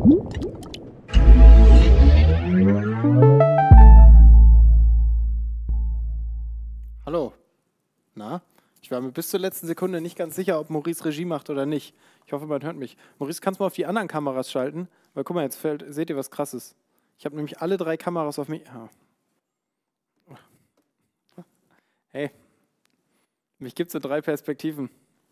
Hallo. Na? Ich war mir bis zur letzten Sekunde nicht ganz sicher, ob Maurice Regie macht oder nicht. Ich hoffe, man hört mich. Maurice, kannst du mal auf die anderen Kameras schalten? Weil guck mal, jetzt seht ihr was Krasses. Ich habe nämlich alle 3 Kameras auf mich. Ah. Hey, mich gibt es in 3 Perspektiven.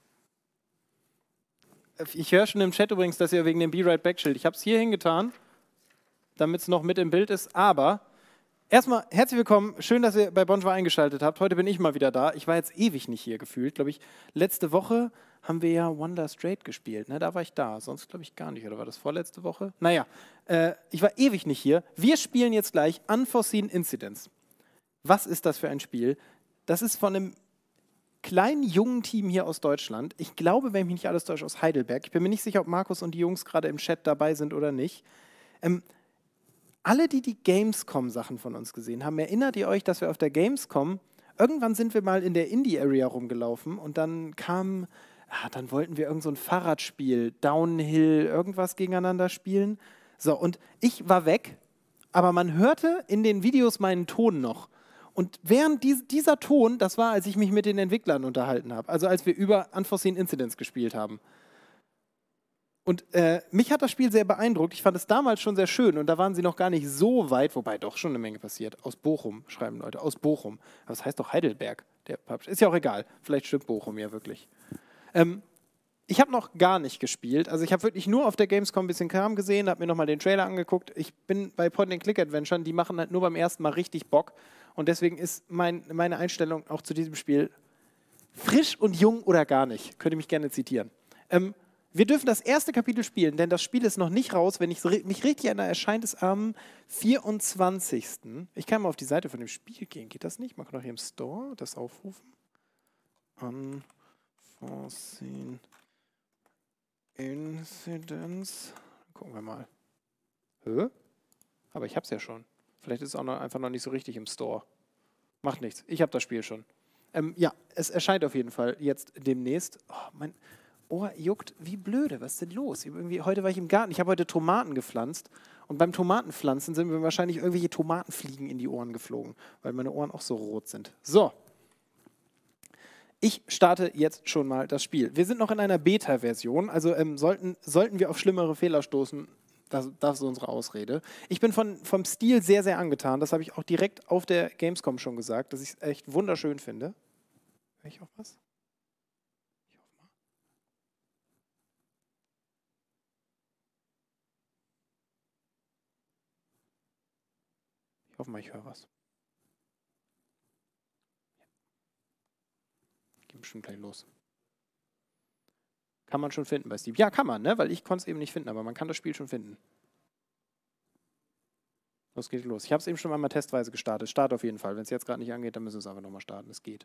Ich höre schon im Chat übrigens, dass ihr wegen dem Be Right Back Schild. Ich habe es hier hingetan, damit es noch mit im Bild ist. Aber erstmal herzlich willkommen. Schön, dass ihr bei Bonjour eingeschaltet habt. Heute bin ich mal wieder da. Ich war jetzt ewig nicht hier gefühlt. Glaube ich, letzte Woche haben wir ja Wonder Straight gespielt. Ne? Da war ich da. Sonst glaube ich gar nicht. Oder war das vorletzte Woche? Naja, ich war ewig nicht hier. Wir spielen jetzt gleich Unforeseen Incidents. Was ist das für ein Spiel? Das ist von einem kleinen, jungen Team hier aus Deutschland. Ich glaube, wenn mich nicht alles täuscht, aus Heidelberg. Ich bin mir nicht sicher, ob Markus und die Jungs gerade im Chat dabei sind oder nicht. Alle, die die Gamescom-Sachen von uns gesehen haben, erinnert ihr euch, dass wir auf der Gamescom, irgendwann sind wir mal in der Indie-Area rumgelaufen und dann dann wollten wir irgend so ein Fahrradspiel, Downhill, irgendwas gegeneinander spielen. So, und ich war weg, aber man hörte in den Videos meinen Ton noch. Und während dieser Ton, das war, als ich mich mit den Entwicklern unterhalten habe, also als wir über Unforeseen Incidents gespielt haben. Und mich hat das Spiel sehr beeindruckt. Ich fand es damals schon sehr schön und da waren sie noch gar nicht so weit, wobei doch schon eine Menge passiert. Aus Bochum, schreiben Leute, aus Bochum. Aber es heißt doch Heidelberg, der Pub. Ist ja auch egal, vielleicht stimmt Bochum ja wirklich. Ich habe noch gar nicht gespielt, also ich habe wirklich nur auf der Gamescom ein bisschen Kram gesehen, habe mir nochmal den Trailer angeguckt. Ich bin bei Point-and-Click-Adventuren, die machen halt nur beim ersten Mal richtig Bock. Und deswegen ist meine Einstellung auch zu diesem Spiel frisch und jung oder gar nicht. Könnt ihr mich gerne zitieren. Wir dürfen das erste Kapitel spielen, denn das Spiel ist noch nicht raus. Wenn ich mich richtig erinnere, erscheint es am 24. Ich kann mal auf die Seite von dem Spiel gehen. Geht das nicht? Man kann auch hier im Store das aufrufen. Unforeseen Incidents. Gucken wir mal. Aber ich hab's ja schon. Vielleicht ist es auch einfach noch nicht so richtig im Store. Macht nichts. Ich habe das Spiel schon. Ja, es erscheint auf jeden Fall jetzt demnächst. Oh, mein Ohr juckt wie blöde. Was ist denn los? Heute war ich im Garten. Ich habe heute Tomaten gepflanzt. Und beim Tomatenpflanzen sind mir wahrscheinlich irgendwelche Tomatenfliegen in die Ohren geflogen, weil meine Ohren auch so rot sind. So. Ich starte jetzt schon mal das Spiel. Wir sind noch in einer Beta-Version, also sollten wir auf schlimmere Fehler stoßen, das ist unsere Ausrede. Ich bin vom Stil sehr, sehr angetan. Das habe ich auch direkt auf der Gamescom schon gesagt, dass ich es echt wunderschön finde. Höre ich auch was? Ich hoffe mal, ich höre was. Geht bestimmt gleich los. Kann man schon finden bei Steam? Ja, kann man, ne? Weil ich konnte es eben nicht finden, aber man kann das Spiel schon finden. Los geht los. Ich habe es eben schon einmal testweise gestartet. Start auf jeden Fall. Wenn es jetzt gerade nicht angeht, dann müssen wir es einfach nochmal starten. Es geht.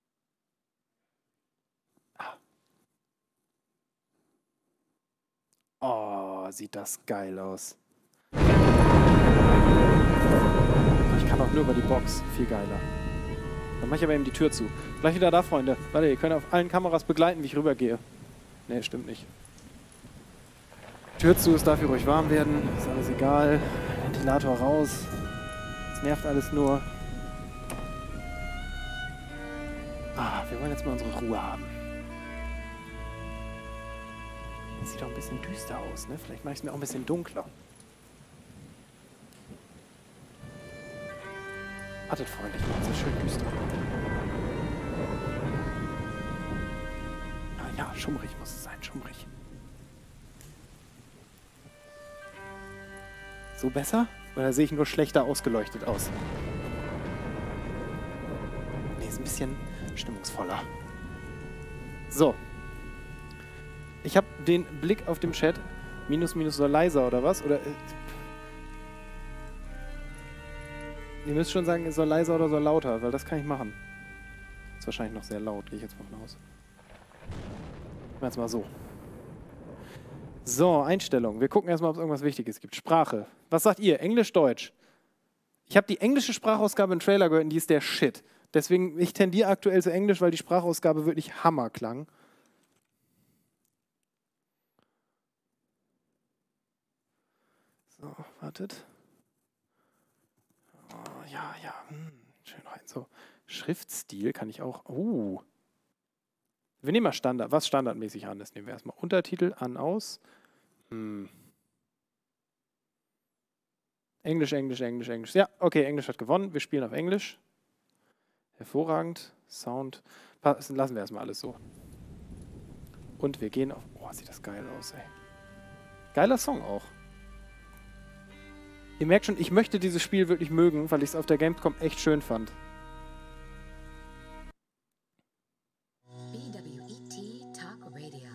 Oh, sieht das geil aus. Ich kann auch nur über die Box. Viel geiler. Dann mache ich aber eben die Tür zu. Gleich wieder da, Freunde. Warte, ihr könnt auf allen Kameras begleiten, wie ich rübergehe. Nee, stimmt nicht. Tür zu, es darf hier ruhig warm werden. Ist alles egal. Ventilator raus. Es nervt alles nur. Wir wollen jetzt mal unsere Ruhe haben. Das sieht doch ein bisschen düster aus, ne? Vielleicht mache ich es mir auch ein bisschen dunkler. Wartet, Freunde, ich mache es ja schön düster. Ja, schummrig muss es sein, schummrig. So besser? Oder sehe ich nur schlechter ausgeleuchtet aus? Nee, ist ein bisschen stimmungsvoller. So. Ich habe den Blick auf dem Chat. Minus, minus soll leiser oder was? Oder ihr müsst schon sagen, es soll leiser oder soll lauter, weil das kann ich machen. Ist wahrscheinlich noch sehr laut, gehe ich jetzt mal von aus. Machen wir jetzt mal so. So, Einstellungen. Wir gucken erstmal, ob es irgendwas Wichtiges gibt. Sprache. Was sagt ihr? Englisch, Deutsch? Ich habe die englische Sprachausgabe im Trailer gehört und die ist der Shit. Deswegen, ich tendiere aktuell zu Englisch, weil die Sprachausgabe wirklich Hammer klang. So, wartet. Oh, ja, ja. Schön rein. So, Schriftstil kann ich auch. Oh. Wir nehmen mal Standard. Was standardmäßig an ist, nehmen wir erstmal Untertitel an, aus. Englisch, Englisch, Englisch, Englisch. Ja, okay, Englisch hat gewonnen. Wir spielen auf Englisch. Hervorragend. Sound. Lassen wir erstmal alles so. Und wir gehen auf. Oh, sieht das geil aus, ey. Geiler Song auch. Ihr merkt schon, ich möchte dieses Spiel wirklich mögen, weil ich es auf der Gamescom echt schön fand. BWET Talk Radio.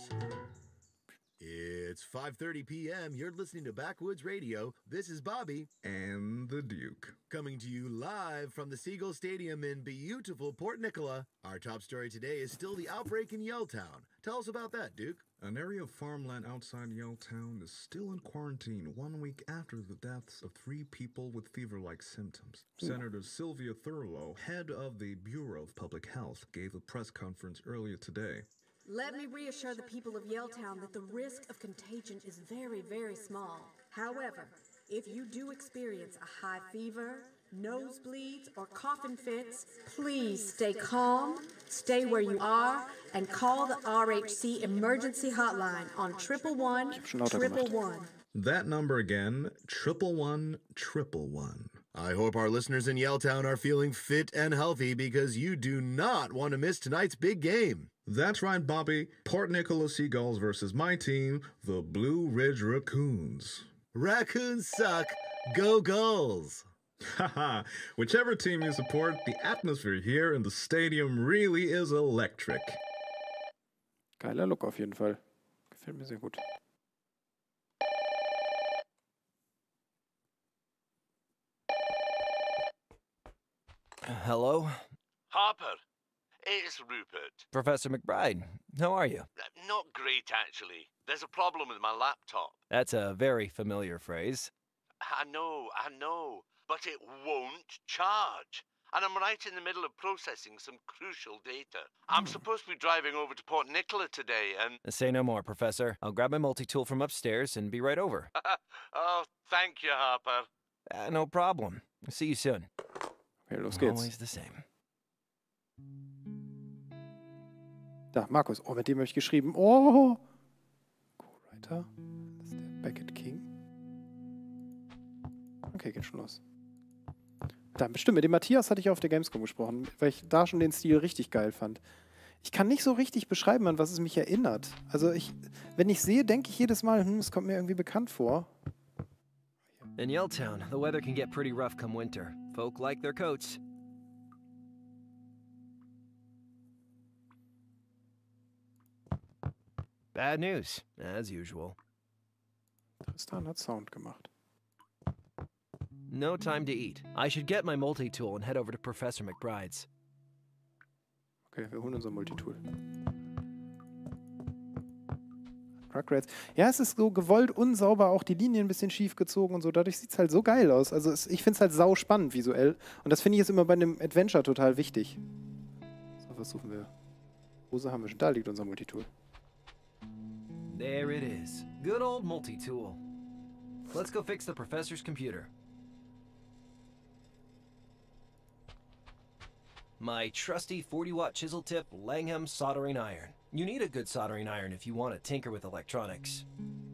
It's 5:30 p.m. You're listening to Backwoods Radio. This is Bobby and the Duke, coming to you live from the Seagull Stadium in beautiful Port Nicola. Our top story today is still the outbreak in Yelltown. Tell us about that, Duke. An area of farmland outside Yelltown is still in quarantine 1 week after the deaths of 3 people with fever-like symptoms. Senator Sylvia Thurlow, head of the Bureau of Public Health, gave a press conference earlier today. Let me reassure the people of Yelltown that the risk of contagion is very, very small. However, if you do experience a high fever, nosebleeds, or coughing fits, please stay calm, stay where you are, and call the RHC emergency hotline on 111-111. That number again, 111-111. I hope our listeners in Yelltown are feeling fit and healthy because you do not want to miss tonight's big game. That's right, Bobby. Port Nicola Seagulls versus my team, the Blue Ridge Raccoons. Raccoons suck. Go Gulls. Haha, whichever team you support, the atmosphere here in the stadium really is electric. Geiler Look auf jeden Fall. Gefällt mir sehr gut. Hello? Harper, it's Rupert. Professor McBride, how are you? Not great, actually. There's a problem with my laptop. That's a very familiar phrase. I know, but it won't charge. And I'm right in the middle of processing some crucial data. I'm supposed to be driving over to Port Nicola today, and... Say no more, Professor. I'll grab my multi-tool from upstairs and be right over. Oh, thank you, Harper. No problem. See you soon. Okay, los geht's. Always the same. Da, Markus. Oh, mit dem habe ich geschrieben. Oh! Co-Writer. Das ist der Beckett King. Okay, geht schon los. Da, bestimmt. Mit dem Matthias hatte ich auf der Gamescom gesprochen, weil ich da schon den Stil richtig geil fand. Ich kann nicht so richtig beschreiben, an was es mich erinnert. Also, wenn ich sehe, denke ich jedes Mal, es kommt mir irgendwie bekannt vor. In Yelltown, the weather can get pretty rough come winter. Folk like their coats. Bad news, as usual. Tristan hat Sound gemacht. No time to eat. I should get my multi-tool and head over to Professor McBride's. Okay, wir holen unser Multitool. Rugrats. Ja, es ist so gewollt unsauber, auch die Linien ein bisschen schief gezogen und so. Dadurch sieht es halt so geil aus. Also ich finde es halt sau spannend visuell. Und das finde ich jetzt immer bei einem Adventure total wichtig. So, was suchen wir? Hose haben wir schon. Da liegt unser Multitool. There it is. Good old multi-tool. Let's go fix the professor's computer. My trusty 40-watt chisel tip Langham soldering iron. You need a good soldering iron if you want to tinker with electronics.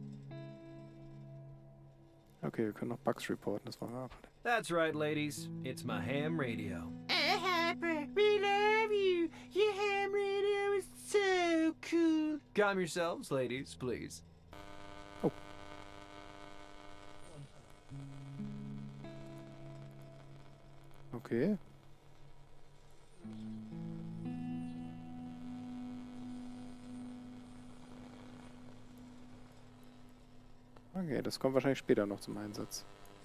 Okay, wir können noch Bugs reporten, das wollen wir auch. That's right, ladies. It's my ham radio. Harper, we love you. Your ham radio is so cool. Calm yourselves, ladies, please. Oh. Okay. Okay, das kommt wahrscheinlich später noch zum Einsatz.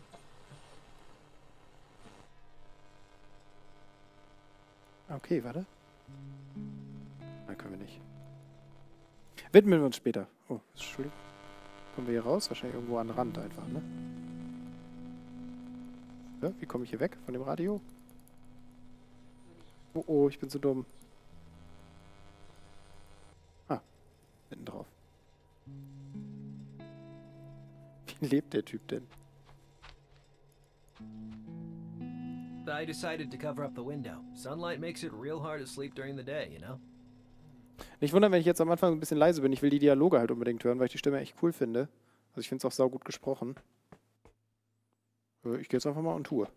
Okay, warte. Nein, können wir nicht. Widmen wir uns später. Oh, Entschuldigung. Kommen wir hier raus? Wahrscheinlich irgendwo an den Rand einfach, ne? Ja, wie komme ich hier weg von dem Radio? Oh, oh, ich bin zu dumm. Ah, hinten drauf. Wie lebt der Typ denn? I decided to cover up the window. Sunlight makes it real hard to sleep during the day, you know? Nicht wundern, wenn ich jetzt am Anfang ein bisschen leise bin. Ich will die Dialoge halt unbedingt hören, weil ich die Stimme echt cool finde. Also ich finde es auch saugut gesprochen. Ich gehe jetzt einfach mal und tue.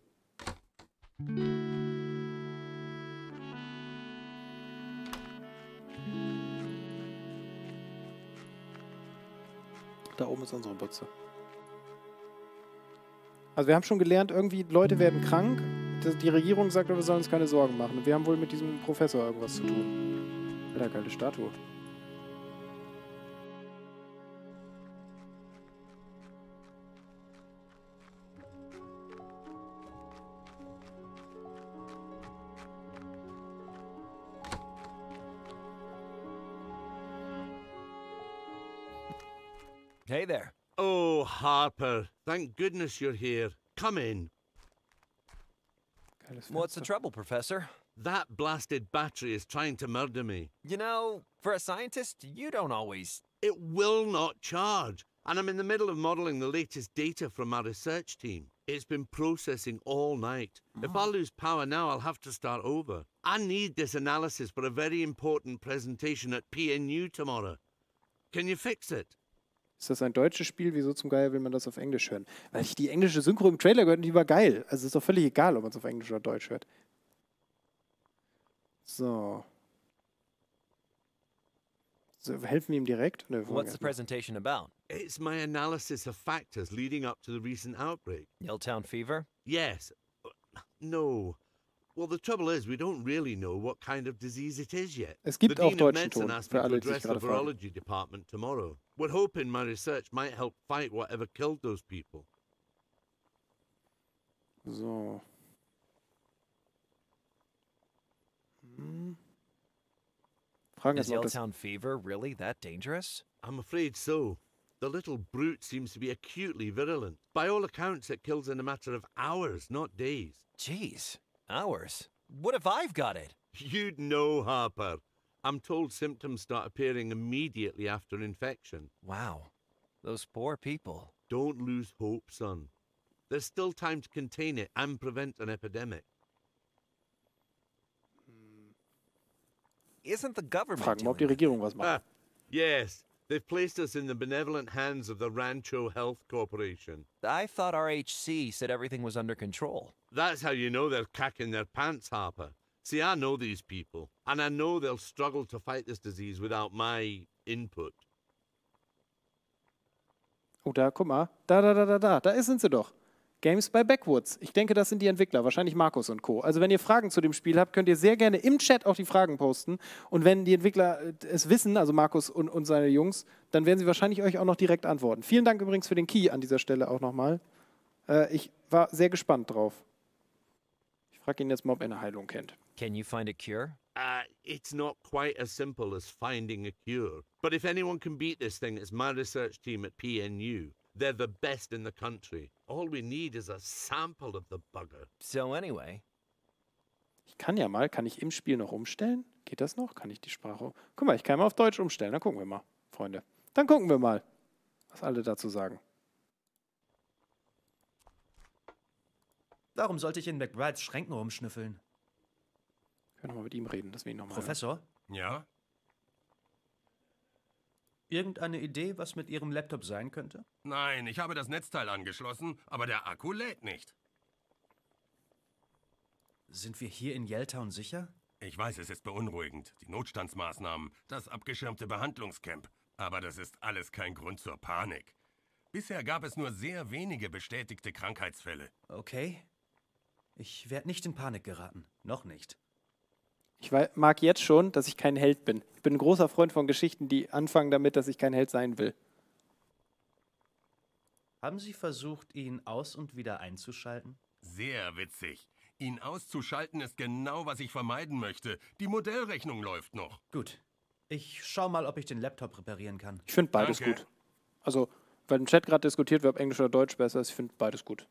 Da oben ist unsere Butze. Also wir haben schon gelernt, irgendwie Leute werden krank. Die Regierung sagt, wir sollen uns keine Sorgen machen. Und wir haben wohl mit diesem Professor irgendwas zu tun. Alter, geile Statue. Hey there. Oh, Harper, thank goodness you're here. Come in. Geiles What's the Fenster. trouble, Professor? That blasted battery is trying to murder me. You know, for a scientist, you don't always... It will not charge. And I'm in the middle of modeling the latest data from our research team. It's been processing all night. If I lose power now, I'll have to start over. I need this analysis for a very important presentation at PNU tomorrow. Can you fix it? Ist das ein deutsches Spiel? Wieso zum Geier will man das auf Englisch hören? Weil ich die englische Synchro im Trailer gehört und die war geil. Also ist doch völlig egal, ob man es auf Englisch oder Deutsch hört. So. Helfen wir ihm direkt? Nö, What's the presentation about? It's my analysis of factors leading up to the recent outbreak. Yelltown fever? Yes. No. Well, the trouble is, we don't really know what kind of disease it is yet. Es gibt the auch Dean of deutschen Medicine Ton asked me für to alle, die sich address the gerade fragen. virology department tomorrow. We're hoping my research might help fight whatever killed those people. So. Fragen Is jetzt noch das. Yelltown fever really that dangerous? I'm afraid so. The little brute seems to be acutely virulent. By all accounts, it kills in a matter of hours, not days. Jeez, hours. What if I've got it? You'd know, Harper. I'm told symptoms start appearing immediately after infection. Wow, those poor people. Don't lose hope, son. There's still time to contain it and prevent an epidemic. Isn't the government Fragen mal, ob die doing it? Regierung was macht. Ah, yes. They've placed us in the benevolent hands of the Rancho Health Corporation. I thought RHC said everything was under control. That's how you know they're cacking their pants, Harper. See, I know these people, and I know they'll struggle to fight this disease without my input. Oh, da, guck mal. Da sind sie doch. Games by Backwoods. Ich denke, das sind die Entwickler, wahrscheinlich Markus und Co. Also wenn ihr Fragen zu dem Spiel habt, könnt ihr sehr gerne im Chat auch die Fragen posten. Und wenn die Entwickler es wissen, also Markus und seine Jungs, dann werden sie wahrscheinlich euch auch noch direkt antworten. Vielen Dank übrigens für den Key an dieser Stelle auch nochmal. Ich war sehr gespannt drauf. Ich frage ihn jetzt mal, ob er eine Heilung kennt. Can you find a cure? It's not quite as simple as finding a cure. But if anyone can beat this thing, it's my research team at PNU. They're the best in the country. All we need is a sample of the bugger. So anyway, Ich kann ja mal, kann ich im Spiel noch umstellen? Geht das noch? Kann ich die Sprache... Guck mal, ich kann mal auf Deutsch umstellen. Dann gucken wir mal, Freunde. Dann gucken wir mal, was alle dazu sagen. Warum sollte ich in McBrides Schränken rumschnüffeln? Ich kann noch mal mit ihm reden, dass wir ihn nochmal... Professor, Ja? irgendeine Idee, was mit Ihrem Laptop sein könnte? Nein, ich habe das Netzteil angeschlossen, aber der Akku lädt nicht. Sind wir hier in Yelltown sicher? Ich weiß, es ist beunruhigend. Die Notstandsmaßnahmen, das abgeschirmte Behandlungscamp. Aber das ist alles kein Grund zur Panik. Bisher gab es nur sehr wenige bestätigte Krankheitsfälle. Okay. Ich werde nicht in Panik geraten. Noch nicht. Ich mag jetzt schon, dass ich kein Held bin. Ich bin ein großer Freund von Geschichten, die anfangen damit, dass ich kein Held sein will. Haben Sie versucht, ihn aus- und wieder einzuschalten? Sehr witzig. Ihn auszuschalten ist genau, was ich vermeiden möchte. Die Modellrechnung läuft noch. Gut. Ich schau mal, ob ich den Laptop reparieren kann. Ich finde beides Danke. gut. Also, weil im Chat gerade diskutiert wird, ob Englisch oder Deutsch besser ist, ich finde beides gut.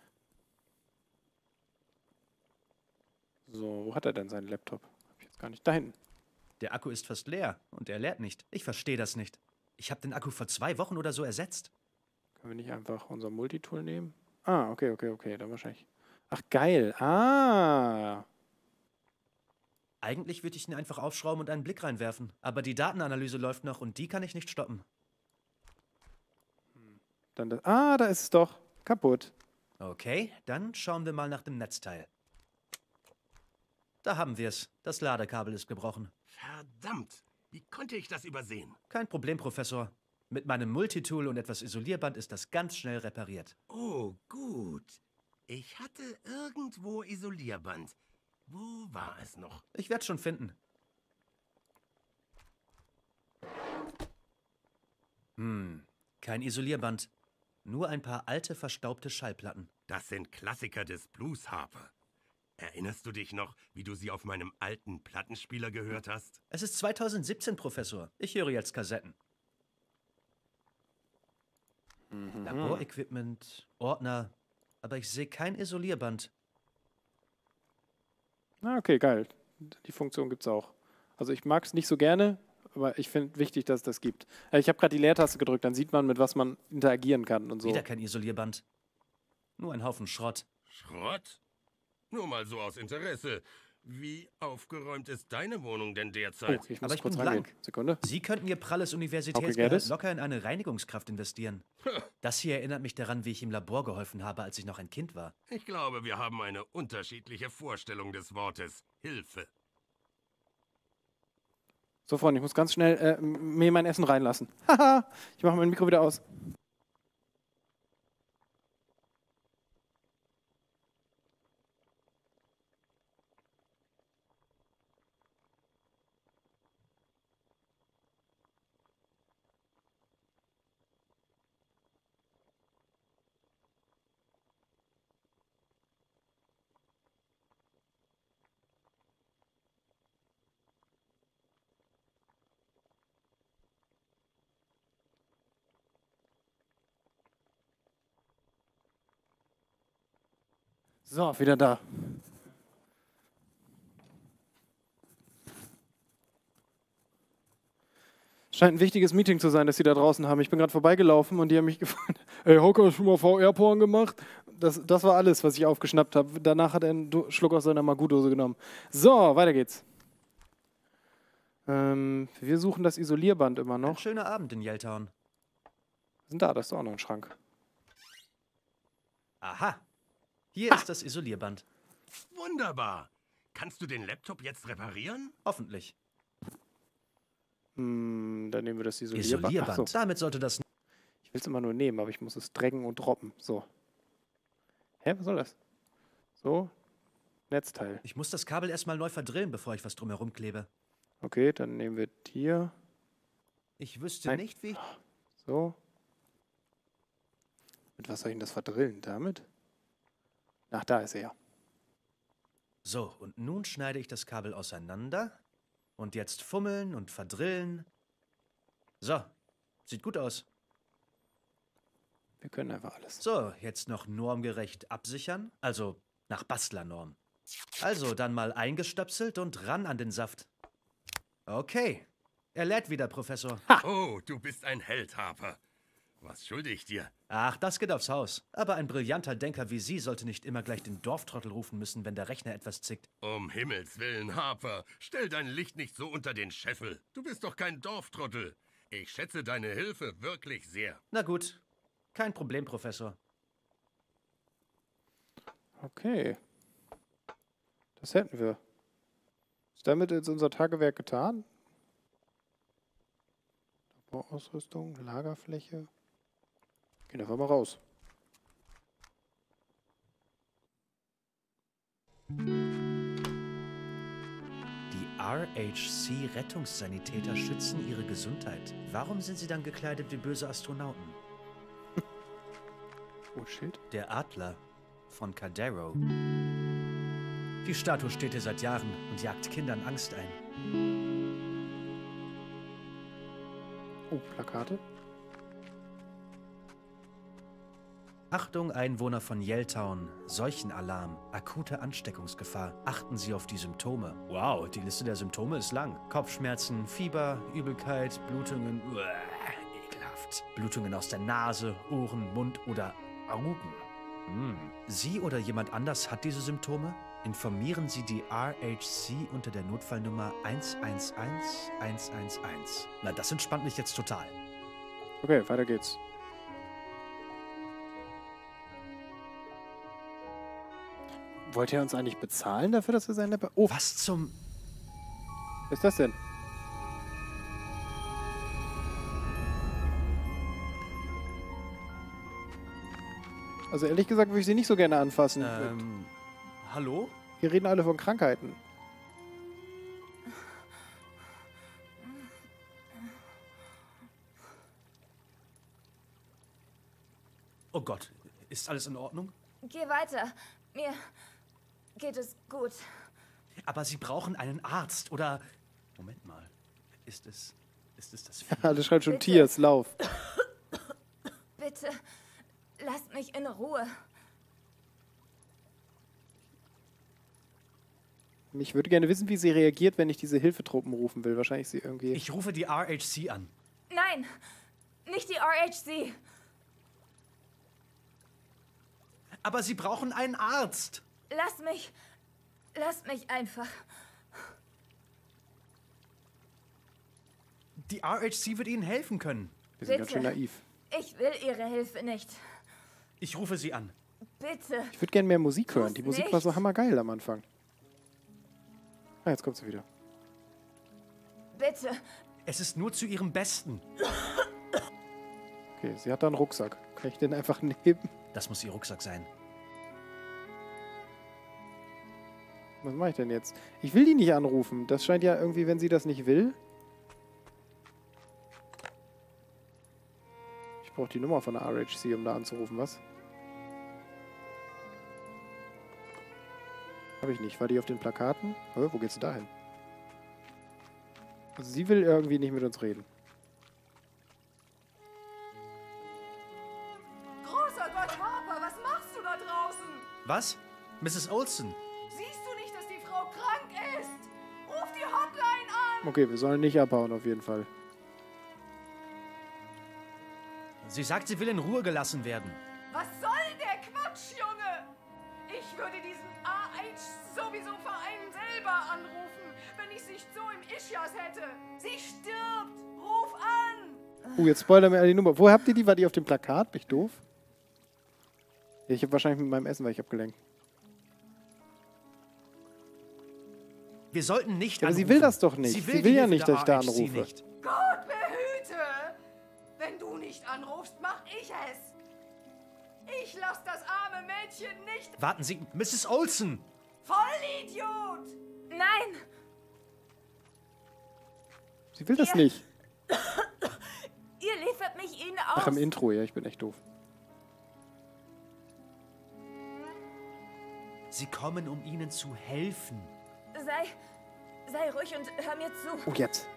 So, wo hat er denn seinen Laptop? Hab ich jetzt gar nicht. Da hinten. Der Akku ist fast leer und er lädt nicht. Ich verstehe das nicht. Ich habe den Akku vor 2 Wochen oder so ersetzt. Können wir nicht einfach unser Multitool nehmen? Ah, okay, dann wahrscheinlich. Ach, geil. Ah. Eigentlich würde ich ihn einfach aufschrauben und einen Blick reinwerfen. Aber die Datenanalyse läuft noch und die kann ich nicht stoppen. Dann das, da ist es doch. Kaputt. Okay, dann schauen wir mal nach dem Netzteil. Da haben wir es. Das Ladekabel ist gebrochen. Verdammt! Wie konnte ich das übersehen? Kein Problem, Professor. Mit meinem Multitool und etwas Isolierband ist das ganz schnell repariert. Oh, gut. Ich hatte irgendwo Isolierband. Wo war es noch? Ich werde schon finden. Kein Isolierband. Nur ein paar alte, verstaubte Schallplatten. Das sind Klassiker des Blues, Harper. Erinnerst du dich noch, wie du sie auf meinem alten Plattenspieler gehört hast? Es ist 2017, Professor. Ich höre jetzt Kassetten. Laborequipment, Ordner. Aber ich sehe kein Isolierband. Na, okay, geil. Die Funktion gibt es auch. Also ich mag es nicht so gerne, aber ich finde wichtig, dass es das gibt. Ich habe gerade die Leertaste gedrückt, dann sieht man, mit was man interagieren kann und so. Wieder kein Isolierband. Nur ein Haufen Schrott. Schrott? Nur mal so aus Interesse. Wie aufgeräumt ist deine Wohnung denn derzeit? Ich muss Aber ich kurz bin rangehen. blank. Sekunde. Sie könnten Ihr pralles Okay, Universitätsgehalt get it. locker in eine Reinigungskraft investieren. Das hier erinnert mich daran, wie ich im Labor geholfen habe, als ich noch ein Kind war. Ich glaube, wir haben eine unterschiedliche Vorstellung des Wortes Hilfe. So, Freunde, ich muss ganz schnell mir mein Essen reinlassen. Haha, ich mache mein Mikro wieder aus. So, wieder da. Scheint ein wichtiges Meeting zu sein, das Sie da draußen haben. Ich bin gerade vorbeigelaufen und die haben mich gefragt, ey, Hauke, hast du schon mal VR-Porn gemacht? Das war alles, was ich aufgeschnappt habe. Danach hat er einen Schluck aus seiner Magudose genommen. So, weiter geht's. Wir suchen das Isolierband immer Ein noch. schöner Abend in Yelltown. Was ist denn da? Das ist doch auch noch ein Schrank. Aha. Hier ist das Isolierband. Wunderbar. Kannst du den Laptop jetzt reparieren? Hoffentlich. Dann nehmen wir das Isolierband. Isolierband. Ach so. Damit sollte das... Ich will es immer nur nehmen, aber ich muss es drängen und droppen. So. Hä, was soll das? So. Netzteil. Ich muss das Kabel erstmal neu verdrillen, bevor ich was drumherum klebe. Okay, dann nehmen wir hier. Ich wüsste Nein. nicht, wie... So. Mit was soll ich denn das verdrillen? Damit? Ach, da ist er ja. So, und nun schneide ich das Kabel auseinander. Und jetzt fummeln und verdrillen. So, sieht gut aus. Wir können einfach alles. So, jetzt noch normgerecht absichern. Also nach Bastlernorm. Also dann mal eingestöpselt und ran an den Saft. Okay. Er lädt wieder, Professor. Oh, du bist ein Held, Harper. Was schulde ich dir? Ach, das geht aufs Haus. Aber ein brillanter Denker wie Sie sollte nicht immer gleich den Dorftrottel rufen müssen, wenn der Rechner etwas zickt. Um Himmels Willen, Harper. Stell dein Licht nicht so unter den Scheffel. Du bist doch kein Dorftrottel. Ich schätze deine Hilfe wirklich sehr. Na gut. Kein Problem, Professor. Okay. Das hätten wir. Ist damit jetzt unser Tagewerk getan? Laborausrüstung, Lagerfläche. Gehen einfach mal raus. Die RHC-Rettungssanitäter schützen ihre Gesundheit. Warum sind sie dann gekleidet wie böse Astronauten? Oh, Schild. Der Adler von Cadero. Die Statue steht hier seit Jahren und jagt Kindern Angst ein. Oh, Plakate. Achtung, Einwohner von Yelltown. Seuchenalarm. Akute Ansteckungsgefahr. Achten Sie auf die Symptome. Wow, die Liste der Symptome ist lang. Kopfschmerzen, Fieber, Übelkeit, Blutungen. Uah, ekelhaft. Saft, Blutungen aus der Nase, Ohren, Mund oder Augen. Sie oder jemand anders hat diese Symptome? Informieren Sie die RHC unter der Notfallnummer 111111. Na, das entspannt mich jetzt total. Okay, weiter geht's. Wollt ihr uns eigentlich bezahlen dafür, dass wir seine... Oh, Was zum... was ist das denn? Also ehrlich gesagt würde ich sie nicht so gerne anfassen. Hallo? Wir reden alle von Krankheiten. Oh Gott, ist alles in Ordnung? Geh weiter. Mir geht es gut. Aber Sie brauchen einen Arzt oder... Moment mal. Ist es das Vieh? Alle schreien schon Bitte. Tiers, lauf. Bitte, lasst mich in Ruhe. Ich würde gerne wissen, wie sie reagiert, wenn ich diese Hilfetruppen rufen will. Wahrscheinlich sie irgendwie... Ich rufe die RHC an. Nein, nicht die RHC. Aber Sie brauchen einen Arzt. Lasst mich einfach. Die RHC wird Ihnen helfen können. Wir sind ganz Bitte. schön naiv. Ich will Ihre Hilfe nicht. Ich rufe Sie an. Bitte. Ich würde gerne mehr Musik hören. Die Tu's Musik war so nicht. hammergeil am Anfang. Ah, jetzt kommt sie wieder. Bitte. Es ist nur zu Ihrem Besten. Okay, sie hat da einen Rucksack. Kann ich den einfach nehmen? Das muss Ihr Rucksack sein. Was mache ich denn jetzt? Ich will die nicht anrufen. Das scheint ja irgendwie, wenn sie das nicht will. Ich brauche die Nummer von der RHC, um da anzurufen, was? Habe ich nicht. War die auf den Plakaten? Wo geht's denn da hin? Also sie will irgendwie nicht mit uns reden. Großer Gott, Harper, was machst du da draußen? Was? Mrs. Olsen? Siehst du nicht, dass die Frau krank ist? Ruf die Hotline an! Okay, wir sollen nicht abhauen auf jeden Fall. Sie sagt, sie will in Ruhe gelassen werden. Was soll der Quatsch, Junge? Ich würde diesen AH-Sowieso-Verein selber anrufen, wenn ich sie nicht so im Ischias hätte. Sie stirbt! Ruf an! Jetzt spoilern wir alle die Nummer. Wo habt ihr die? War die auf dem Plakat? Bin ich doof? Ja, ich habe wahrscheinlich mit meinem Essen, weil ich abgelenkt. Wir sollten nicht Ja, aber sie anrufen. will das doch nicht. Sie will die ja Hilfe nicht, der dass ich da RHC anrufe. nicht. Gott behüte! Wenn du nicht anrufst, mach ich es. Ich lass das arme Mädchen nicht... Warten Sie, Mrs. Olsen! Vollidiot! Nein! Sie will das nicht. Ihr liefert mich ihnen aus. Ach, im Intro, ja, ich bin echt doof. Sie kommen, um Ihnen zu helfen. Sei ruhig und hör mir zu. Oh, jetzt.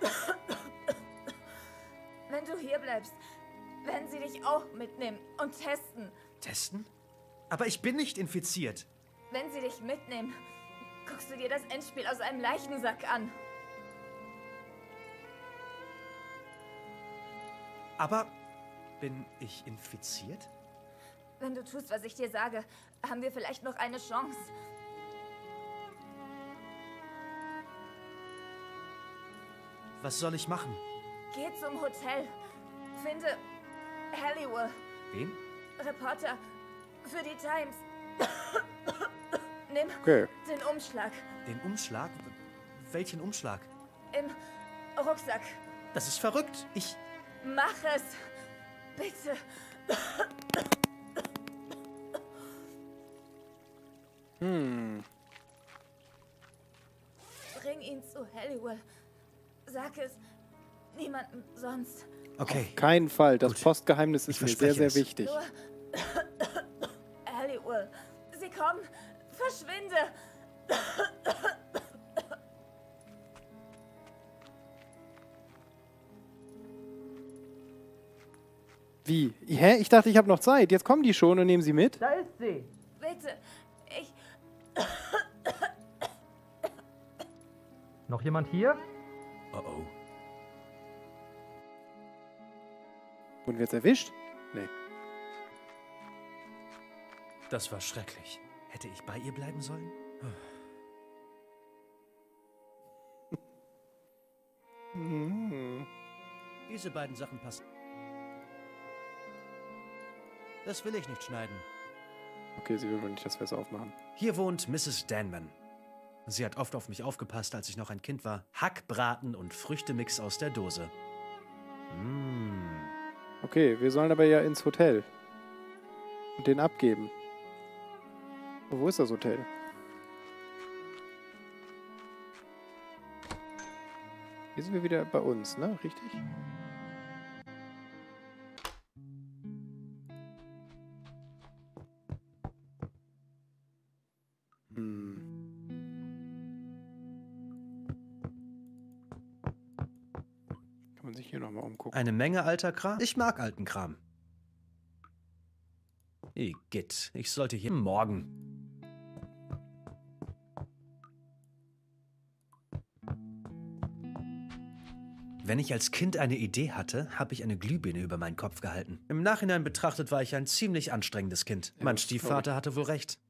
Wenn du hier bleibst, werden sie dich auch mitnehmen und testen. Testen? Aber ich bin nicht infiziert. Wenn sie dich mitnehmen, guckst du dir das Endspiel aus einem Leichensack an. Aber bin ich infiziert? Wenn du tust, was ich dir sage, haben wir vielleicht noch eine Chance. Was soll ich machen? Geh zum Hotel. Finde Halliwell, Wen? Reporter für die Times. Nimm Okay. den Umschlag Den Umschlag? Welchen Umschlag? im Rucksack. Das ist verrückt. Mach es. Bitte. Bring ihn zu Halliwell. Sag es niemandem sonst. Okay. Auf keinen Fall. Das Postgeheimnis ist mir sehr, verspreche sehr es. wichtig. Nur Halliwell. Sie kommen. Verschwinde. Wie? Hä? Ich dachte, ich habe noch Zeit. Jetzt kommen die schon und nehmen sie mit? Da ist sie. Bitte. Ich. Noch jemand hier? Oh oh. Wurden wir jetzt erwischt? Nee. Das war schrecklich. Hätte ich bei ihr bleiben sollen? Diese beiden Sachen passen. Das will ich nicht schneiden. Okay, sie will wohl nicht, dass wir es aufmachen. Hier wohnt Mrs. Danman. Sie hat oft auf mich aufgepasst, als ich noch ein Kind war. Hackbraten und Früchtemix aus der Dose. Okay, wir sollen aber ja ins Hotel. Und den abgeben. Wo ist das Hotel? Hier sind wir wieder bei uns, ne? Richtig? Kann man sich hier nochmal umgucken. Eine Menge alter Kram. Ich mag alten Kram. Igitt, ich sollte hier morgen. Wenn ich als Kind eine Idee hatte, habe ich eine Glühbirne über meinen Kopf gehalten. Im Nachhinein betrachtet war ich ein ziemlich anstrengendes Kind. Ja, mein Stiefvater hatte wohl recht.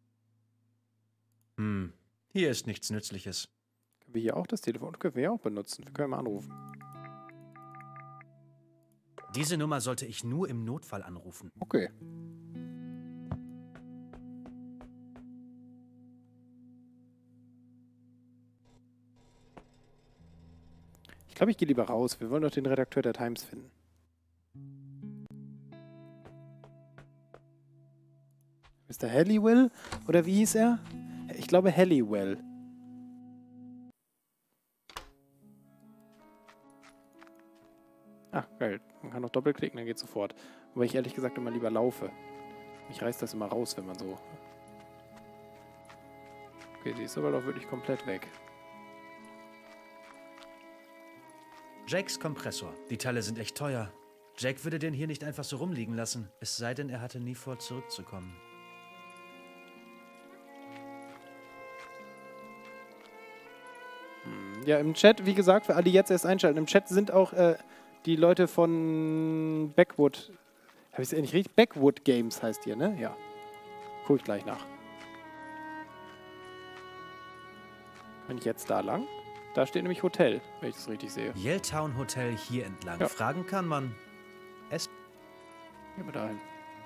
Hier ist nichts Nützliches. Können wir hier auch das Telefon? Können wir ja auch benutzen. Wir können mal anrufen. Diese Nummer sollte ich nur im Notfall anrufen. Okay. Ich glaube, ich gehe lieber raus. Wir wollen doch den Redakteur der Times finden. Mr. Halliwell? Oder wie hieß er? Ich glaube Halliwell. Ah, geil. Man kann noch doppelklicken, dann geht sofort. Wobei ich ehrlich gesagt immer lieber laufe. Mich reißt das immer raus, wenn man so... Okay, die ist aber doch wirklich komplett weg. Jakes Kompressor. Die Teile sind echt teuer. Jake würde den hier nicht einfach so rumliegen lassen. Es sei denn, er hatte nie vor, zurückzukommen. Ja, im Chat, wie gesagt, für alle, die jetzt erst einschalten, im Chat sind auch die Leute von Backwood. Habe ich es nicht richtig? Backwood Games heißt hier, ne? Ja. Guck ich gleich nach. Bin ich jetzt da lang? Da steht nämlich Hotel, wenn ich das richtig sehe. Yelltown Hotel hier entlang. Ja. Fragen kann man. Es. Gehen wir da hin.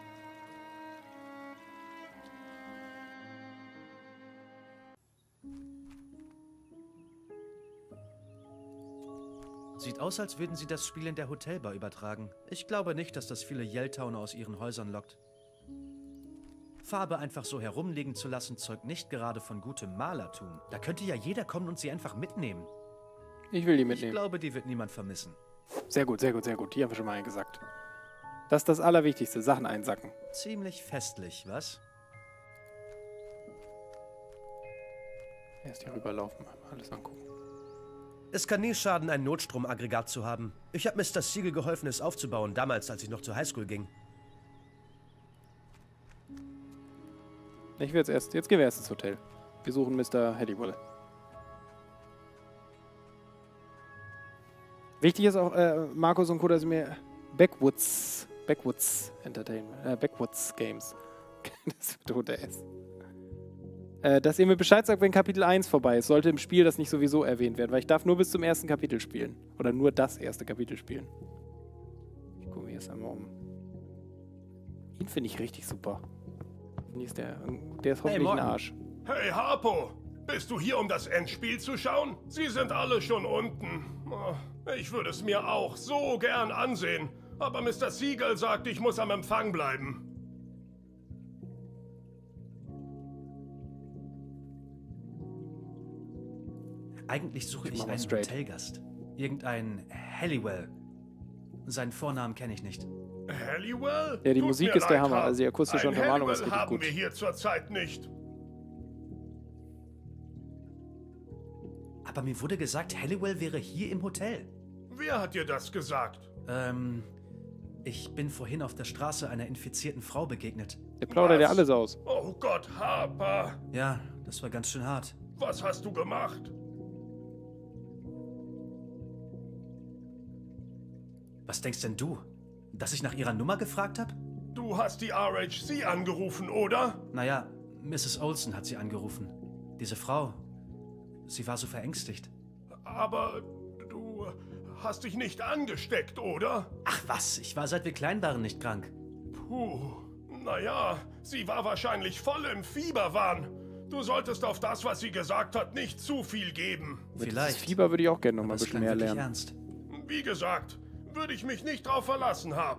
Sieht aus, als würden sie das Spiel in der Hotelbar übertragen. Ich glaube nicht, dass das viele Yelltowner aus ihren Häusern lockt. Farbe einfach so herumliegen zu lassen, zeugt nicht gerade von gutem Malertum. Da könnte ja jeder kommen und sie einfach mitnehmen. Ich will die mitnehmen. Ich glaube, die wird niemand vermissen. Sehr gut, sehr gut, sehr gut. Die haben wir schon mal eingesackt. Das ist das Allerwichtigste, Sachen einsacken. Ziemlich festlich, was? Erst hier rüberlaufen, alles angucken. Es kann nie schaden, ein Notstromaggregat zu haben. Ich habe Mr. Siegel geholfen, es aufzubauen, damals, als ich noch zur Highschool ging. Ich will jetzt gehen wir erst ins Hotel. Wir suchen Mr. Halliwell. Wichtig ist auch, Markus und Co., dass mir Backwoods Entertainment, Backwoods Games. Das wird unter S. Dass ihr mir Bescheid sagt, wenn Kapitel 1 vorbei ist. Sollte im Spiel das nicht sowieso erwähnt werden, weil ich darf nur bis zum ersten Kapitel spielen. Oder nur das erste Kapitel spielen. Ich gucke mir jetzt einmal um. Ihn finde ich richtig super. Der ist hoffentlich ein Arsch. Hey Harpo, bist du hier, um das Endspiel zu schauen? Sie sind alle schon unten. Oh, ich würde es mir auch so gern ansehen, aber Mr. Siegel sagt, ich muss am Empfang bleiben. Eigentlich suche ich einen Hotelgast. Irgendein Halliwell. Seinen Vornamen kenne ich nicht. Halliwell? Ja, die Musik ist der Hammer. Also die akustische Ein Untermalung ist Halliwell richtig haben gut. wir hier zurzeit nicht. Aber mir wurde gesagt, Halliwell wäre hier im Hotel. Wer hat dir das gesagt? Ich bin vorhin auf der Straße einer infizierten Frau begegnet. Der plaudert ja alles aus. Oh Gott, Harper. Ja, das war ganz schön hart. Was hast du gemacht? Was denkst denn du? Dass ich nach ihrer Nummer gefragt habe? Du hast die RHC angerufen, oder? Naja, Mrs. Olsen hat sie angerufen. Diese Frau, sie war so verängstigt. Aber du hast dich nicht angesteckt, oder? Ach was, ich war seit wir klein waren nicht krank. Puh, naja, sie war wahrscheinlich voll im Fieberwahn. Du solltest auf das, was sie gesagt hat, nicht zu viel geben. Vielleicht. Das Fieber würde ich auch gerne noch mal ein bisschen mehr lernen. Ernst. Wie gesagt, würde ich mich nicht drauf verlassen haben.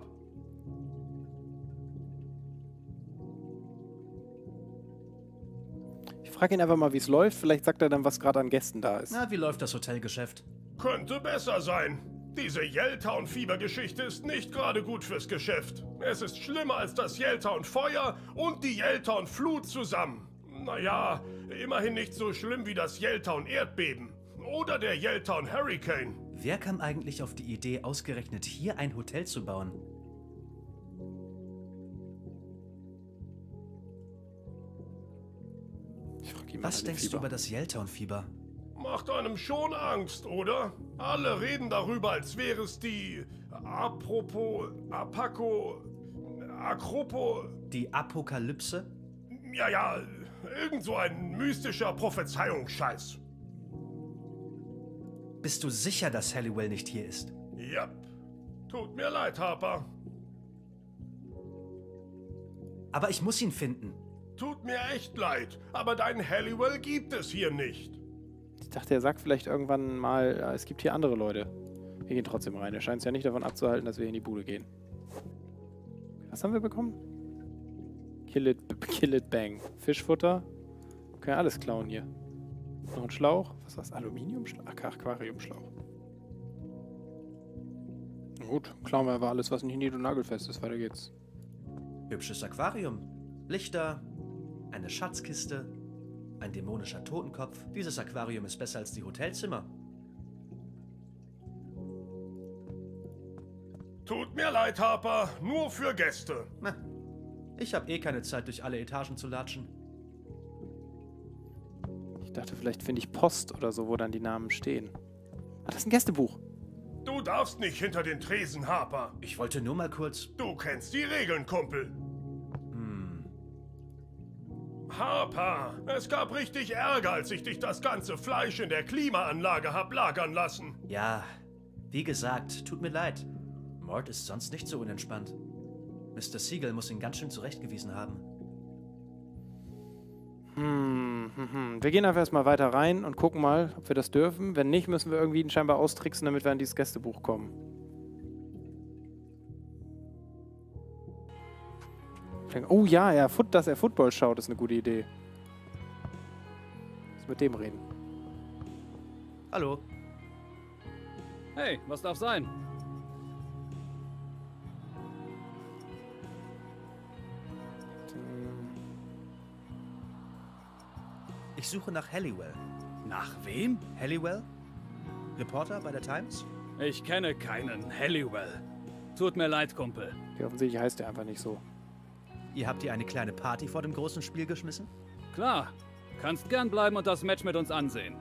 Ich frage ihn einfach mal, wie es läuft. Vielleicht sagt er dann, was gerade an Gästen da ist. Na, wie läuft das Hotelgeschäft? Könnte besser sein. Diese Yelltown-Fiebergeschichte ist nicht gerade gut fürs Geschäft. Es ist schlimmer als das Yelltown-Feuer und die Yelltown-Flut zusammen. Naja, immerhin nicht so schlimm wie das Yelltown-Erdbeben. Oder der Yelltown-Hurricane. Wer kam eigentlich auf die Idee, ausgerechnet hier ein Hotel zu bauen? Was denkst du über das Yelltown-Fieber? Macht einem schon Angst, oder? Alle reden darüber, als wäre es die Akropo... Die Apokalypse? Ja, irgend so ein mystischer Prophezeiungsscheiß. Bist du sicher, dass Halliwell nicht hier ist? Yep. Tut mir leid, Harper. Aber ich muss ihn finden. Tut mir echt leid, aber deinen Halliwell gibt es hier nicht. Ich dachte, er sagt vielleicht irgendwann mal, ja, es gibt hier andere Leute. Wir gehen trotzdem rein. Er scheint es ja nicht davon abzuhalten, dass wir in die Bude gehen. Was haben wir bekommen? Kill it bang. Fischfutter. Wir können alles klauen hier. Noch ein Schlauch. Was war's? Aluminiumschlauch? Ach, Aquariumschlauch. Gut, klauen wir aber alles, was nicht nied- und nagelfest ist. Weiter geht's. Hübsches Aquarium. Lichter. Eine Schatzkiste. Ein dämonischer Totenkopf. Dieses Aquarium ist besser als die Hotelzimmer. Tut mir leid, Harper. Nur für Gäste. Na, ich habe eh keine Zeit, durch alle Etagen zu latschen. Ich dachte, vielleicht finde ich Post oder so, wo dann die Namen stehen. Ah, das ist ein Gästebuch. Du darfst nicht hinter den Tresen, Harper. Ich wollte nur mal kurz... Du kennst die Regeln, Kumpel. Harper, es gab richtig Ärger, als ich dich das ganze Fleisch in der Klimaanlage hab lagern lassen. Ja, wie gesagt, tut mir leid. Mort ist sonst nicht so unentspannt. Mr. Siegel muss ihn ganz schön zurechtgewiesen haben. Wir gehen einfach erstmal weiter rein und gucken mal, ob wir das dürfen. Wenn nicht, müssen wir irgendwie ihn scheinbar austricksen, damit wir an dieses Gästebuch kommen. Oh ja, dass er Football schaut, ist eine gute Idee. Lass mit dem reden. Hallo. Hey, was darf sein? Ich suche nach Halliwell. Nach wem? Halliwell? Reporter bei der Times? Ich kenne keinen Halliwell. Tut mir leid, Kumpel. Ja, offensichtlich heißt er einfach nicht so. Ihr habt hier eine kleine Party vor dem großen Spiel geschmissen? Klar. Kannst gern bleiben und das Match mit uns ansehen.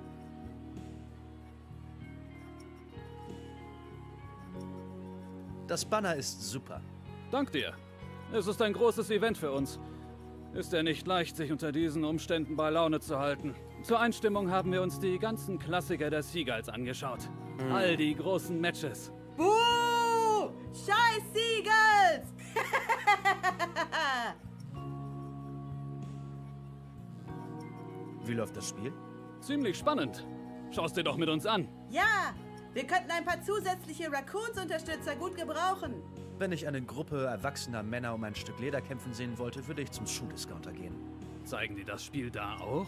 Das Banner ist super. Dank dir. Es ist ein großes Event für uns. Ist ja nicht leicht, sich unter diesen Umständen bei Laune zu halten. Zur Einstimmung haben wir uns die ganzen Klassiker der Seagulls angeschaut. All die großen Matches. Buh! Scheiß Seagulls! Wie läuft das Spiel? Ziemlich spannend. Schau's dir doch mit uns an. Ja, wir könnten ein paar zusätzliche Raccoons-Unterstützer gut gebrauchen. Wenn ich eine Gruppe erwachsener Männer um ein Stück Leder kämpfen sehen wollte, würde ich zum Schuhdiscounter gehen. Zeigen die das Spiel da auch?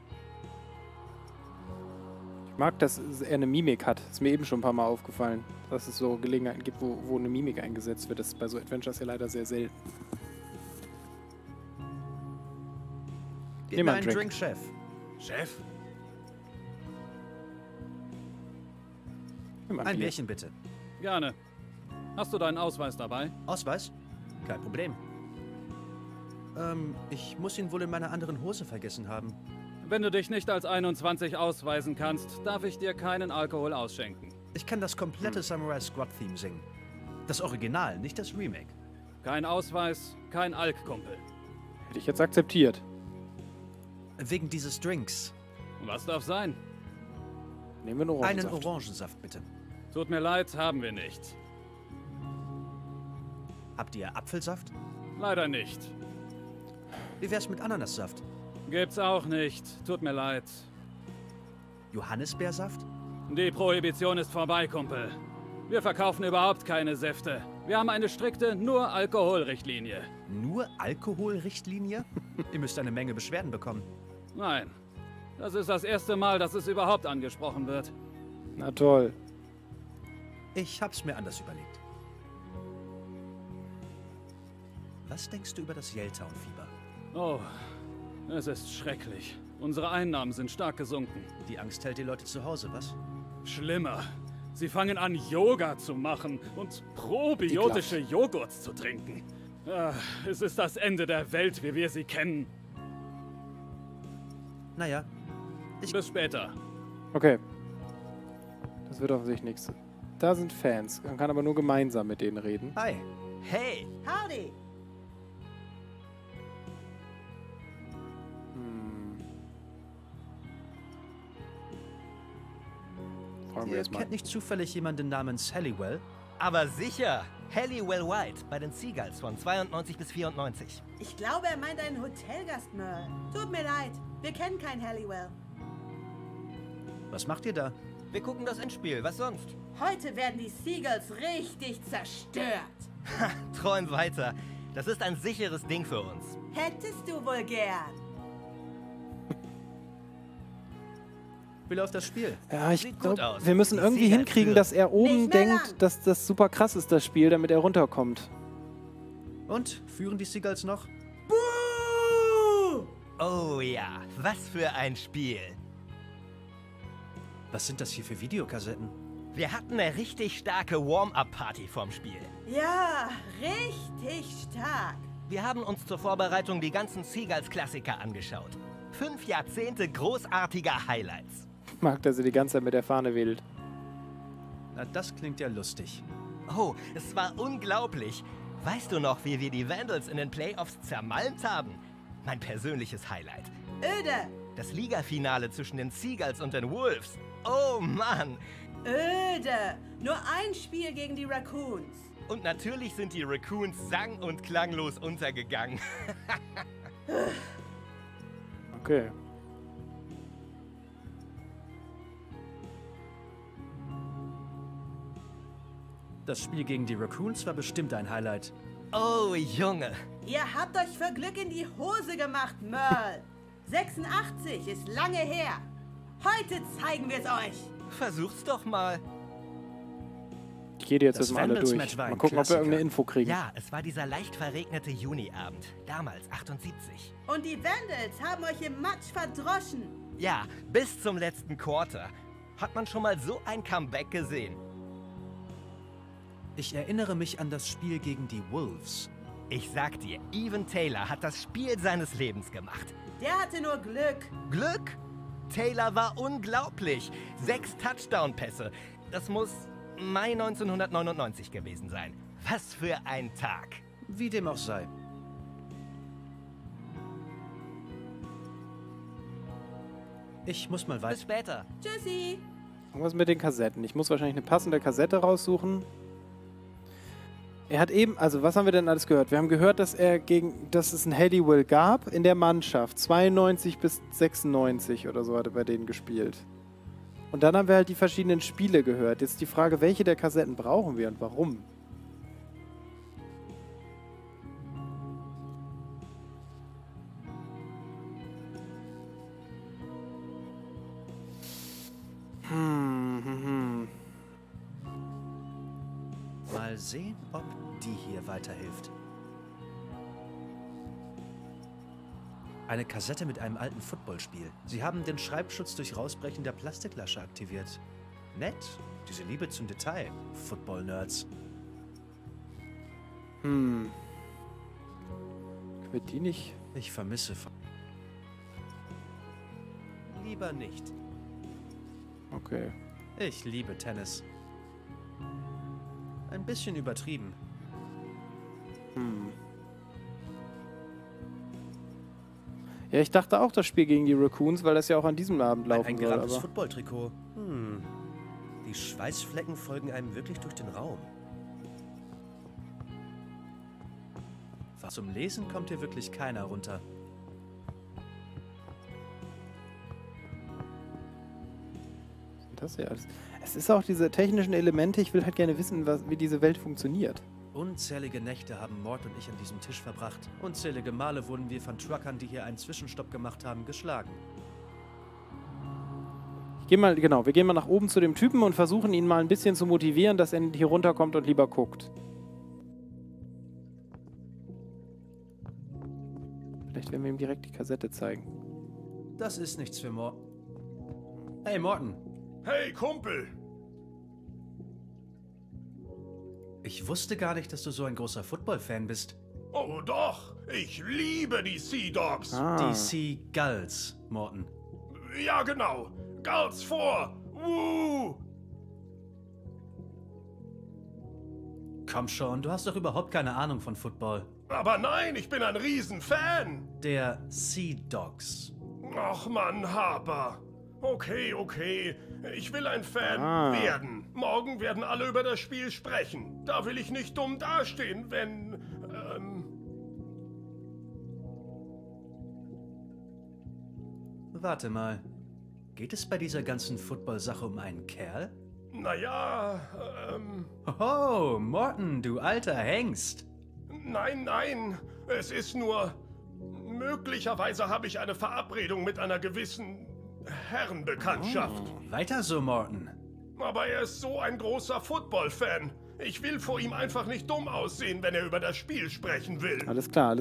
Ich mag, dass er eine Mimik hat. Ist mir eben schon ein paar Mal aufgefallen, dass es so Gelegenheiten gibt, wo eine Mimik eingesetzt wird. Das ist bei so Adventures ja leider sehr selten. Gib mir einen Drink, Chef. Chef? Ein Bierchen bitte. Gerne. Hast du deinen Ausweis dabei? Ausweis? Kein Problem. Ich muss ihn wohl in meiner anderen Hose vergessen haben. Wenn du dich nicht als 21 ausweisen kannst, darf ich dir keinen Alkohol ausschenken. Ich kann das komplette Samurai Squad Theme singen. Das Original, nicht das Remake. Kein Ausweis, kein Alk-Kumpel. Hätte ich jetzt akzeptiert. Wegen dieses Drinks. Was darf sein? Nehmen wir einen Orangensaft. Einen Orangensaft, bitte. Tut mir leid, haben wir nicht. Habt ihr Apfelsaft? Leider nicht. Wie wär's mit Ananassaft? Gibt's auch nicht. Tut mir leid. Johannisbeersaft? Die Prohibition ist vorbei, Kumpel. Wir verkaufen überhaupt keine Säfte. Wir haben eine strikte Nur-Alkohol-Richtlinie. Nur Alkoholrichtlinie? Ihr müsst eine Menge Beschwerden bekommen. Nein. Das ist das erste Mal, dass es überhaupt angesprochen wird. Na toll. Ich hab's mir anders überlegt. Was denkst du über das Yelltown-Fieber? Oh, es ist schrecklich. Unsere Einnahmen sind stark gesunken. Die Angst hält die Leute zu Hause, was? Schlimmer. Sie fangen an, Yoga zu machen und probiotische Joghurts zu trinken. Es ist das Ende der Welt, wie wir sie kennen. Naja. Bis später. Okay. Das wird offensichtlich nichts. Da sind Fans. Man kann aber nur gemeinsam mit denen reden. Hi. Hey. Howdy. Ihr kennt nicht zufällig jemanden namens Halliwell? Aber sicher. Halliwell White bei den Seagulls von 92 bis 94. Ich glaube, er meint einen Hotelgast, Merle. Tut mir leid. Wir kennen keinen Halliwell. Was macht ihr da? Wir gucken das Endspiel. Was sonst? Heute werden die Seagulls richtig zerstört. Ha, träum weiter. Das ist ein sicheres Ding für uns. Hättest du wohl gern. Wie läuft das Spiel? Ja, ich glaube, wir müssen irgendwie hinkriegen, dass er oben denkt, dass das super krass ist, das Spiel, damit er runterkommt. Und? Führen die Seagulls noch? Buh! Oh ja, was für ein Spiel. Was sind das hier für Videokassetten? Wir hatten eine richtig starke Warm-Up-Party vorm Spiel. Ja, richtig stark. Wir haben uns zur Vorbereitung die ganzen Seagulls-Klassiker angeschaut. 5 Jahrzehnte großartiger Highlights. Mag, dass er die ganze Zeit mit der Fahne wedelt. Na, das klingt ja lustig. Oh, es war unglaublich. Weißt du noch, wie wir die Vandals in den Playoffs zermalmt haben? Mein persönliches Highlight. Öde. Das Ligafinale zwischen den Seagulls und den Wolves. Oh Mann. Öde. Nur ein Spiel gegen die Raccoons. Und natürlich sind die Raccoons sang- und klanglos untergegangen. Okay. Das Spiel gegen die Raccoons war bestimmt ein Highlight. Oh, Junge. Ihr habt euch für Glück in die Hose gemacht, Merle. 86 ist lange her. Heute zeigen wir es euch. Versuch's doch mal. Ich gehe die jetzt erstmal alle durch. Mal gucken, ob wir irgendeine Info kriegen. Ja, es war dieser leicht verregnete Juniabend. Damals, 78. Und die Vandals haben euch im Matsch verdroschen. Ja, bis zum letzten Quarter. Hat man schon mal so ein Comeback gesehen? Ich erinnere mich an das Spiel gegen die Wolves. Ich sag dir, Evan Taylor hat das Spiel seines Lebens gemacht. Der hatte nur Glück. Glück? Taylor war unglaublich. 6 Touchdown-Pässe. Das muss Mai 1999 gewesen sein. Was für ein Tag. Wie dem auch sei. Ich muss mal weiter. Bis später. Tschüssi. Irgendwas mit den Kassetten. Ich muss wahrscheinlich eine passende Kassette raussuchen. Er hat eben, also was haben wir denn alles gehört? Wir haben gehört, dass es ein Halliwell gab in der Mannschaft. 92 bis 96 oder so hat er bei denen gespielt. Und dann haben wir halt die verschiedenen Spiele gehört. Jetzt die Frage, welche der Kassetten brauchen wir und warum? Mal sehen, ob die hier weiterhilft. Eine Kassette mit einem alten Footballspiel. Sie haben den Schreibschutz durch Rausbrechen der Plastiklasche aktiviert. Nett, diese Liebe zum Detail, Football-Nerds. Können wir die nicht? Ich vermisse... Lieber nicht. Okay. Ich liebe Tennis. Ein bisschen übertrieben. Ja, ich dachte auch das Spiel gegen die Raccoons, weil das ja auch an diesem Abend laufen Ein soll. gerahmtes Aber Footballtrikot. Die Schweißflecken folgen einem wirklich durch den Raum. Zum Lesen kommt hier wirklich keiner runter. das ja alles. Es ist auch diese technischen Elemente, ich will halt gerne wissen, wie diese Welt funktioniert. Unzählige Nächte haben Mort und ich an diesem Tisch verbracht. Unzählige Male wurden wir von Truckern, die hier einen Zwischenstopp gemacht haben, geschlagen. Wir gehen mal nach oben zu dem Typen und versuchen ihn mal ein bisschen zu motivieren, dass er hier runterkommt und lieber guckt. Vielleicht werden wir ihm direkt die Kassette zeigen. Das ist nichts für Morten. Hey, Morten. Hey, Kumpel. Ich wusste gar nicht, dass du so ein großer Football-Fan bist. Oh doch, ich liebe die Sea Dogs. Die Sea Gulls, Morten. Ja, genau. Gulls vor. Komm schon, du hast doch überhaupt keine Ahnung von Football. Aber nein, ich bin ein Riesenfan. Der Sea Dogs. Ach Mann, Harper. Okay. Ich will ein Fan werden. Morgen werden alle über das Spiel sprechen. Da will ich nicht dumm dastehen, wenn... Warte mal. Geht es bei dieser ganzen Football-Sache um einen Kerl? Naja, Oh, Morten, du alter Hengst. Nein. Es ist nur... Möglicherweise habe ich eine Verabredung mit einer gewissen Herrenbekanntschaft. Weiter so, Morten. Aber er ist so ein großer Football-Fan. Ich will vor ihm einfach nicht dumm aussehen, wenn er über das Spiel sprechen will. Alles klar.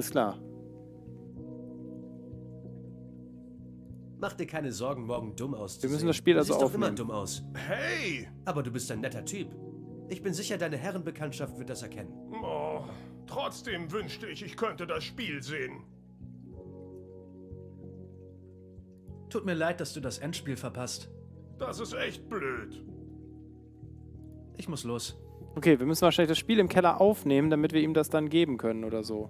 Mach dir keine Sorgen, morgen dumm auszusehen. Wir müssen das Spiel also Du siehst doch immer aufnehmen. dumm aus. Hey! Aber du bist ein netter Typ. Ich bin sicher, deine Herrenbekanntschaft wird das erkennen. Oh, trotzdem wünschte ich könnte das Spiel sehen. Tut mir leid, dass du das Endspiel verpasst. Das ist echt blöd. Ich muss los. Okay, wir müssen wahrscheinlich das Spiel im Keller aufnehmen, damit wir ihm das dann geben können oder so.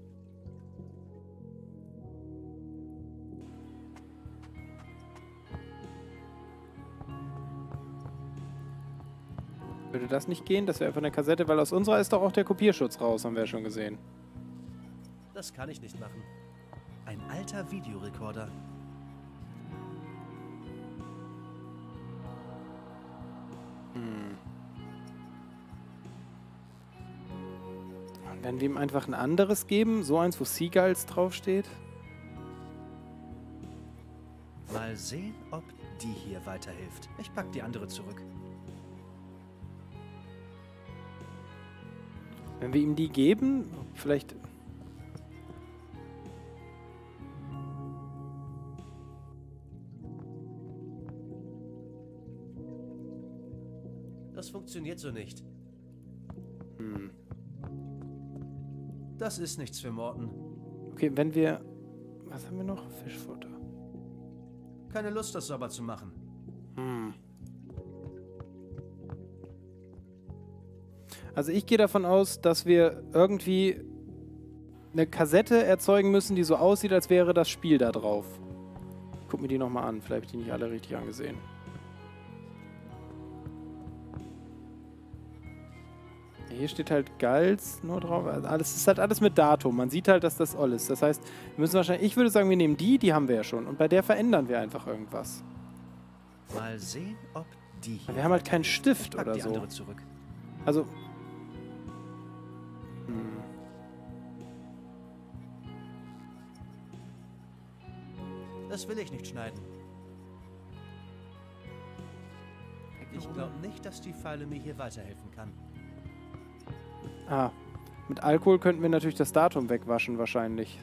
Würde das nicht gehen? Das wäre einfach eine Kassette, weil aus unserer ist doch auch der Kopierschutz raus, haben wir ja schon gesehen. Das kann ich nicht machen. Ein alter Videorekorder. Und wenn wir ihm einfach ein anderes geben, so eins, wo Seagulls draufsteht? Mal sehen, ob die hier weiterhilft. Ich pack die andere zurück. Wenn wir ihm die geben, vielleicht... Das funktioniert so nicht. Das ist nichts für Morten. Okay, wenn wir... Was haben wir noch? Fischfutter. Keine Lust, das sauber zu machen. Also ich gehe davon aus, dass wir irgendwie eine Kassette erzeugen müssen, die so aussieht, als wäre das Spiel da drauf. Guck mir die nochmal an, vielleicht habe ich die nicht alle richtig angesehen. Hier steht halt Gulls nur drauf. Also alles ist halt alles mit Datum. Man sieht halt, dass das all ist. Das heißt, wir müssen wahrscheinlich, ich würde sagen, wir nehmen die haben wir ja schon. Und bei der verändern wir einfach irgendwas. Mal sehen, ob die hier... Wir haben halt keinen Stift Ich pack oder die so. andere zurück. Also... Das will ich nicht schneiden. Ich glaube nicht, dass die Pfeile mir hier weiterhelfen kann. Mit Alkohol könnten wir natürlich das Datum wegwaschen, wahrscheinlich.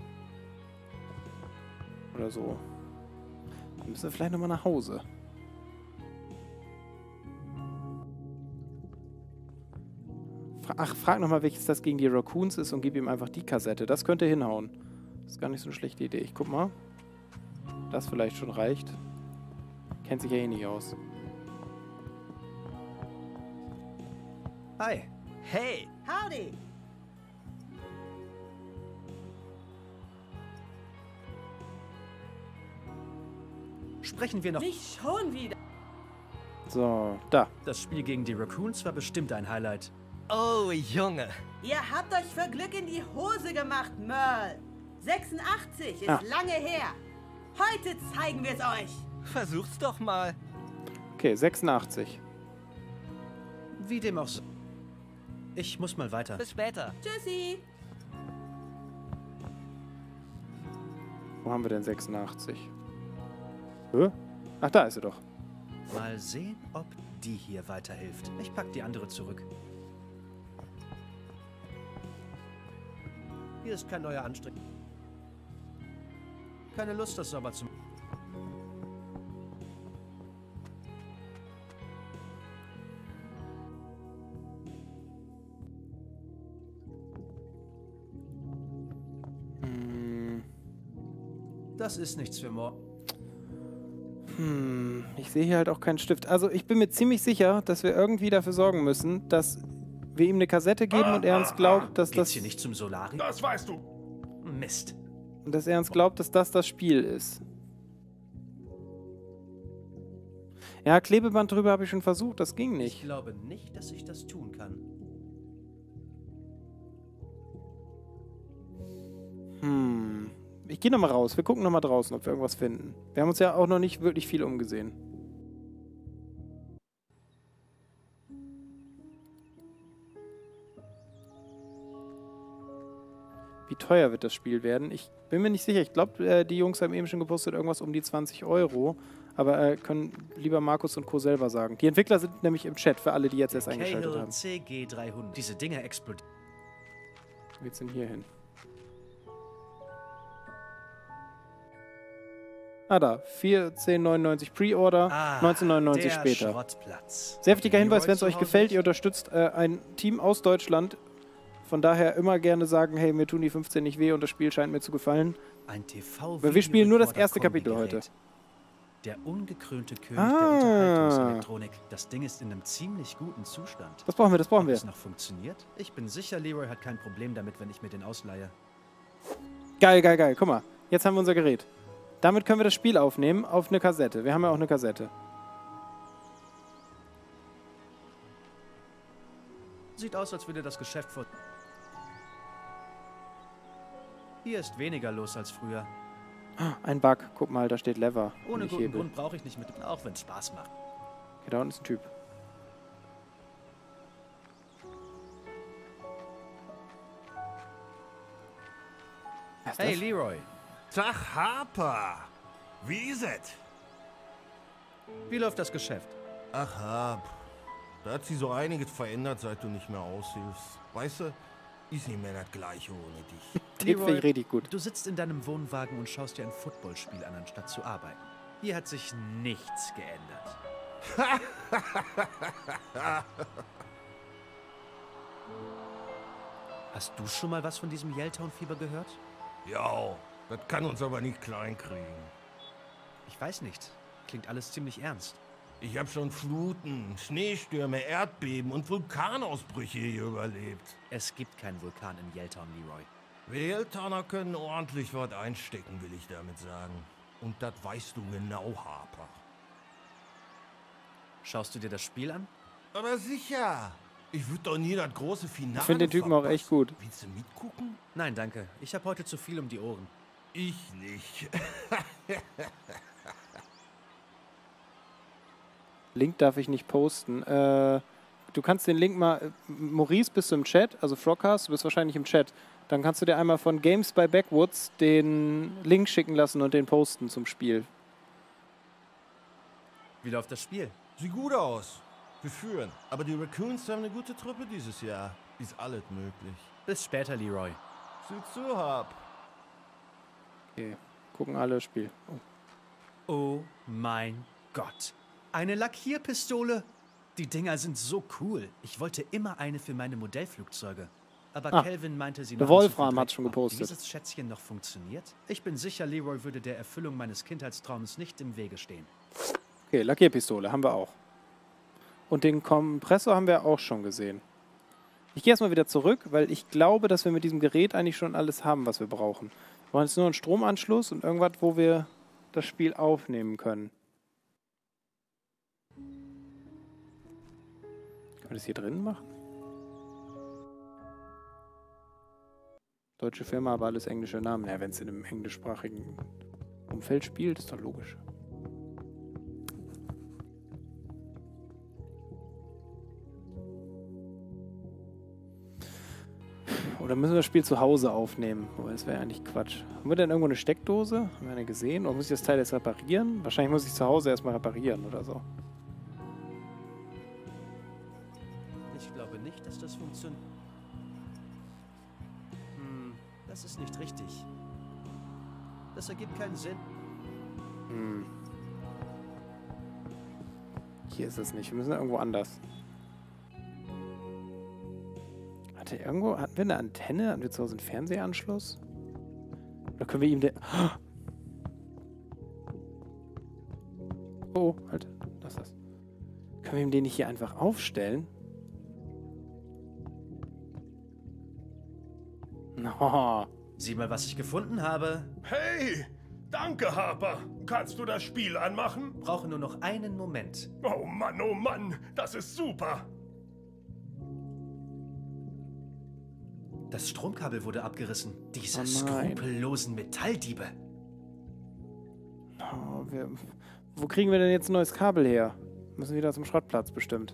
Oder so. Dann müssen wir vielleicht nochmal nach Hause. Frag nochmal, welches das gegen die Raccoons ist und gib ihm einfach die Kassette. Das könnte hinhauen. Das ist gar nicht so eine schlechte Idee. Ich guck mal. Das vielleicht schon reicht. Kennt sich ja eh nicht aus. Hi. Hey! Howdy! Sprechen wir noch... Nicht schon wieder! So, da. Das Spiel gegen die Raccoons war bestimmt ein Highlight. Oh, Junge. Ihr habt euch für Glück in die Hose gemacht, Merle. 86 ist Ah. lange her. Heute zeigen wir es euch. Versuch's doch mal. Okay, 86. Wie dem auch sei. Ich muss mal weiter. Bis später. Tschüssi. Wo haben wir denn 86? Hä? Ach, da ist sie doch. Mal sehen, ob die hier weiterhilft. Ich pack die andere zurück. Hier ist kein neuer Anstrich. Keine Lust, das sauber zu machen. Das ist nichts für morgen. Ich sehe hier halt auch keinen Stift. Also ich bin mir ziemlich sicher, dass wir irgendwie dafür sorgen müssen, dass wir ihm eine Kassette geben und er uns glaubt, dass Geht's das... hier nicht zum Solari? Das weißt du. Mist. Dass er uns glaubt, dass das Spiel ist. Ja, Klebeband drüber habe ich schon versucht, das ging Ich nicht. glaube nicht, dass ich das tun kann. Ich gehe nochmal raus, wir gucken nochmal draußen, ob wir irgendwas finden. Wir haben uns ja auch noch nicht wirklich viel umgesehen. Wie teuer wird das Spiel werden? Ich bin mir nicht sicher. Ich glaube, die Jungs haben eben schon gepostet, irgendwas um die 20 €. Aber können lieber Markus und Co. selber sagen. Die Entwickler sind nämlich im Chat, für alle, die jetzt erst eingeschaltet haben. CG300. Diese Dinger explodieren. Wo geht's denn hier hin? Ah, da. 14,99 Pre-Order, 19,99 der später. Schrottplatz. Sehr wichtiger Leroy Hinweis, wenn es zu euch Hause gefällt, ist? ihr unterstützt ein Team aus Deutschland. Von daher immer gerne sagen, hey, mir tun die 15 nicht weh und das Spiel scheint mir zu gefallen. Ein TV Weil wir spielen nur das erste Kapitel heute. Der ungekrönte König der Unterhaltungselektronik. Das Ding ist in einem ziemlich guten Zustand. Das brauchen wir, das brauchen wir. Ob es noch funktioniert? Ich bin sicher, Leroy hat kein Problem damit, wenn ich mir den ausleihe. Geil, geil, geil. Guck mal, jetzt haben wir unser Gerät. Damit können wir das Spiel aufnehmen auf eine Kassette. Wir haben ja auch eine Kassette. Sieht aus, als würde das Geschäft vor... Hier ist weniger los als früher. Ein Bug. Guck mal, da steht Lever. Ohne nicht guten Hebel. Grund brauche ich nicht mit, auch wenn es Spaß macht. Okay, da unten ist ein Typ. Was ist Hey, das? Leroy. Tag, Harper. Wie ist es? Wie läuft das Geschäft? Ach, Harp. Da hat sich so einiges verändert, seit du nicht mehr aushilfst. Weißt du, ist nicht mehr das Gleiche ohne dich. Den finde ich richtig gut. Du sitzt in deinem Wohnwagen und schaust dir ein Footballspiel an, anstatt zu arbeiten. Hier hat sich nichts geändert. Hast du schon mal was von diesem Yelltown-Fieber gehört? Ja, das kann uns aber nicht kleinkriegen. Ich weiß nicht. Klingt alles ziemlich ernst. Ich habe schon Fluten, Schneestürme, Erdbeben und Vulkanausbrüche hier überlebt. Es gibt keinen Vulkan in Yelltown, Leroy. Wir Yelltowner können ordentlich was einstecken, will ich damit sagen. Und das weißt du genau, Harper. Schaust du dir das Spiel an? Aber sicher. Ich würde doch nie das große Finale Ich finde den Typen auch echt gut. Willst du mitgucken? Nein, danke. Ich habe heute zu viel um die Ohren. Ich nicht. Link darf ich nicht posten. Du kannst den Link mal... Maurice, bist du im Chat? Also Frogcast, du bist wahrscheinlich im Chat. Dann kannst du dir einmal von Games by Backwoods den Link schicken lassen und den posten zum Spiel. Wie läuft das Spiel? Sieht gut aus. Wir führen. Aber die Raccoons haben eine gute Truppe dieses Jahr. Ist alles möglich. Bis später, Leroy. Sieh zu, Hab. Okay, gucken alle das Spiel. Oh. Oh mein Gott. Eine Lackierpistole. Die Dinger sind so cool. Ich wollte immer eine für meine Modellflugzeuge. Aber Kelvin meinte, sie der machen zu viel Wolfram hat Dreck. schon Ob gepostet. dieses Schätzchen noch funktioniert? Ich bin sicher, Leroy würde der Erfüllung meines Kindheitstraums nicht im Wege stehen. Okay, Lackierpistole haben wir auch. Und den Kompressor haben wir auch schon gesehen. Ich gehe erstmal wieder zurück, weil ich glaube, dass wir mit diesem Gerät eigentlich schon alles haben, was wir brauchen. Wir brauchen jetzt nur einen Stromanschluss und irgendwas, wo wir das Spiel aufnehmen können. Können wir das hier drin machen? Deutsche Firma, aber alles englische Namen. Ja, wenn es in einem englischsprachigen Umfeld spielt, ist doch logisch. Oder müssen wir das Spiel zu Hause aufnehmen? Wobei, das wäre ja eigentlich Quatsch. Haben wir denn irgendwo eine Steckdose? Haben wir eine gesehen? Oder muss ich das Teil jetzt reparieren? Wahrscheinlich muss ich zu Hause erstmal reparieren oder so. Ich glaube nicht, dass das funktioniert. Das ist nicht richtig. Das ergibt keinen Sinn. Hier ist es nicht. Wir müssen irgendwo anders. Hatten wir eine Antenne? Hatten wir zu Hause einen Fernsehanschluss? Oder können wir ihm den... Oh, halt. Lass das. Können wir ihm den nicht hier einfach aufstellen? No. Sieh mal, was ich gefunden habe. Hey! Danke, Harper. Kannst du das Spiel anmachen? Brauche nur noch einen Moment. Oh Mann, das ist super. Das Stromkabel wurde abgerissen. Diese Oh nein. skrupellosen Metalldiebe. Oh, wo kriegen wir denn jetzt ein neues Kabel her? Müssen wieder zum Schrottplatz bestimmt.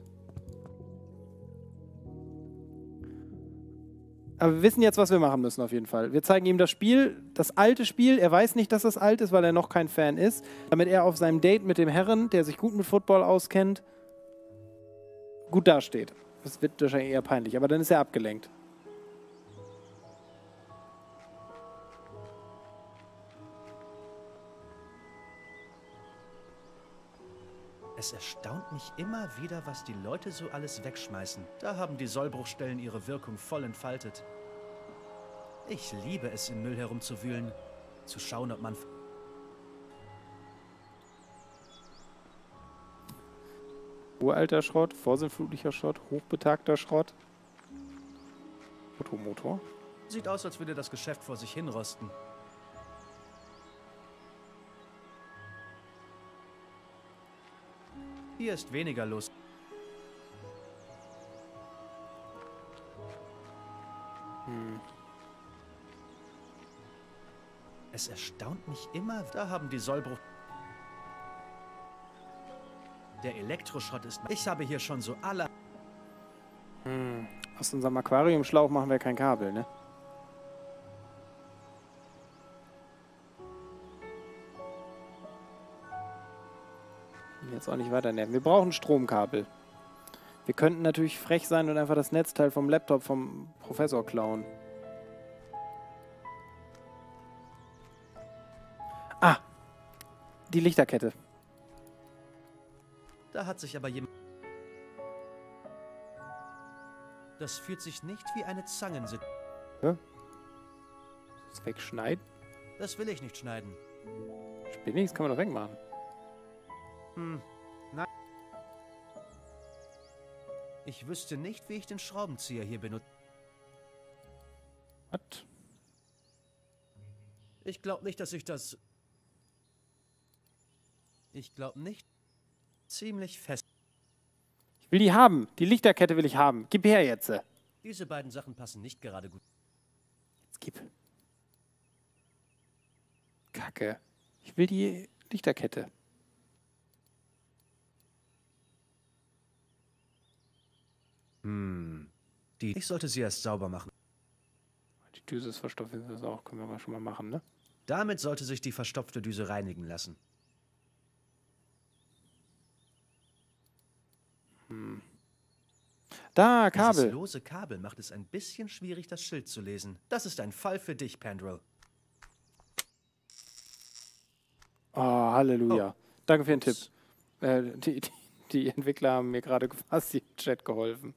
Aber wir wissen jetzt, was wir machen müssen auf jeden Fall. Wir zeigen ihm das Spiel, das alte Spiel. Er weiß nicht, dass das alt ist, weil er noch kein Fan ist. Damit er auf seinem Date mit dem Herren, der sich gut mit Football auskennt, gut dasteht. Das wird wahrscheinlich eher peinlich, aber dann ist er abgelenkt. Es erstaunt mich immer wieder, was die Leute so alles wegschmeißen. Da haben die Sollbruchstellen ihre Wirkung voll entfaltet. Ich liebe es, im Müll herumzuwühlen. Zu schauen, ob man... Uralter Schrott, vorsinnflutlicher Schrott, hochbetagter Schrott. Motor. Sieht aus, als würde das Geschäft vor sich hinrosten. Hier ist weniger los. Es erstaunt mich immer, da haben die Sollbruch... Der Elektroschrott ist... Ich habe hier schon so alle... Aus unserem Aquariumschlauch machen wir kein Kabel, ne? Jetzt auch nicht weiter nerven. Wir brauchen Stromkabel. Wir könnten natürlich frech sein und einfach das Netzteil vom Laptop vom Professor klauen. Ah! Die Lichterkette. Da hat sich aber jemand... Das fühlt sich nicht wie eine Zangensitte. Ja? Das wegschneiden? Das will ich nicht schneiden. Spiel nichts, kann man doch wegmachen. Nein. Ich wüsste nicht, wie ich den Schraubenzieher hier benutze. Was? Ich glaube nicht, dass ich das... Ich glaube nicht. Ziemlich fest. Ich will die haben. Die Lichterkette will ich haben. Gib her jetzt. Diese beiden Sachen passen nicht gerade gut. Jetzt gib. Kacke. Ich will die Lichterkette. Ich sollte sie erst sauber machen. Die Düse ist verstopft, das auch. Können wir mal schon mal machen, ne? Damit sollte sich die verstopfte Düse reinigen lassen. Da, Kabel. Dieses lose Kabel macht es ein bisschen schwierig, das Schild zu lesen. Das ist ein Fall für dich, Pandrel. Oh, Halleluja. Oh. Danke für den Tipp. Die Entwickler haben mir gerade fast im Chat geholfen.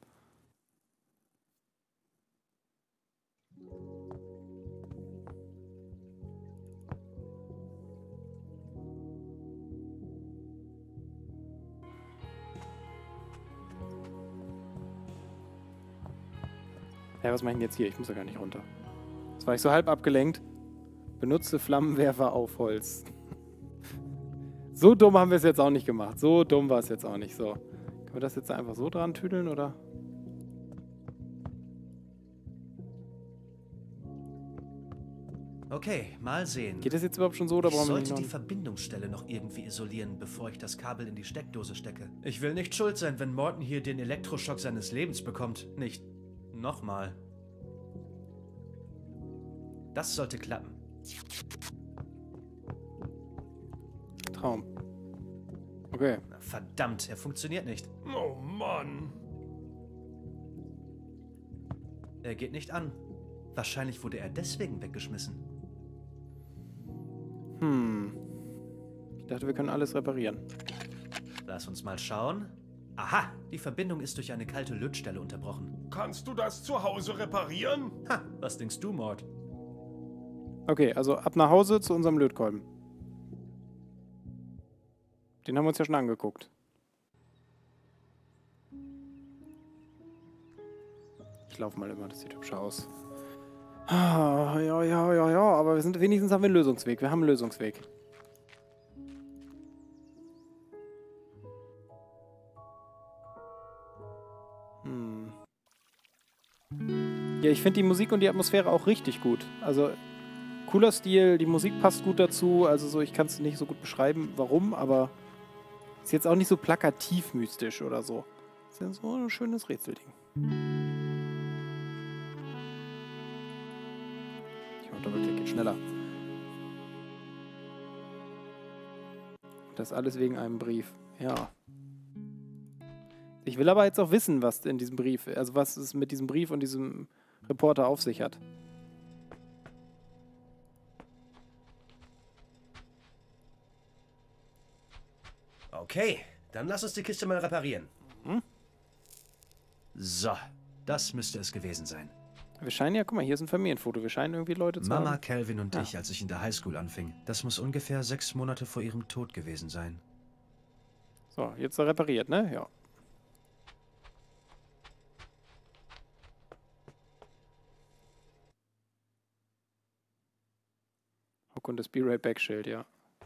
Ja, was mache ich denn jetzt hier? Ich muss ja gar nicht runter. Jetzt war ich so halb abgelenkt. Benutze Flammenwerfer auf Holz. So dumm haben wir es jetzt auch nicht gemacht. So dumm war es jetzt auch nicht. So. Können wir das jetzt einfach so dran tüdeln, oder? Okay, mal sehen. Geht das jetzt überhaupt schon so, oder ich brauchen wir sollte nicht die noch? Verbindungsstelle noch irgendwie isolieren, bevor ich das Kabel in die Steckdose stecke. Ich will nicht schuld sein, wenn Morton hier den Elektroschock seines Lebens bekommt. Nicht nochmal. Das sollte klappen. Traum. Okay. Na, verdammt, er funktioniert nicht. Oh Mann. Er geht nicht an. Wahrscheinlich wurde er deswegen weggeschmissen. Ich dachte, wir können alles reparieren. Lass uns mal schauen. Aha, die Verbindung ist durch eine kalte Lötstelle unterbrochen. Kannst du das zu Hause reparieren? Ha, was denkst du, Mord? Okay, also ab nach Hause zu unserem Lötkolben. Den haben wir uns ja schon angeguckt. Ich laufe mal immer, das sieht hübsch aus. Ah, ja, aber wenigstens haben wir einen Lösungsweg. Wir haben einen Lösungsweg. Ja, ich finde die Musik und die Atmosphäre auch richtig gut. Also, cooler Stil, die Musik passt gut dazu. Also so, ich kann es nicht so gut beschreiben, warum, aber ist jetzt auch nicht so plakativ mystisch oder so. Ist ja so ein schönes Rätselding. Doppelklick geht schneller. Das alles wegen einem Brief. Ja. Ich will aber jetzt auch wissen, was in diesem Brief, also was es mit diesem Brief und diesem Reporter auf sich hat. Okay, dann lass uns die Kiste mal reparieren. So, das müsste es gewesen sein. Wir scheinen ja, guck mal, hier ist ein Familienfoto. Wir scheinen irgendwie Leute zu Mama, haben. Calvin und ich, als ich in der Highschool anfing. Das muss ungefähr 6 Monate vor ihrem Tod gewesen sein. So, jetzt repariert, ne? Ja. Hook und das Be Right Back Schild, ja.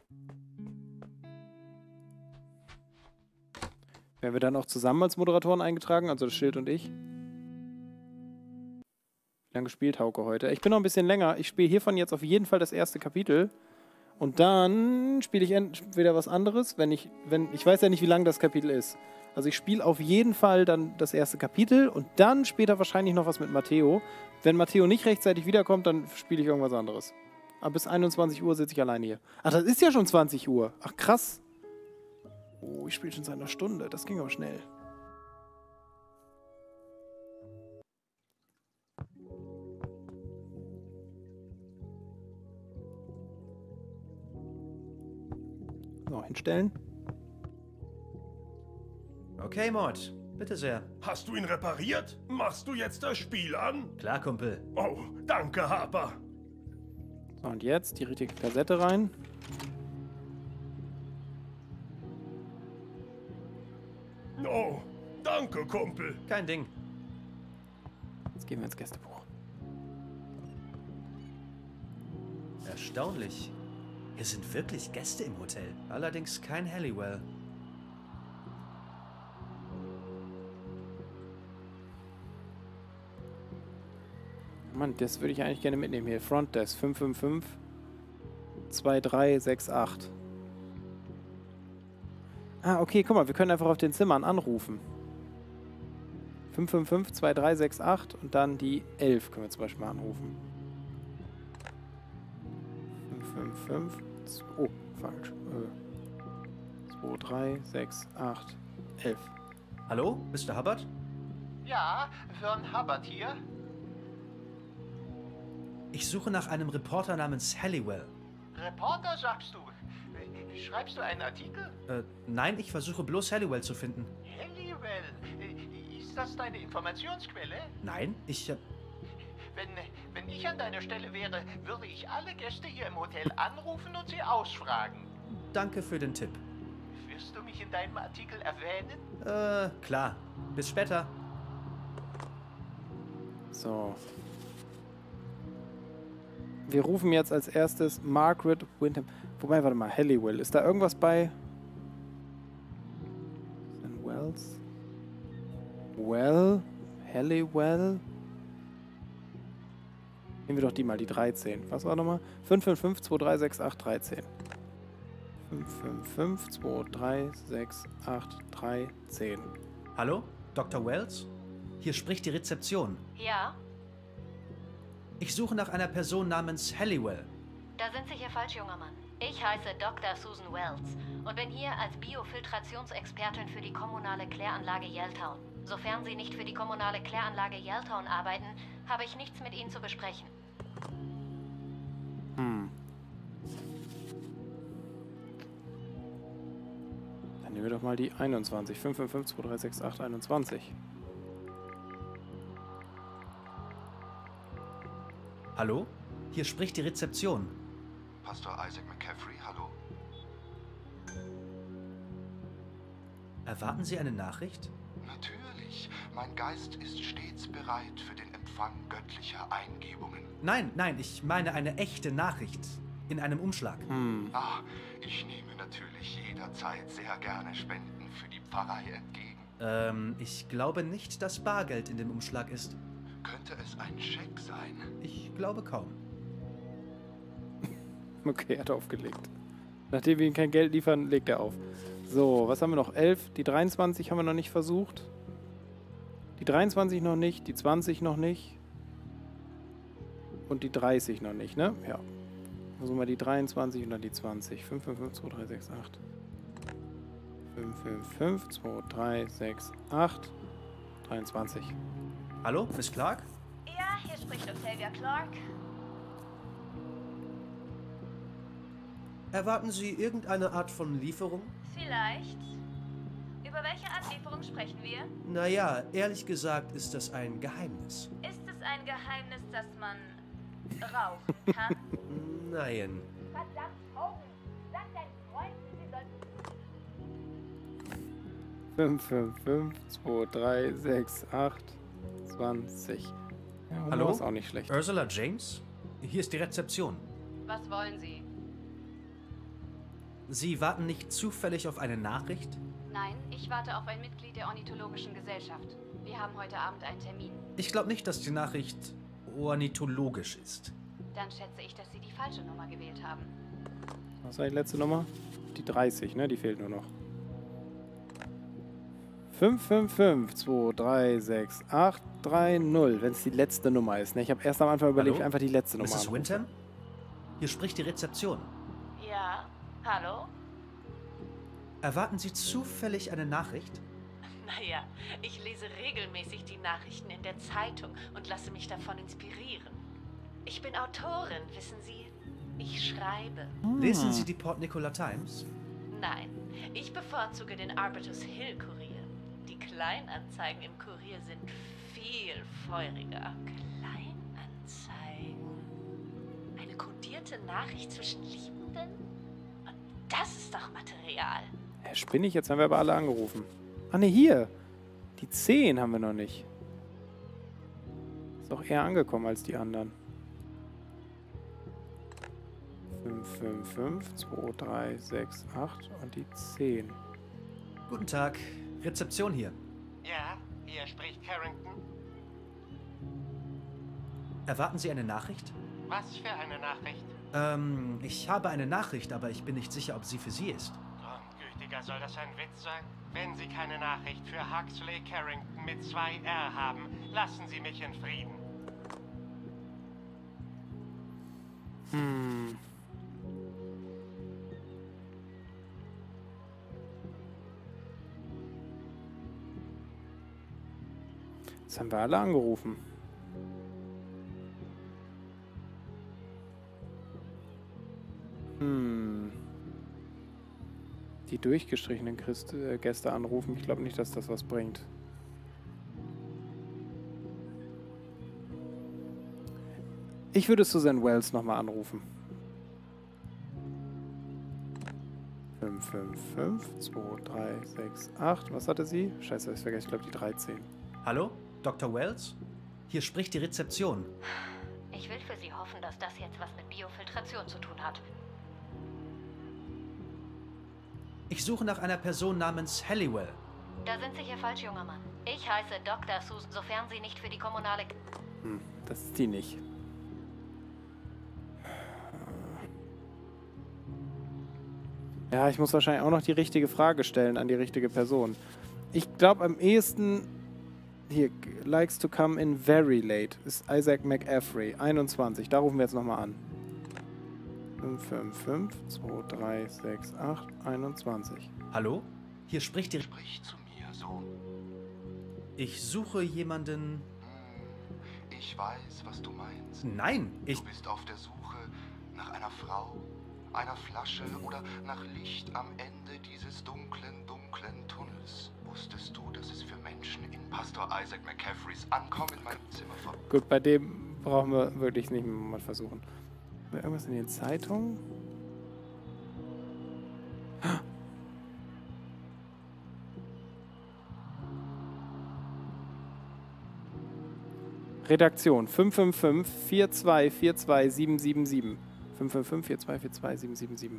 Werden wir dann auch zusammen als Moderatoren eingetragen, also das Schild und ich? Wie lange spielt Hauke heute? Ich bin noch ein bisschen länger. Ich spiele hiervon jetzt auf jeden Fall das erste Kapitel. Und dann spiele ich entweder was anderes, ich weiß ja nicht, wie lang das Kapitel ist. Also ich spiele auf jeden Fall dann das erste Kapitel und dann später wahrscheinlich noch was mit Matteo. Wenn Matteo nicht rechtzeitig wiederkommt, dann spiele ich irgendwas anderes. Aber bis 21 Uhr sitze ich alleine hier. Ach, das ist ja schon 20 Uhr. Ach, krass. Oh, ich spiele schon seit einer Stunde. Das ging aber schnell. So, hinstellen. Okay, Mord. Bitte sehr. Hast du ihn repariert? Machst du jetzt das Spiel an? Klar, Kumpel. Oh, danke, Harper. So, und jetzt die richtige Kassette rein. Oh, danke, Kumpel. Kein Ding. Jetzt gehen wir ins Gästebuch. Erstaunlich. Hier sind wirklich Gäste im Hotel. Allerdings kein Halliwell. Mann, das würde ich eigentlich gerne mitnehmen hier. Frontdesk 555 2368. Ah, okay, guck mal, wir können einfach auf den Zimmern anrufen. 555 2368 und dann die 11 können wir zum Beispiel mal anrufen. 555. Oh, falsch. 2368 11. Hallo, Mr. Hubbard? Ja, Vern Hubbard hier. Ich suche nach einem Reporter namens Halliwell. Reporter, sagst du? Schreibst du einen Artikel? Nein, ich versuche bloß Halliwell zu finden. Halliwell? Ist das deine Informationsquelle? Nein, Wenn ich an deiner Stelle wäre, würde ich alle Gäste hier im Hotel anrufen und sie ausfragen. Danke für den Tipp. Wirst du mich in deinem Artikel erwähnen? Klar. Bis später. So. Wir rufen jetzt als erstes Margaret Windham. Wobei, warte mal, Halliwell. Ist da irgendwas bei? Wells? Well? Halliwell? Nehmen wir doch die mal, die 13. Was war nochmal? 555-2368-13. 555-2368-13. Hallo? Dr. Wells? Hier spricht die Rezeption. Ja, Ich suche nach einer Person namens Halliwell. da sind Sie hier falsch, junger Mann. Ich heiße Dr. Susan Wells und bin hier als Biofiltrationsexpertin für die kommunale Kläranlage Yaletown. Sofern Sie nicht für die kommunale Kläranlage Yaletown arbeiten, habe ich nichts mit Ihnen zu besprechen. Dann nehmen wir doch mal die 21. 555-2368-21. Hallo? Hier spricht die Rezeption. Pastor Isaac McCaffrey, hallo. Erwarten Sie eine Nachricht? Natürlich. Mein Geist ist stets bereit für den Empfang göttlicher Eingebungen. Nein, nein, ich meine eine echte Nachricht. In einem Umschlag. Ah, ich nehme natürlich jederzeit sehr gerne Spenden für die Pfarrei entgegen. Ich glaube nicht, dass Bargeld in dem Umschlag ist. Könnte es ein Scheck sein? Ich glaube kaum. Okay, er hat aufgelegt. Nachdem wir ihm kein Geld liefern, legt er auf. So, was haben wir noch? 11. Die 23 haben wir noch nicht versucht. Die 23 noch nicht. Die 20 noch nicht. Und die 30 noch nicht, ne? Ja. Versuchen wir die 23 und dann die 20. 555-2368. 555-2368. 23. Hallo, Miss Clark? Ja, hier spricht Octavia Clark. Erwarten Sie irgendeine Art von Lieferung? Vielleicht. Über welche Art Lieferung sprechen wir? Naja, ehrlich gesagt ist das ein Geheimnis. Ist es ein Geheimnis, dass man rauchen kann? Nein. Verdammt, Hogan! Sag deinen Freunden, sie sollten... 555-2368-20. Ja, Hallo? ist auch nicht schlecht. Ursula James? Hier ist die Rezeption. Was wollen Sie? Sie warten nicht zufällig auf eine Nachricht? Nein, ich warte auf ein Mitglied der Ornithologischen Gesellschaft. Wir haben heute Abend einen Termin. Ich glaube nicht, dass die Nachricht ornithologisch ist. Dann schätze ich, dass Sie die falsche Nummer gewählt haben. Was war die letzte Nummer? Die 30, ne? Die fehlt nur noch. 555-2368-30, wenn es die letzte Nummer ist. Ne? Ich habe erst am Anfang überlegt, Hallo? einfach die letzte Nummer Mrs. anrufen. Windham? Hier spricht die Rezeption. Ja, hallo? Erwarten Sie zufällig eine Nachricht? Naja, ich lese regelmäßig die Nachrichten in der Zeitung und lasse mich davon inspirieren. Ich bin Autorin, wissen Sie? Ich schreibe. Lesen Sie die Port Nicola Times? Nein, ich bevorzuge den Arbutus Hill Kurier. Die Kleinanzeigen im Kurier sind viel feuriger. Kleinanzeigen? Eine kodierte Nachricht zwischen Liebenden? Und das ist doch Material. Spinne ich? Jetzt haben wir aber alle angerufen. Ah ne, hier. Die 10 haben wir noch nicht. Ist doch eher angekommen als die anderen. 555-2368 und die 10. Guten Tag, Rezeption hier. Ja, hier spricht Carrington. Erwarten Sie eine Nachricht? Was für eine Nachricht? Ich habe eine Nachricht, aber ich bin nicht sicher, ob sie für Sie ist. Gütiger, soll das ein Witz sein? Wenn Sie keine Nachricht für Huxley Carrington mit 2 R haben, lassen Sie mich in Frieden. Jetzt haben wir alle angerufen. Die durchgestrichenen Gäste anrufen. Ich glaube nicht, dass das was bringt. Ich würde Susan Wells nochmal anrufen. 555-2368. Was hatte sie? Scheiße, ich vergesse, ich glaube die 13. Hallo, Dr. Wells? hier spricht die Rezeption. Ich will für Sie hoffen, dass das jetzt was mit Biofiltration zu tun hat. Ich suche nach einer Person namens Halliwell. Da sind Sie hier falsch, junger Mann. Ich heiße Dr. Susan, sofern Sie nicht für die kommunale... Das ist die nicht. Ja, ich muss wahrscheinlich auch noch die richtige Frage stellen an die richtige Person. Ich glaube am ehesten... Hier, likes to come in very late. Ist Isaac McAfee, 21. Da rufen wir jetzt nochmal an. 555 2368 21. Hallo? Hier spricht die... Sprich zu mir, Sohn. Ich suche jemanden... Ich weiß, was du meinst. Nein, Du bist auf der Suche nach einer Frau, einer Flasche oder nach Licht am Ende dieses dunklen Tunnels. Wusstest du, dass es für Menschen in Pastor Isaac McAfees Ankommen in meinem Zimmer verboten? Gut, bei dem brauchen wir wirklich nicht mehr mal versuchen. Haben wir irgendwas in den Zeitungen? Redaktion 555-4242-777. 555-4242-777.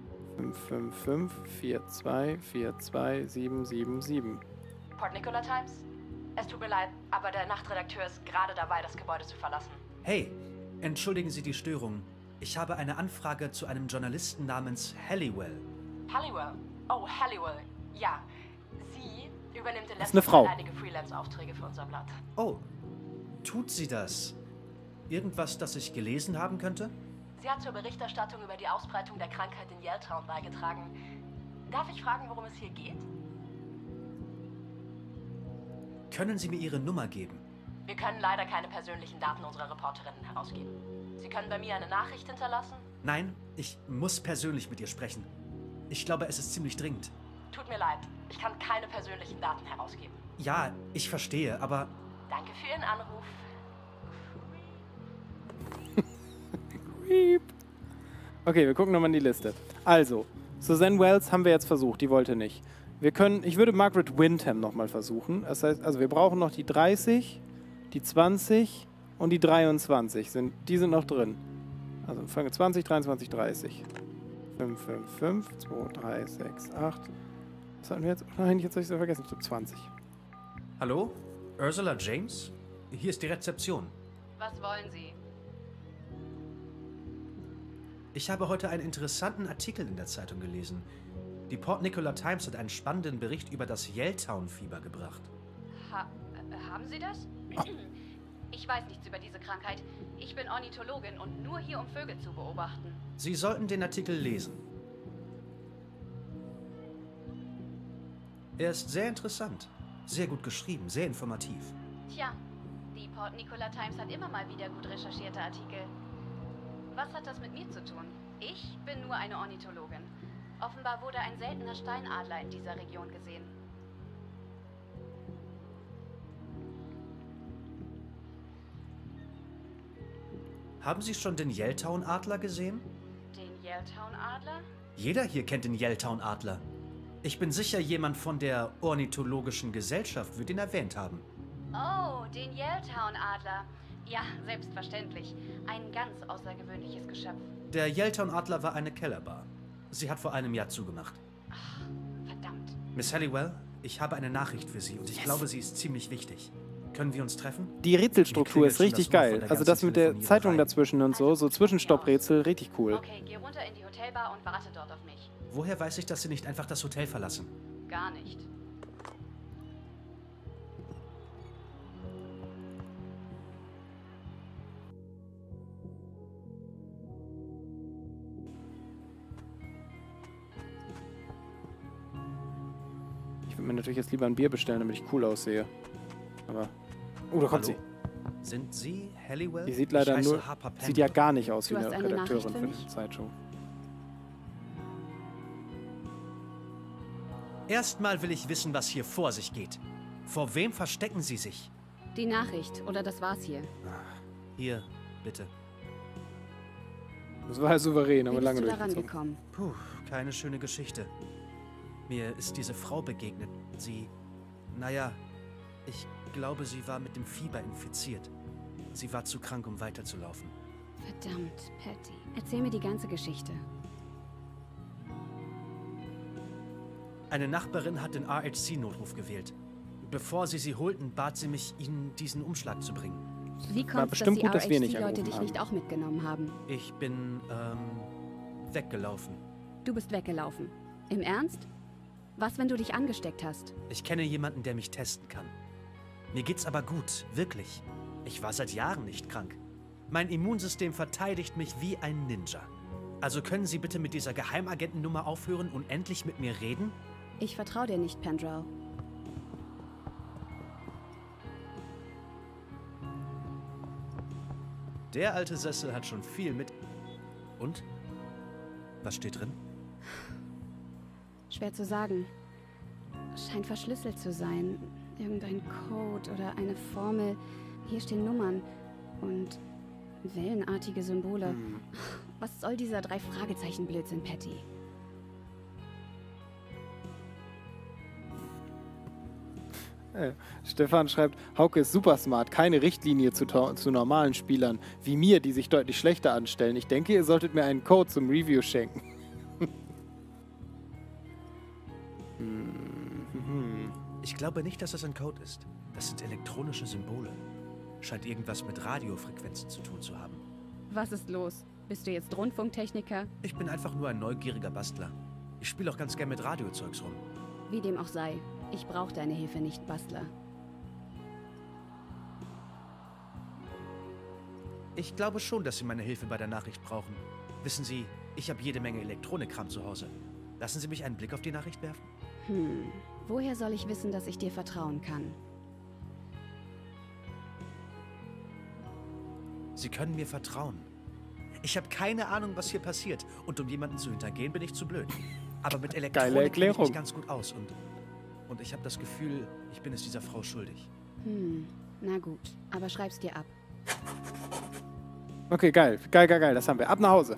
555-4242-777. Port Nicola Times? Es tut mir leid, aber der Nachtredakteur ist gerade dabei, das Gebäude zu verlassen. Hey, entschuldigen Sie die Störung. Ich habe eine Anfrage zu einem Journalisten namens Halliwell. Halliwell? Oh, Halliwell. Ja. Sie übernimmt in Das ist letzter eine Frau. Zeit einige Freelance-Aufträge für unser Blatt. Oh, tut sie das? Irgendwas, das ich gelesen haben könnte? Sie hat zur Berichterstattung über die Ausbreitung der Krankheit in Yaletown beigetragen. Darf ich fragen, worum es hier geht? Können Sie mir Ihre Nummer geben? Wir können leider keine persönlichen Daten unserer Reporterinnen herausgeben. Sie können bei mir eine Nachricht hinterlassen? Nein, ich muss persönlich mit ihr sprechen. Ich glaube, es ist ziemlich dringend. Tut mir leid, ich kann keine persönlichen Daten herausgeben. Ja, ich verstehe, aber... Danke für Ihren Anruf. Okay, wir gucken nochmal in die Liste. Also, Suzanne Wells haben wir jetzt versucht, die wollte nicht. Ich würde Margaret Windham nochmal versuchen. Das heißt, also wir brauchen noch die 30, die 20 und die 23. Die sind noch drin. Also Folge 20, 23, 30. 5, 5, 5, 2, 3, 6, 8. Was hatten wir jetzt? Nein, jetzt habe ich es vergessen. Ich glaube 20. Hallo? Ursula James? Hier ist die Rezeption. Was wollen Sie? Ich habe heute einen interessanten Artikel in der Zeitung gelesen. Die Port Nicola Times hat einen spannenden Bericht über das Yaletown-Fieber gebracht. Haben Sie das? Ich weiß nichts über diese Krankheit. Ich bin Ornithologin und nur hier, um Vögel zu beobachten. Sie sollten den Artikel lesen. Er ist sehr interessant, sehr gut geschrieben, sehr informativ. Tja, die Port Nicola Times hat immer mal wieder gut recherchierte Artikel. Was hat das mit mir zu tun? Ich bin nur eine Ornithologin. Offenbar wurde ein seltener Steinadler in dieser Region gesehen. Haben Sie schon den Yaletown-Adler gesehen? Den Yaletown-Adler? Jeder hier kennt den Yaletown-Adler. Ich bin sicher, jemand von der Ornithologischen Gesellschaft wird ihn erwähnt haben. Oh, den Yaletown-Adler. Ja, selbstverständlich. Ein ganz außergewöhnliches Geschöpf. Der Yaletown-Adler war eine Kellerbar. Sie hat vor einem Jahr zugemacht. Ach, verdammt. Miss Halliwell, ich habe eine Nachricht für Sie und ich glaube, sie ist ziemlich wichtig. Können wir uns treffen? Die Rätselstruktur ist richtig geil. Also das mit der Zeitung dazwischen und so Zwischenstopprätsel, richtig cool. Okay, geh runter in die Hotelbar und warte dort auf mich. Woher weiß ich, dass Sie nicht einfach das Hotel verlassen? Gar nicht. Ich würde mir natürlich jetzt lieber ein Bier bestellen, damit ich cool aussehe. Aber... Oh, da kommt Hallo? sie. Sind Sie Halliwell? Die sieht leider Ich heiße nur... Harper Pendle. Sieht ja gar nicht aus wie Du eine hast eine Redakteurin Nachricht für für mich? eine Zeitshow. Erstmal will ich wissen, was hier vor sich geht. Vor wem verstecken Sie sich? Die Nachricht, oder das war's hier. Hier, bitte. Das war ja souverän, Wie aber bist lange du daran durchgezogen. gekommen? Puh, keine schöne Geschichte. Mir ist diese Frau begegnet. Sie... Naja, ich glaube, sie war mit dem Fieber infiziert. Sie war zu krank, um weiterzulaufen. Verdammt, Patty. Erzähl mir die ganze Geschichte. Eine Nachbarin hat den RHC-Notruf gewählt. Bevor sie holten, bat sie mich, ihnen diesen Umschlag zu bringen. Wie kommt es, dass die RHC-Leute dich nicht auch mitgenommen haben? Ich bin, weggelaufen. Du bist weggelaufen. Im Ernst? Was, wenn du dich angesteckt hast? Ich kenne jemanden, der mich testen kann. Mir geht's aber gut, wirklich. Ich war seit Jahren nicht krank. Mein Immunsystem verteidigt mich wie ein Ninja. Also können Sie bitte mit dieser Geheimagentennummer aufhören und endlich mit mir reden? Ich vertraue dir nicht, Pendrell. Der alte Sessel hat schon viel mit... Und? Was steht drin? Schwer zu sagen. Scheint verschlüsselt zu sein. Irgendein Code oder eine Formel. Hier stehen Nummern und wellenartige Symbole. Was soll dieser 3-Fragezeichen-Blödsinn, Patty? Stefan schreibt, Hauke ist super smart, keine Richtlinie zu normalen Spielern, wie mir, die sich deutlich schlechter anstellen. Ich denke, ihr solltet mir einen Code zum Review schenken. Ich glaube nicht, dass das ein Code ist. Das sind elektronische Symbole. Scheint irgendwas mit Radiofrequenzen zu tun zu haben. Was ist los? Bist du jetzt Rundfunktechniker? Ich bin einfach nur ein neugieriger Bastler. Ich spiele auch ganz gern mit Radiozeugs rum. Wie dem auch sei. Ich brauche deine Hilfe nicht, Bastler. Ich glaube schon, dass Sie meine Hilfe bei der Nachricht brauchen. Wissen Sie, ich habe jede Menge Elektronikkram zu Hause. Lassen Sie mich einen Blick auf die Nachricht werfen? Woher soll ich wissen, dass ich dir vertrauen kann? Sie können mir vertrauen. Ich habe keine Ahnung, was hier passiert. Und um jemanden zu hintergehen, bin ich zu blöd. Aber mit Elektronik kenne ich mich ganz gut aus. Und ich habe das Gefühl, ich bin es dieser Frau schuldig. Na gut, aber schreib's dir ab. Okay, geil. Geil. Das haben wir. Ab nach Hause.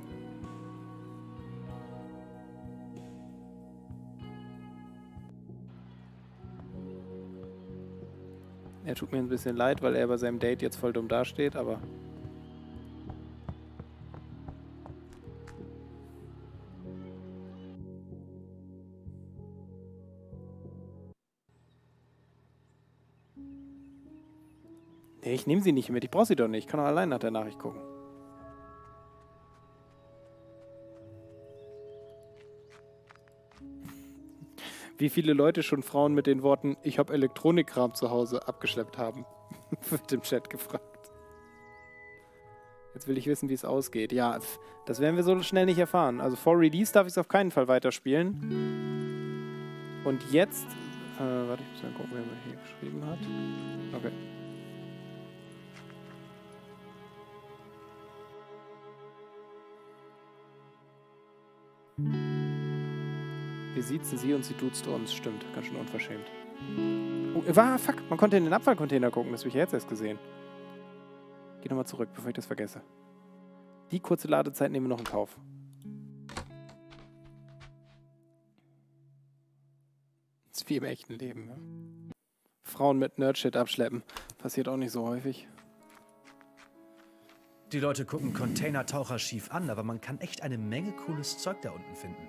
Er tut mir ein bisschen leid, weil er bei seinem Date jetzt voll dumm dasteht, aber... Nee, ich nehme sie nicht mit. Ich brauche sie doch nicht. Ich kann auch allein nach der Nachricht gucken. Wie viele Leute schon Frauen mit den Worten "Ich habe Elektronikkram zu Hause" abgeschleppt haben. Wird im Chat gefragt. Jetzt will ich wissen, wie es ausgeht. Ja, das werden wir so schnell nicht erfahren. Also vor Release darf ich es auf keinen Fall weiterspielen. Und jetzt... warte, ich muss mal gucken, wer mir hier geschrieben hat. Okay. Wir siezen sie und sie duzt uns. Stimmt, ganz schön unverschämt. Oh, fuck, man konnte in den Abfallcontainer gucken. Das habe ich ja jetzt erst gesehen. Geh nochmal zurück, bevor ich das vergesse. Die kurze Ladezeit nehmen wir noch in Kauf. Das ist wie im echten Leben. Ja? Frauen mit Nerdshit abschleppen. Passiert auch nicht so häufig. Die Leute gucken Containertaucher schief an, aber man kann echt eine Menge cooles Zeug da unten finden.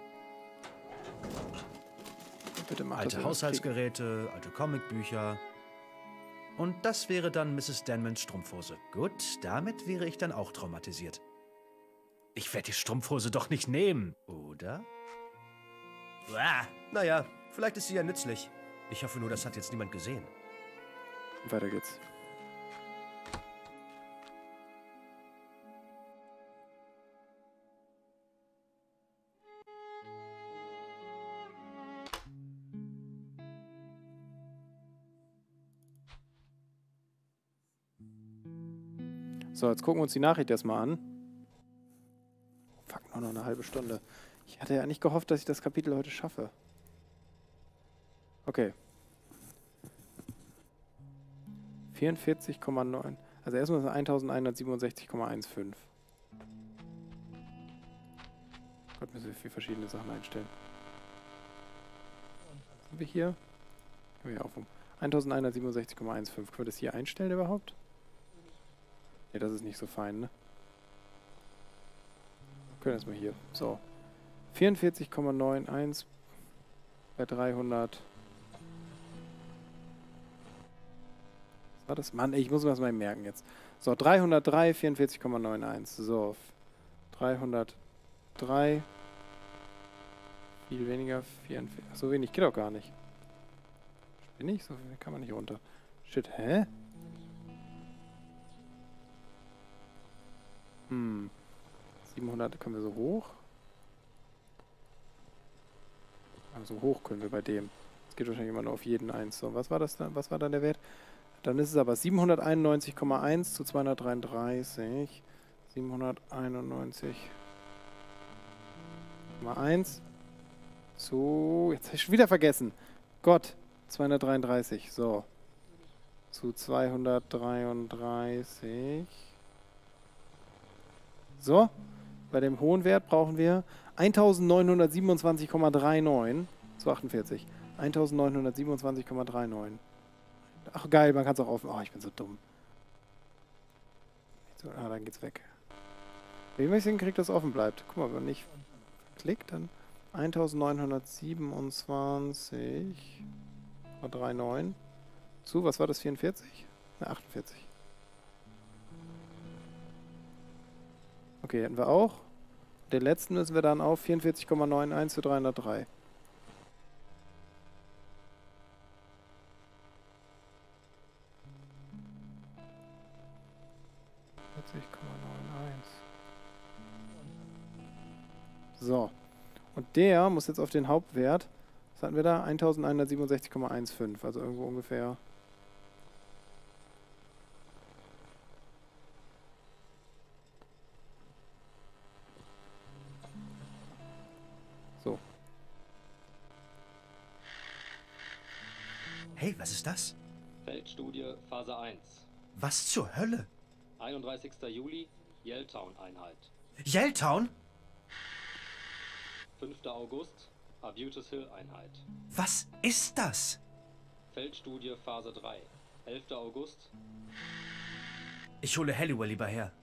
Bitte mach alte Haushaltsgeräte, alte Comicbücher. Und das wäre dann Mrs. Denmans Strumpfhose. Gut, damit wäre ich dann auch traumatisiert. Ich werde die Strumpfhose doch nicht nehmen, oder? Naja, vielleicht ist sie ja nützlich. Ich hoffe nur, das hat jetzt niemand gesehen. Weiter geht's. So, jetzt gucken wir uns die Nachricht erstmal an. Fuck, nur noch eine halbe Stunde. Ich hatte ja nicht gehofft, dass ich das Kapitel heute schaffe. Okay. 44,9. Also erstmal 1167,15. Gott, müssen wir 4 verschiedene Sachen einstellen. Sind wir hier? Können wir hier auf 1167,15. Können wir das hier einstellen überhaupt? Ne, das ist nicht so fein, ne? Wir können erstmal hier. So. 44,91 bei 300. Was war das? Mann, ey, ich muss mir das mal merken jetzt. So, 303, 44,91. So. 303. Viel weniger, 44. Ach, so wenig geht auch gar nicht. Bin ich? So viel kann man nicht runter. Shit, hä? 700 können wir so hoch. Also hoch können wir bei dem. Das geht wahrscheinlich immer nur auf jeden eins. So, was war das dann? Was war dann der Wert? Dann ist es aber 791,1 zu 233. 791,1 zu... Jetzt habe ich schon wieder vergessen. Gott, 233. So. Zu 233. So. Bei dem hohen Wert brauchen wir 1927,39 zu 48. 1927,39. Ach geil, man kann es auch offen. Oh, ich bin so dumm. So, dann geht's weg. Wie man es hinkriegt, dass es offen bleibt. Guck mal, wenn man nicht klickt, dann 1927,39 zu, was war das, 44? Ne, 48. Okay, hätten wir auch. Den letzten müssen wir dann auf 44,91 zu 303. So. Und der muss jetzt auf den Hauptwert, was hatten wir da? 1167,15, also irgendwo ungefähr. So. Hey, was ist das? Feldstudie Phase 1. Was zur Hölle? 31. Juli, Yelltown-Einheit. Yelltown? 5. August, Arbutus Hill-Einheit. Was ist das? Feldstudie Phase 3. 11. August. Ich hole Halliwell lieber her.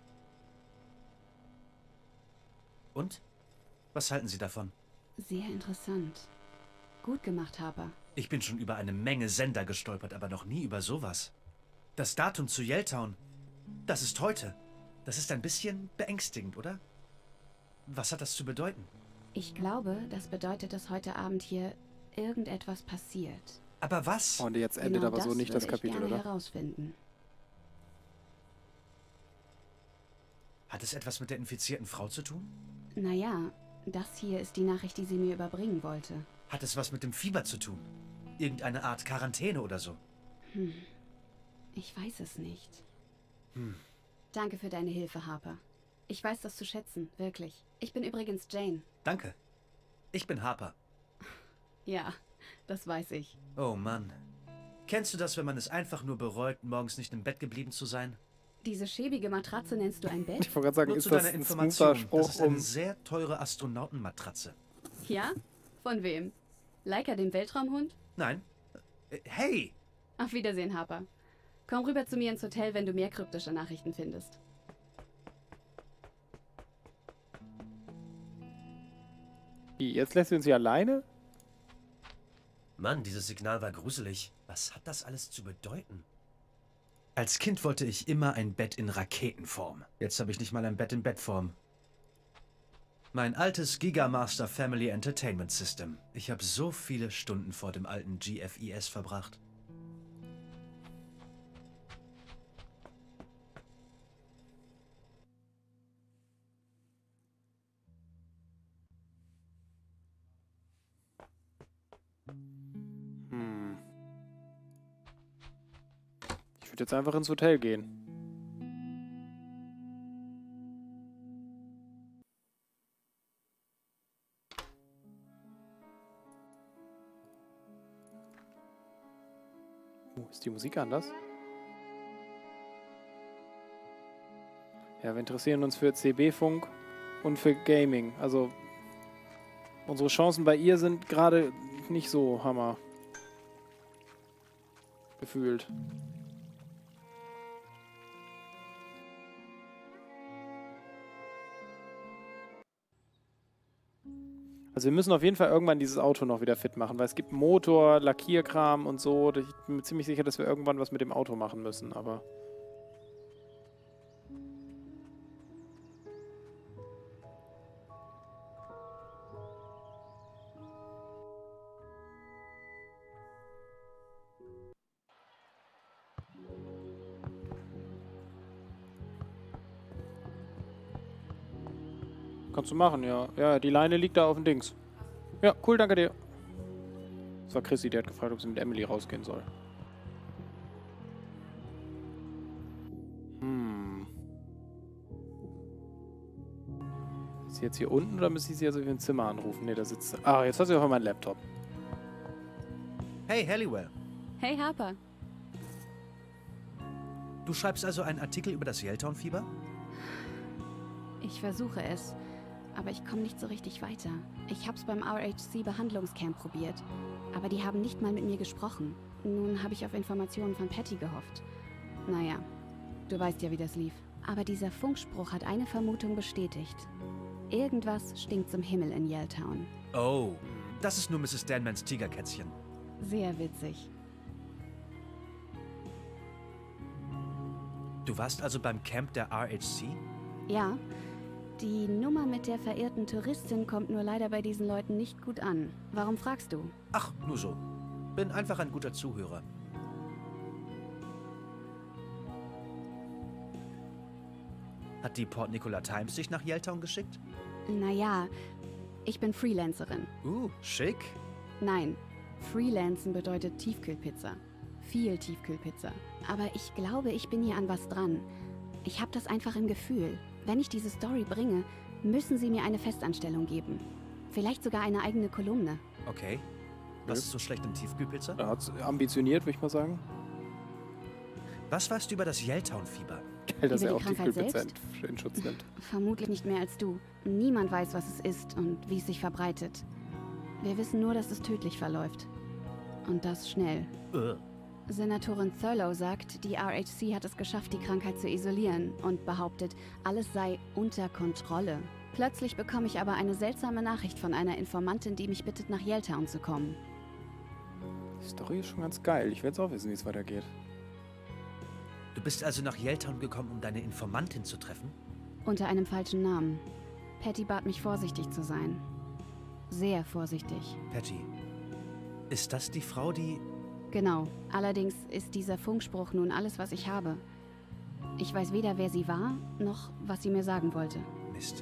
Und? Was halten Sie davon? Sehr interessant. Gut gemacht, Harper. Ich bin schon über eine Menge Sender gestolpert, aber noch nie über sowas. Das Datum zu Yelltown, das ist heute. Das ist ein bisschen beängstigend, oder? Was hat das zu bedeuten? Ich glaube, das bedeutet, dass heute Abend hier irgendetwas passiert. Aber was? Und jetzt endet Genau aber so nicht das würde ich Kapitel, gerne oder? herausfinden. Hat es etwas mit der infizierten Frau zu tun? Naja, das hier ist die Nachricht, die sie mir überbringen wollte. Hat es was mit dem Fieber zu tun? Irgendeine Art Quarantäne oder so? Ich weiß es nicht. Hm. Danke für deine Hilfe, Harper. Ich weiß das zu schätzen, wirklich. Ich bin übrigens Jane. Danke. Ich bin Harper. Ja, das weiß ich. Oh Mann. Kennst du das, wenn man es einfach nur bereut, morgens nicht im Bett geblieben zu sein? Diese schäbige Matratze nennst du ein Bett? Ich wollte gerade sagen, Nur ist zu das deiner ein Information, smoother Spruch, das ist eine sehr teure Astronautenmatratze. Ja? Von wem? Laika, dem Weltraumhund? Nein. Hey! Auf Wiedersehen, Harper. Komm rüber zu mir ins Hotel, wenn du mehr kryptische Nachrichten findest. Jetzt lässt sie uns hier alleine? Mann, dieses Signal war gruselig. Was hat das alles zu bedeuten? Als Kind wollte ich immer ein Bett in Raketenform. Jetzt habe ich nicht mal ein Bett in Bettform. Mein altes Gigamaster Family Entertainment System. Ich habe so viele Stunden vor dem alten GFES verbracht. Ich würde jetzt einfach ins Hotel gehen. Ist die Musik anders? Ja, wir interessieren uns für CB-Funk und für Gaming. Also unsere Chancen bei ihr sind gerade nicht so Hammer. Gefühlt. Also wir müssen auf jeden Fall irgendwann dieses Auto noch wieder fit machen, weil es gibt Motor, Lackierkram und so. Ich bin mir ziemlich sicher, dass wir irgendwann was mit dem Auto machen müssen, aber... Kannst du machen, ja. Ja, die Leine liegt da auf dem Dings. Ja, cool, danke dir. Das war Chrissy, die hat gefragt, ob sie mit Emily rausgehen soll. Ist sie jetzt hier unten oder müsste ich sie also für ein Zimmer anrufen? Ne, da sitzt sie. Ah, jetzt hat sie auch meinen Laptop. Hey, Halliwell. Hey, Harper. Du schreibst also einen Artikel über das Yelltown-Fieber? Ich versuche es, aber ich komme nicht so richtig weiter. Ich hab's beim RHC-Behandlungscamp probiert, aber die haben nicht mal mit mir gesprochen. Nun habe ich auf Informationen von Patty gehofft. Naja, du weißt ja, wie das lief. Aber dieser Funkspruch hat eine Vermutung bestätigt. Irgendwas stinkt zum Himmel in Yelltown. Oh, das ist nur Mrs. Danmans Tigerkätzchen. Sehr witzig. Du warst also beim Camp der RHC? Ja, die Nummer mit der verirrten Touristin kommt nur leider bei diesen Leuten nicht gut an. Warum fragst du? Ach, nur so. Bin einfach ein guter Zuhörer. Hat die Port Nicola Times dich nach Yelltown geschickt? Naja, ich bin Freelancerin. Schick. Nein, Freelancen bedeutet Tiefkühlpizza. Viel Tiefkühlpizza. Aber ich glaube, ich bin hier an was dran. Ich habe das einfach im Gefühl. Wenn ich diese Story bringe, müssen sie mir eine Festanstellung geben. Vielleicht sogar eine eigene Kolumne. Okay. Was ist so schlecht an Tiefkühlpizza? Er hat's ambitioniert, würde ich mal sagen. Was weißt du über das Yelltown-Fieber? Geil, dass Über er die auch Krankheit Tiefkühlpizza selbst? in Schutz nimmt. Vermutlich nicht mehr als du. Niemand weiß, was es ist und wie es sich verbreitet. Wir wissen nur, dass es tödlich verläuft. Und das schnell. Senatorin Thurlow sagt, die RHC hat es geschafft, die Krankheit zu isolieren und behauptet, alles sei unter Kontrolle. Plötzlich bekomme ich aber eine seltsame Nachricht von einer Informantin, die mich bittet, nach Yelltown zu kommen. Die Story ist schon ganz geil. Ich will jetzt auch wissen, wie es weitergeht. Du bist also nach Yelltown gekommen, um deine Informantin zu treffen? Unter einem falschen Namen. Patty bat mich, vorsichtig zu sein. Sehr vorsichtig. Patty, ist das die Frau, die... Genau. Allerdings ist dieser Funkspruch nun alles, was ich habe. Ich weiß weder, wer sie war, noch was sie mir sagen wollte. Mist.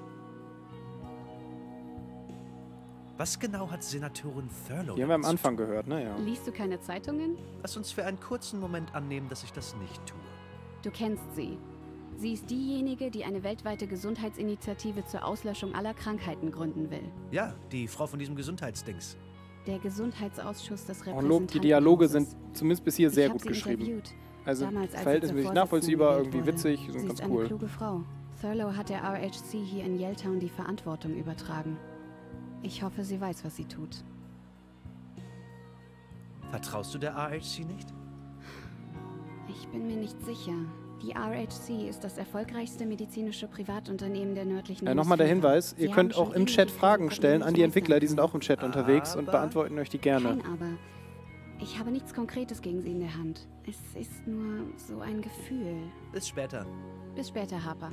Was genau hat Senatorin Thurlow... Die haben wir am Anfang gehört, ne? Ja. Liest du keine Zeitungen? Lass uns für einen kurzen Moment annehmen, dass ich das nicht tue. Du kennst sie. Sie ist diejenige, die eine weltweite Gesundheitsinitiative zur Auslöschung aller Krankheiten gründen will. Ja, die Frau von diesem Gesundheitsdings. Der Gesundheitsausschuss des Die Dialoge sind zumindest bis hier sehr gut geschrieben. Also verhältnismäßig nachvollziehbar, irgendwie witzig, sind ganz cool. Sie ist eine kluge Frau. Thurlow hat der RHC hier in Yelltown die Verantwortung übertragen. Ich hoffe, sie weiß, was sie tut. Vertraust du der RHC nicht? Ich bin mir nicht sicher. Die RHC ist das erfolgreichste medizinische Privatunternehmen der nördlichen Nochmal der Hinweis, ihr könnt auch im Chat Fragen stellen an die Entwickler, die sind auch im Chat unterwegs und beantworten euch die gerne. Kein Aber. Ich habe nichts Konkretes gegen sie in der Hand. Es ist nur so ein Gefühl. Bis später. Bis später, Harper.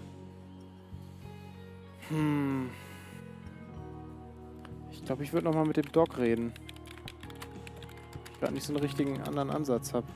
Ich glaube, ich würde nochmal mit dem Doc reden. Ich gerade nicht so einen richtigen anderen Ansatz habe.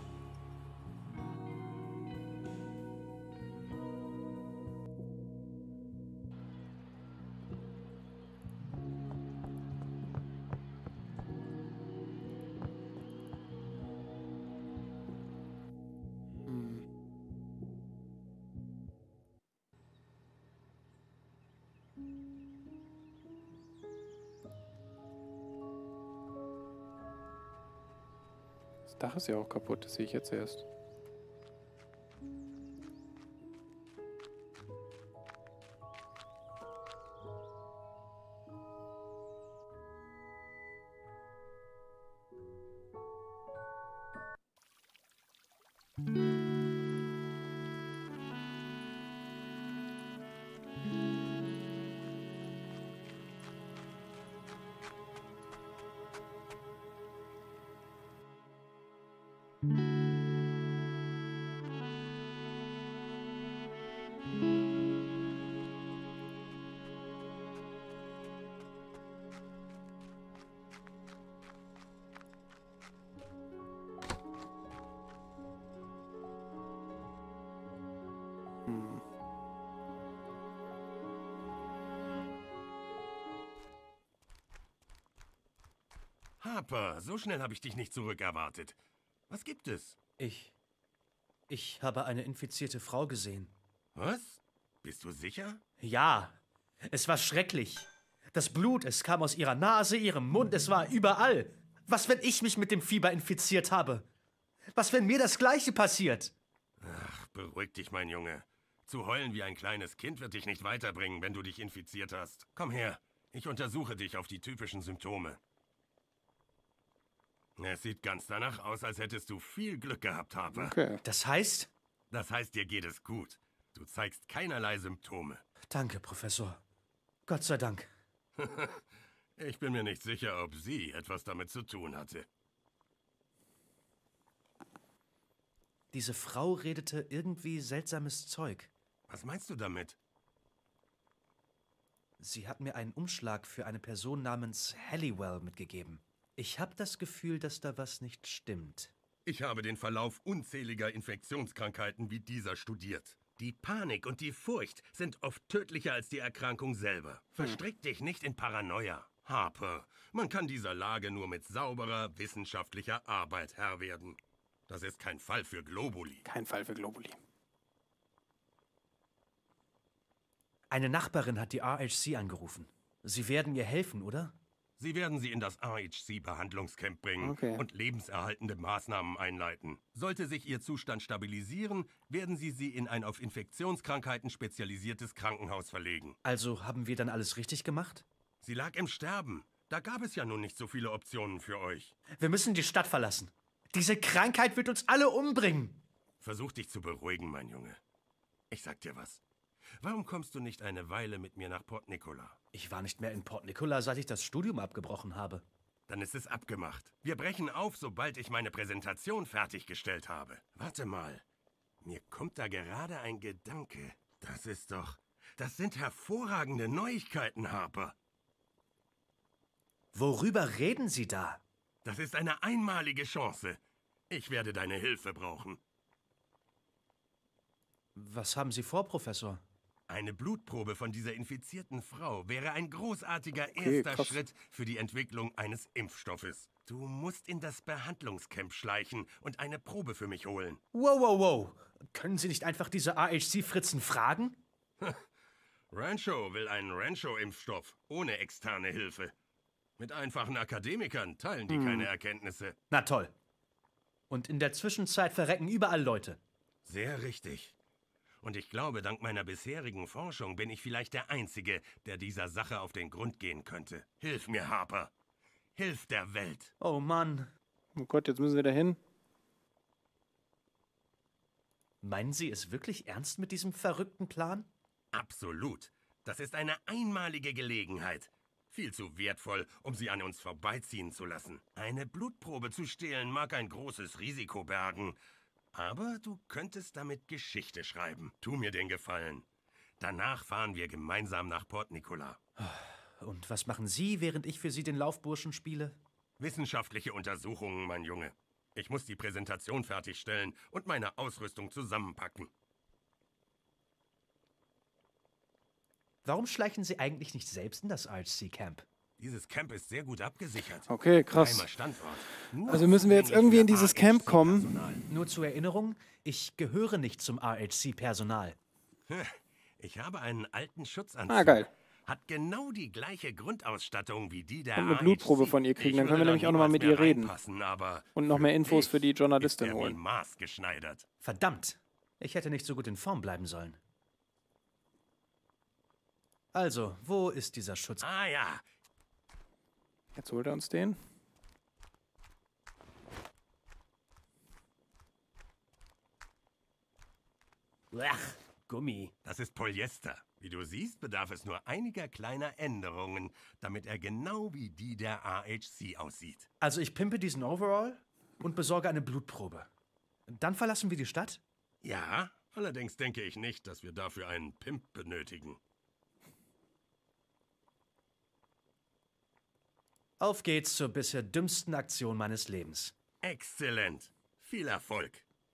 Das Dach ist ja auch kaputt, das sehe ich jetzt erst. Harper, so schnell habe ich dich nicht zurückerwartet. Was gibt es? Ich habe eine infizierte Frau gesehen. Was? Bist du sicher? Ja, es war schrecklich. Das Blut, es kam aus ihrer Nase, ihrem Mund, es war überall. Was, wenn ich mich mit dem Fieber infiziert habe? Was, wenn mir das Gleiche passiert? Ach, beruhig dich, mein Junge. Zu heulen wie ein kleines Kind wird dich nicht weiterbringen, wenn du dich infiziert hast. Komm her, ich untersuche dich auf die typischen Symptome. Es sieht ganz danach aus, als hättest du viel Glück gehabt, Harper. Okay. Das heißt? Das heißt, dir geht es gut. Du zeigst keinerlei Symptome. Danke, Professor. Gott sei Dank. Ich bin mir nicht sicher, ob sie etwas damit zu tun hatte. Diese Frau redete irgendwie seltsames Zeug. Was meinst du damit? Sie hat mir einen Umschlag für eine Person namens Halliwell mitgegeben. Ich habe das Gefühl, dass da was nicht stimmt. Ich habe den Verlauf unzähliger Infektionskrankheiten wie dieser studiert. Die Panik und die Furcht sind oft tödlicher als die Erkrankung selber. Verstrick dich nicht in Paranoia. Harper, man kann dieser Lage nur mit sauberer, wissenschaftlicher Arbeit Herr werden. Das ist kein Fall für Globuli. Kein Fall für Globuli. Eine Nachbarin hat die RHC angerufen. Sie werden ihr helfen, oder? Sie werden sie in das RHC-Behandlungscamp bringen und lebenserhaltende Maßnahmen einleiten. Sollte sich ihr Zustand stabilisieren, werden sie in ein auf Infektionskrankheiten spezialisiertes Krankenhaus verlegen. Also haben wir dann alles richtig gemacht? Sie lag im Sterben. Da gab es ja nun nicht so viele Optionen für euch. Wir müssen die Stadt verlassen. Diese Krankheit wird uns alle umbringen. Versuch dich zu beruhigen, mein Junge. Ich sag dir was. Warum kommst du nicht eine Weile mit mir nach Port Nicola? Ich war nicht mehr in Port Nicola, seit ich das Studium abgebrochen habe. Dann ist es abgemacht. Wir brechen auf, sobald ich meine Präsentation fertiggestellt habe. Warte mal. Mir kommt da gerade ein Gedanke. Das sind hervorragende Neuigkeiten, Harper. Worüber reden Sie da? Das ist eine einmalige Chance. Ich werde deine Hilfe brauchen. Was haben Sie vor, Professor? Eine Blutprobe von dieser infizierten Frau wäre ein großartiger erster Schritt für die Entwicklung eines Impfstoffes. Du musst in das Behandlungscamp schleichen und eine Probe für mich holen. Wow. Können Sie nicht einfach diese RHC-Fritzen fragen? Rancho will einen Rancho-Impfstoff ohne externe Hilfe. Mit einfachen Akademikern teilen die keine Erkenntnisse. Na toll. Und in der Zwischenzeit verrecken überall Leute. Sehr richtig. Und ich glaube, dank meiner bisherigen Forschung bin ich vielleicht der Einzige, der dieser Sache auf den Grund gehen könnte. Hilf mir, Harper. Hilf der Welt. Oh Mann. Oh Gott, jetzt müssen wir da hin. Meinen Sie es wirklich ernst mit diesem verrückten Plan? Absolut. Das ist eine einmalige Gelegenheit. Viel zu wertvoll, um sie an uns vorbeiziehen zu lassen. Eine Blutprobe zu stehlen mag ein großes Risiko bergen. Aber du könntest damit Geschichte schreiben. Tu mir den Gefallen. Danach fahren wir gemeinsam nach Port Nicola. Und was machen Sie, während ich für Sie den Laufburschen spiele? Wissenschaftliche Untersuchungen, mein Junge. Ich muss die Präsentation fertigstellen und meine Ausrüstung zusammenpacken. Warum schleichen Sie eigentlich nicht selbst in das RHC-Camp? Dieses Camp ist sehr gut abgesichert. Okay, krass. Geheimer Standort. Also müssen wir jetzt irgendwie in dieses Camp kommen. Nur zur Erinnerung, ich gehöre nicht zum RHC-Personal. Ich habe einen alten Schutzanzug. Ah, geil. Hat genau die gleiche Grundausstattung wie die der Und eine Blutprobe von ihr kriegen, dann können wir nämlich auch nochmal mit ihr reden. Und noch mehr Infos für die Journalistin holen. Maßgeschneidert. Verdammt, ich hätte nicht so gut in Form bleiben sollen. Also, wo ist dieser Schutz? Ah ja. Jetzt holt er uns den. Ach, Gummi. Das ist Polyester. Wie du siehst, bedarf es nur einiger kleiner Änderungen, damit er genau wie die der RHC aussieht. Also ich pimpe diesen Overall und besorge eine Blutprobe. Dann verlassen wir die Stadt? Ja, allerdings denke ich nicht, dass wir dafür einen Pimp benötigen. Auf geht's zur bisher dümmsten Aktion meines Lebens. Exzellent. Viel Erfolg.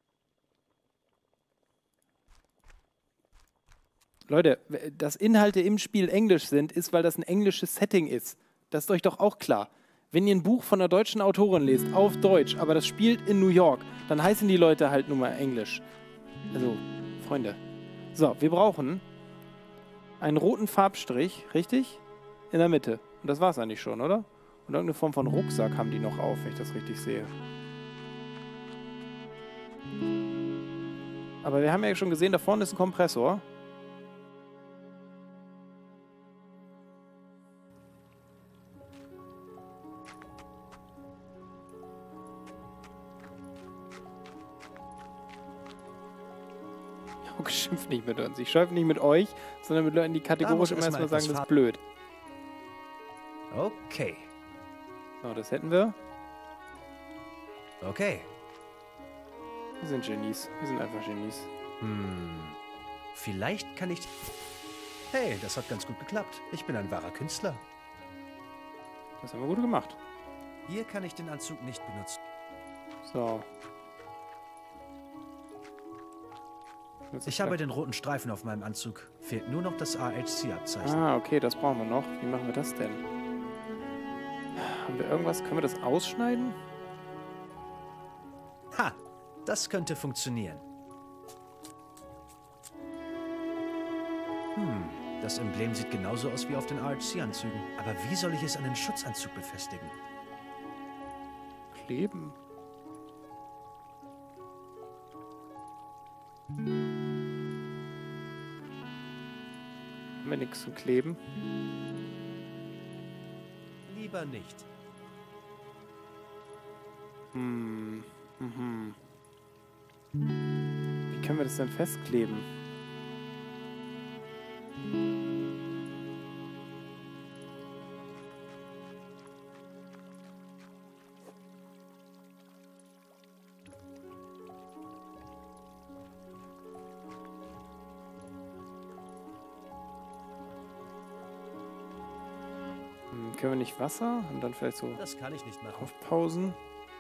Leute, dass Inhalte im Spiel Englisch sind, ist, weil das ein englisches Setting ist. Das ist euch doch auch klar. Wenn ihr ein Buch von einer deutschen Autorin lest, auf Deutsch, aber das spielt in New York, dann heißen die Leute halt nun mal Englisch. Also, Freunde. So, wir brauchen einen roten Farbstrich, richtig? In der Mitte. Und das war's eigentlich schon, oder? Und irgendeine Form von Rucksack haben die noch auf, wenn ich das richtig sehe. Aber wir haben ja schon gesehen, da vorne ist ein Kompressor. Schimpft nicht mit uns. Ich schimpfe nicht mit euch, sondern mit Leuten, die kategorisch immer erstmal sagen, das ist blöd. Okay. So, das hätten wir. Okay. Wir sind Genies. Wir sind einfach Genies. Vielleicht kann ich... Hey, das hat ganz gut geklappt. Ich bin ein wahrer Künstler. Das haben wir gut gemacht. Hier kann ich den Anzug nicht benutzen. So. Ich habe den roten Streifen auf meinem Anzug. Fehlt nur noch das AHC-Abzeichen. Ah, okay, das brauchen wir noch. Wie machen wir das denn? Haben wir irgendwas? Können wir das ausschneiden? Ha! Das könnte funktionieren. Das Emblem sieht genauso aus wie auf den AHC-Anzügen. Aber wie soll ich es an den Schutzanzug befestigen? Kleben. Haben wir nichts zum Kleben? Lieber nicht. Wie können wir das denn festkleben? Können wir nicht Wasser und dann vielleicht so das kann ich nicht machen. Aufpausen?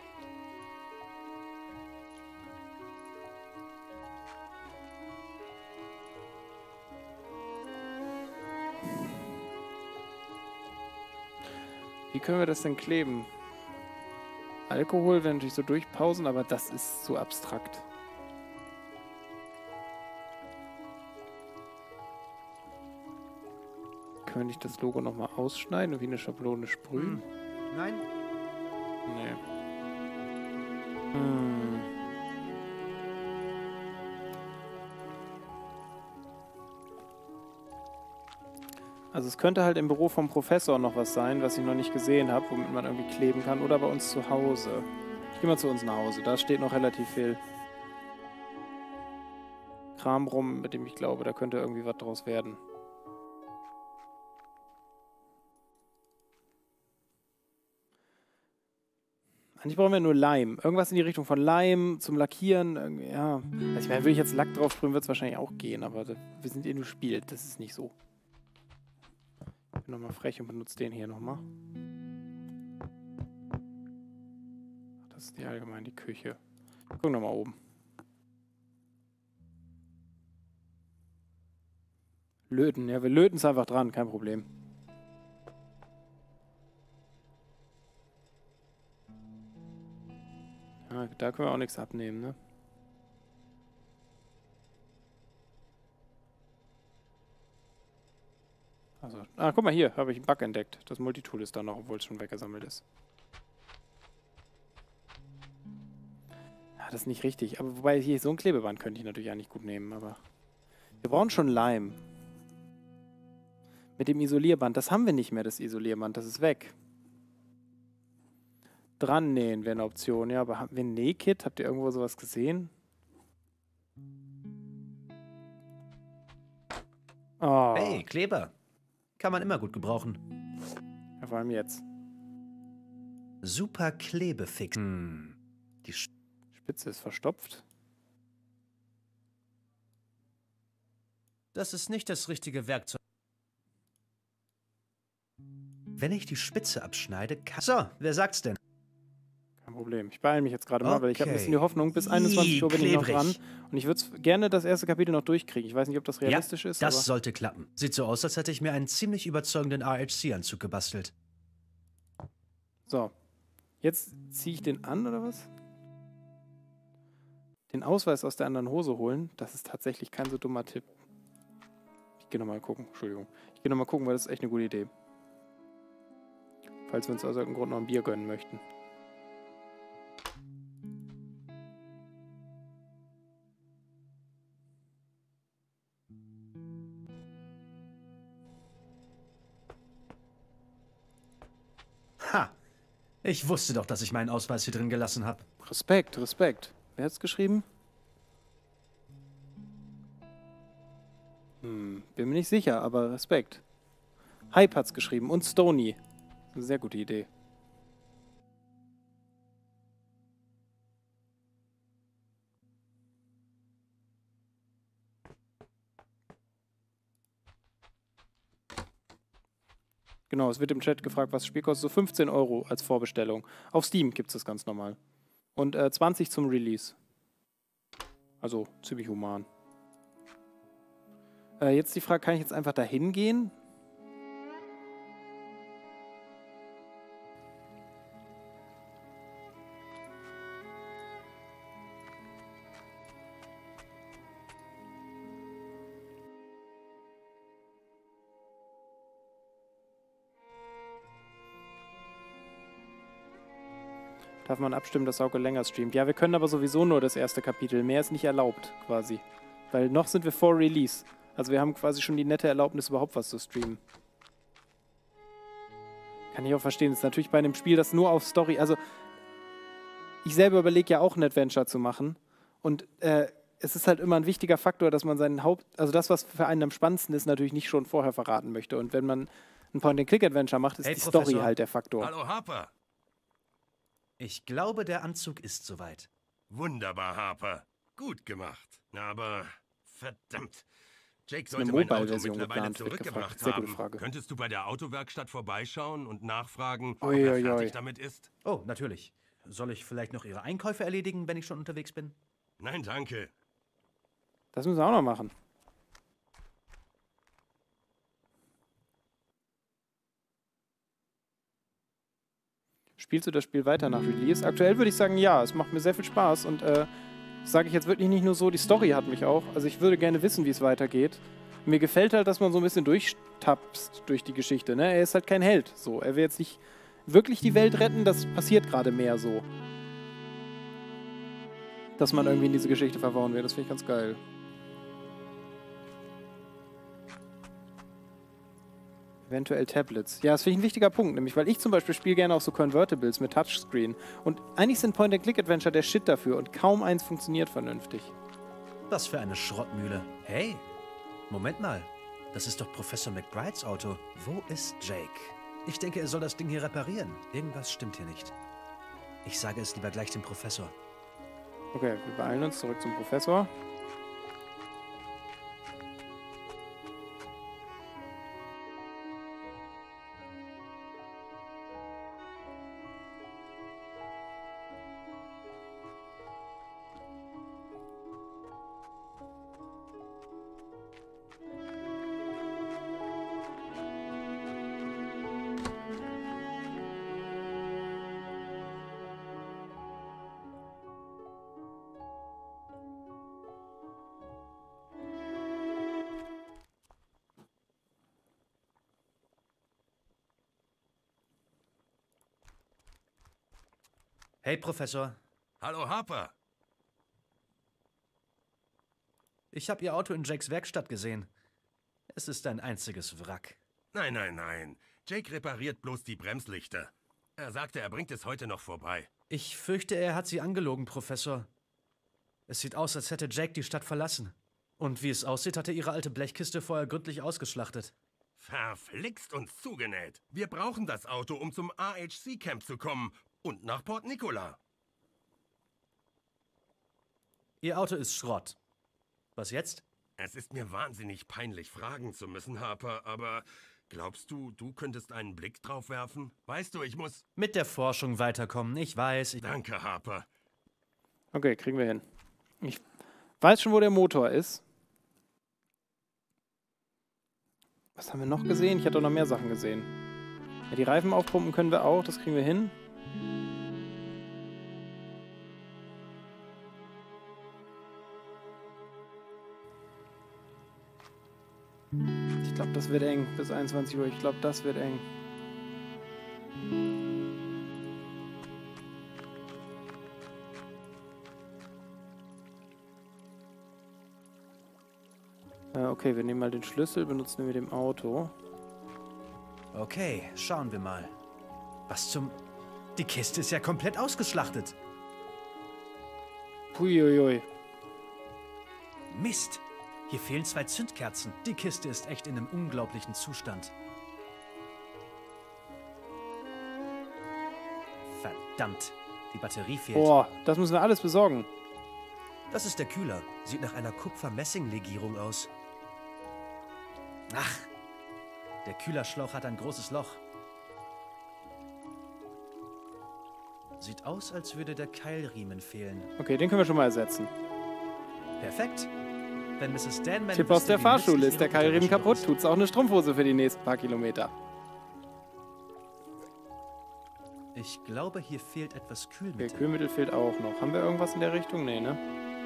Wie können wir das denn kleben? Alkohol wäre natürlich so durchpausen, aber das ist zu abstrakt. Können wir nicht das Logo nochmal ausschneiden und wie eine Schablone sprühen? Nein. Nee. Also es könnte halt im Büro vom Professor noch was sein, was ich noch nicht gesehen habe, womit man irgendwie kleben kann. Oder bei uns zu Hause. Ich gehe mal zu uns nach Hause. Da steht noch relativ viel Kram rum, mit dem ich glaube, da könnte irgendwie was draus werden. Eigentlich brauchen wir nur Leim. Irgendwas in die Richtung von Leim zum Lackieren. Irgendwie, ja. Also ich meine, will ich jetzt Lack drauf sprühen, wird es wahrscheinlich auch gehen, aber wir sind nur spielt. Das ist nicht so. Ich bin nochmal frech und benutze den hier nochmal. Das ist die allgemein die Küche. Gucken wir mal oben. Löten, ja, wir löten es einfach dran, kein Problem. Ja, da können wir auch nichts abnehmen, ne? Also, guck mal hier, habe ich einen Bug entdeckt. Das Multitool ist da noch, obwohl es schon weggesammelt ist. Ja, das ist nicht richtig. Aber wobei hier so ein Klebeband könnte ich natürlich eigentlich gut nehmen, aber wir brauchen schon Leim. Mit dem Isolierband, das haben wir nicht mehr, das Isolierband, das ist weg. Dran nähen wäre eine Option, ja, aber haben wir ein Nähkit? Habt ihr irgendwo sowas gesehen? Oh. Hey, Kleber. Kann man immer gut gebrauchen. Ja, vor allem jetzt. Super Klebefix. Die Spitze ist verstopft. Das ist nicht das richtige Werkzeug. Wenn ich die Spitze abschneide, kann... So, wer sagt's denn? Kein Problem. Ich beeile mich jetzt gerade mal, weil ich habe ein bisschen die Hoffnung, bis 21 Uhr bin ich noch dran. Und ich würde gerne das erste Kapitel noch durchkriegen. Ich weiß nicht, ob das realistisch ist. Das sollte klappen. Sieht so aus, als hätte ich mir einen ziemlich überzeugenden AHC-Anzug gebastelt. So. Jetzt ziehe ich den an, oder was? Den Ausweis aus der anderen Hose holen, das ist tatsächlich kein so dummer Tipp. Ich gehe nochmal gucken, Entschuldigung. Ich gehe nochmal gucken, weil das ist echt eine gute Idee. Falls wir uns aus irgendeinem Grund noch ein Bier gönnen möchten. Ha! Ich wusste doch, dass ich meinen Ausweis hier drin gelassen habe. Respekt, Respekt. Wer hat's geschrieben? Bin mir nicht sicher, aber Respekt. Hype hat's geschrieben und Stony. Eine sehr gute Idee. Genau, es wird im Chat gefragt, was das Spiel kostet. So 15 € als Vorbestellung. Auf Steam gibt es das ganz normal. Und 20 zum Release. Also ziemlich human. Jetzt die Frage, kann ich jetzt einfach dahin gehen? Darf man abstimmen, dass Sauke länger streamt? Ja, wir können aber sowieso nur das erste Kapitel. Mehr ist nicht erlaubt, quasi. Weil noch sind wir vor Release. Also wir haben quasi schon die nette Erlaubnis, überhaupt was zu streamen. Kann ich auch verstehen. Das ist natürlich bei einem Spiel, das nur auf Story... Also, ich selber überlege ja auch ein Adventure zu machen. Und es ist halt immer ein wichtiger Faktor, dass man seinen Also das, was für einen am spannendsten ist, natürlich nicht schon vorher verraten möchte. Und wenn man ein Point-and-Click-Adventure macht, ist die Story halt der Faktor. Hallo Harper. Ich glaube, der Anzug ist soweit. Wunderbar, Harper. Gut gemacht. Aber verdammt. Jake Ist eine sollte mein Auto Mobile-Version mittlerweile geplant, wird zurückgebracht gefragt. Sehr gute haben. Frage. Könntest du bei der Autowerkstatt vorbeischauen und nachfragen, ob Ui, er ui, fertig ui. damit ist? Oh, natürlich. Soll ich vielleicht noch Ihre Einkäufe erledigen, wenn ich schon unterwegs bin? Nein, danke. Das müssen wir auch noch machen. Spielst du das Spiel weiter nach Release? Aktuell würde ich sagen, ja. Es macht mir sehr viel Spaß. Und sage ich jetzt wirklich nicht nur so, die Story hat mich auch. Also ich würde gerne wissen, wie es weitergeht. Mir gefällt halt, dass man so ein bisschen durchtapst durch die Geschichte. Ne? Er ist halt kein Held. So. Er will jetzt nicht wirklich die Welt retten. Das passiert gerade mehr so. Dass man irgendwie in diese Geschichte verworren wird. Das finde ich ganz geil. Eventuell Tablets. Ja, das finde ich ein wichtiger Punkt, nämlich weil ich zum Beispiel spiele gerne auch so Convertibles mit Touchscreen. Und eigentlich sind Point-and-Click-Adventure der Shit dafür und kaum eins funktioniert vernünftig. Was für eine Schrottmühle. Hey, Moment mal. Das ist doch Professor McBrides Auto. Wo ist Jake? Ich denke, er soll das Ding hier reparieren. Irgendwas stimmt hier nicht. Ich sage es lieber gleich dem Professor. Okay, wir beeilen uns zurück zum Professor. Hey, Professor. Hallo, Harper. Ich habe Ihr Auto in Jakes Werkstatt gesehen. Es ist ein einziges Wrack. Nein, nein, nein. Jake repariert bloß die Bremslichter. Er sagte, er bringt es heute noch vorbei. Ich fürchte, er hat Sie angelogen, Professor. Es sieht aus, als hätte Jake die Stadt verlassen. Und wie es aussieht, hat er Ihre alte Blechkiste vorher gründlich ausgeschlachtet. Verflixt und zugenäht. Wir brauchen das Auto, um zum AHC-Camp zu kommen und nach Port Nicola. Ihr Auto ist Schrott. Was jetzt? Es ist mir wahnsinnig peinlich, fragen zu müssen, Harper, aber glaubst du, du könntest einen Blick drauf werfen? Weißt du, ich muss... Mit der Forschung weiterkommen, ich weiß. Danke, Harper. Okay, kriegen wir hin. Ich weiß schon, wo der Motor ist. Was haben wir noch gesehen? Ich hatte doch noch mehr Sachen gesehen. Ja, die Reifen aufpumpen können wir auch, das kriegen wir hin. Ich glaube, das wird eng bis 21 Uhr. Ich glaube, das wird eng. Okay, wir nehmen mal den Schlüssel, benutzen ihn mit dem Auto. Okay, schauen wir mal. Was zum... Die Kiste ist ja komplett ausgeschlachtet. Puiuiui. Mist. Hier fehlen 2 Zündkerzen. Die Kiste ist echt in einem unglaublichen Zustand. Verdammt. Die Batterie fehlt. Boah, das müssen wir alles besorgen. Das ist der Kühler. Sieht nach einer Kupfer-Messing-Legierung aus. Ach, der Kühlerschlauch hat ein großes Loch. Sieht aus, als würde der Keilriemen fehlen. Okay, den können wir schon mal ersetzen. Perfekt. Wenn Mrs. Danman Tipp aus der Fahrschule. Ist der Keilriemen kaputt, tut's auch eine Strumpfhose für die nächsten paar Kilometer. Ich glaube, hier fehlt etwas Kühlmittel. Okay, Kühlmittel fehlt auch noch. Haben wir irgendwas in der Richtung? Nee, ne?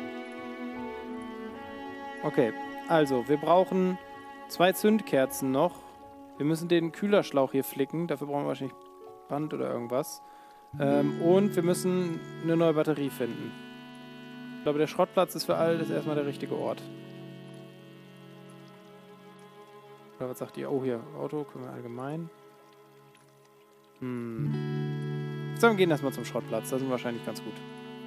Okay, also, wir brauchen 2 Zündkerzen noch. Wir müssen den Kühlerschlauch hier flicken. Dafür brauchen wir wahrscheinlich Band oder irgendwas. Und wir müssen eine neue Batterie finden. Ich glaube, der Schrottplatz ist für all das erstmal der richtige Ort. Oder was sagt ihr? Oh, hier, Auto, können wir allgemein. So, wir gehen erstmal zum Schrottplatz. Da sind wir wahrscheinlich ganz gut.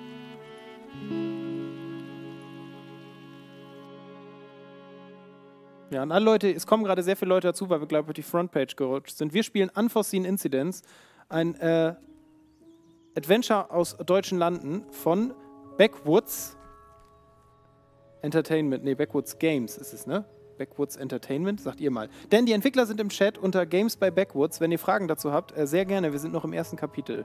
Ja, und alle Leute, es kommen gerade sehr viele Leute dazu, weil wir, glaube ich, auf die Frontpage gerutscht sind. Wir spielen Unforeseen Incidents, ein Adventure aus deutschen Landen von Backwoods Entertainment. Ne, Backwoods Games ist es, ne? Backwoods Entertainment, sagt ihr mal. Denn die Entwickler sind im Chat unter Games by Backwoods. Wenn ihr Fragen dazu habt, sehr gerne. Wir sind noch im ersten Kapitel.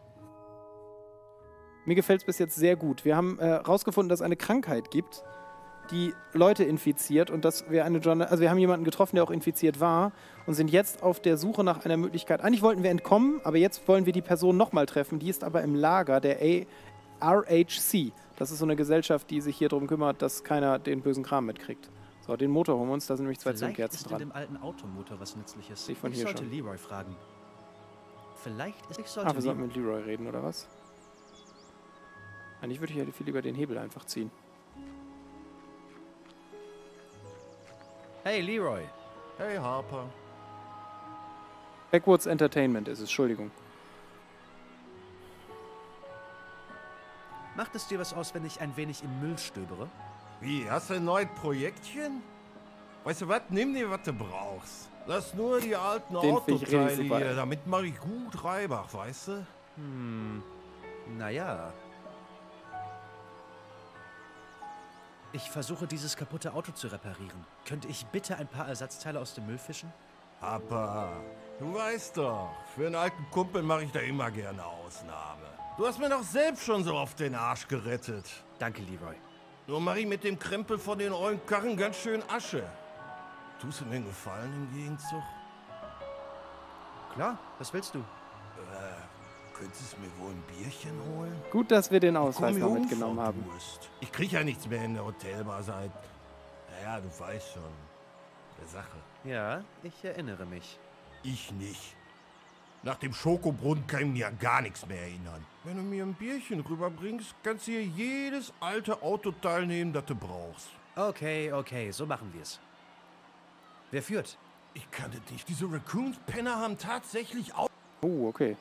Mir gefällt es bis jetzt sehr gut. Wir haben herausgefunden, dass es eine Krankheit gibt, die Leute infiziert und dass wir wir haben jemanden getroffen, der auch infiziert war und sind jetzt auf der Suche nach einer Möglichkeit. Eigentlich wollten wir entkommen, aber jetzt wollen wir die Person nochmal treffen. Die ist aber im Lager der RHC. Das ist so eine Gesellschaft, die sich hier darum kümmert, dass keiner den bösen Kram mitkriegt. So, den Motor holen wir uns, da sind nämlich 2 Zündkerzen dran. Vielleicht ist in dem alten Automotor was Nützliches. Ich sollte Leroy fragen. Vielleicht ist... Wir sollten mit Leroy reden, oder was? Eigentlich würde ich ja viel lieber den Hebel einfach ziehen. Hey, Leroy. Hey, Harper. Backwoods Entertainment ist es, Entschuldigung. Macht es dir was aus, wenn ich ein wenig im Müll stöbere? Wie, hast du ein neues Projektchen? Weißt du was, nimm dir, was du brauchst. Lass nur die alten Autoteile hier, damit mache ich gut Reibach, weißt du? Naja. Ich versuche, dieses kaputte Auto zu reparieren. Könnte ich bitte ein paar Ersatzteile aus dem Müll fischen? Papa, du weißt doch, für einen alten Kumpel mache ich da immer gerne Ausnahme. Du hast mir doch selbst schon so auf den Arsch gerettet. Danke, Leroy. Nur mache ich mit dem Krempel von den euren Karren ganz schön Asche. Tust du mir einen Gefallen im Gegenzug? Klar, was willst du? Könntest du mir wohl ein Bierchen holen? Gut, dass wir den Ausweis noch mitgenommen haben. Ich krieg ja nichts mehr in der Hotelbar seit... Naja, du weißt schon. Der Sache. Ja, ich erinnere mich. Ich nicht. Nach dem Schokobrunnen kann ich mir an gar nichts mehr erinnern. Wenn du mir ein Bierchen rüberbringst, kannst du hier jedes alte Autoteil nehmen, das du brauchst. Okay, so machen wir's. Wer führt? Ich kann das nicht. Diese Raccoons-Penner haben tatsächlich auch... Oh, okay.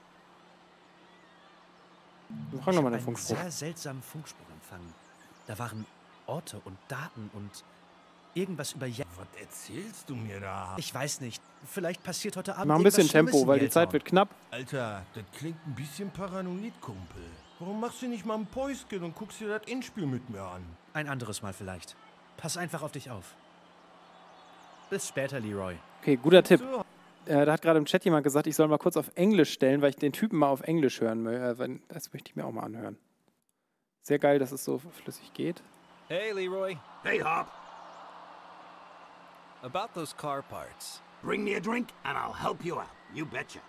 Wir fragen nochmal den Funkspruch. Ich habe einen sehr seltsamen Funkspruch empfangen. Da waren Orte und Daten und irgendwas über... Was erzählst du mir da? Ich weiß nicht. Vielleicht passiert heute Abend Mach ein bisschen Tempo, weil die Zeit wird knapp. Alter, das klingt ein bisschen paranoid, Kumpel. Warum machst du nicht mal ein Päuschen und guckst dir das Endspiel mit mir an? Ein anderes Mal vielleicht. Pass einfach auf dich auf. Bis später, Leroy. Okay, guter Tipp. Da hat gerade im Chat jemand gesagt, ich soll mal kurz auf Englisch stellen, weil ich den Typen mal auf Englisch hören möchte. Das möchte ich mir auch mal anhören. Sehr geil, dass es so flüssig geht. Hey, Leroy. Hey, Hop. About those car parts. Bring me a drink and I'll help you out. You betcha.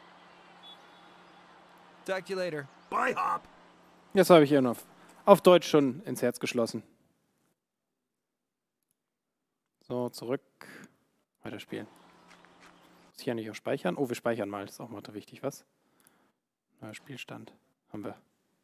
Talk to you later. Bye, Hop. Das habe ich hier noch auf Deutsch schon ins Herz geschlossen. So, zurück. Weiterspielen. Muss ich ja nicht auch speichern? Oh, wir speichern mal. Das ist auch mal wichtig, was? Neuer Spielstand. Haben wir.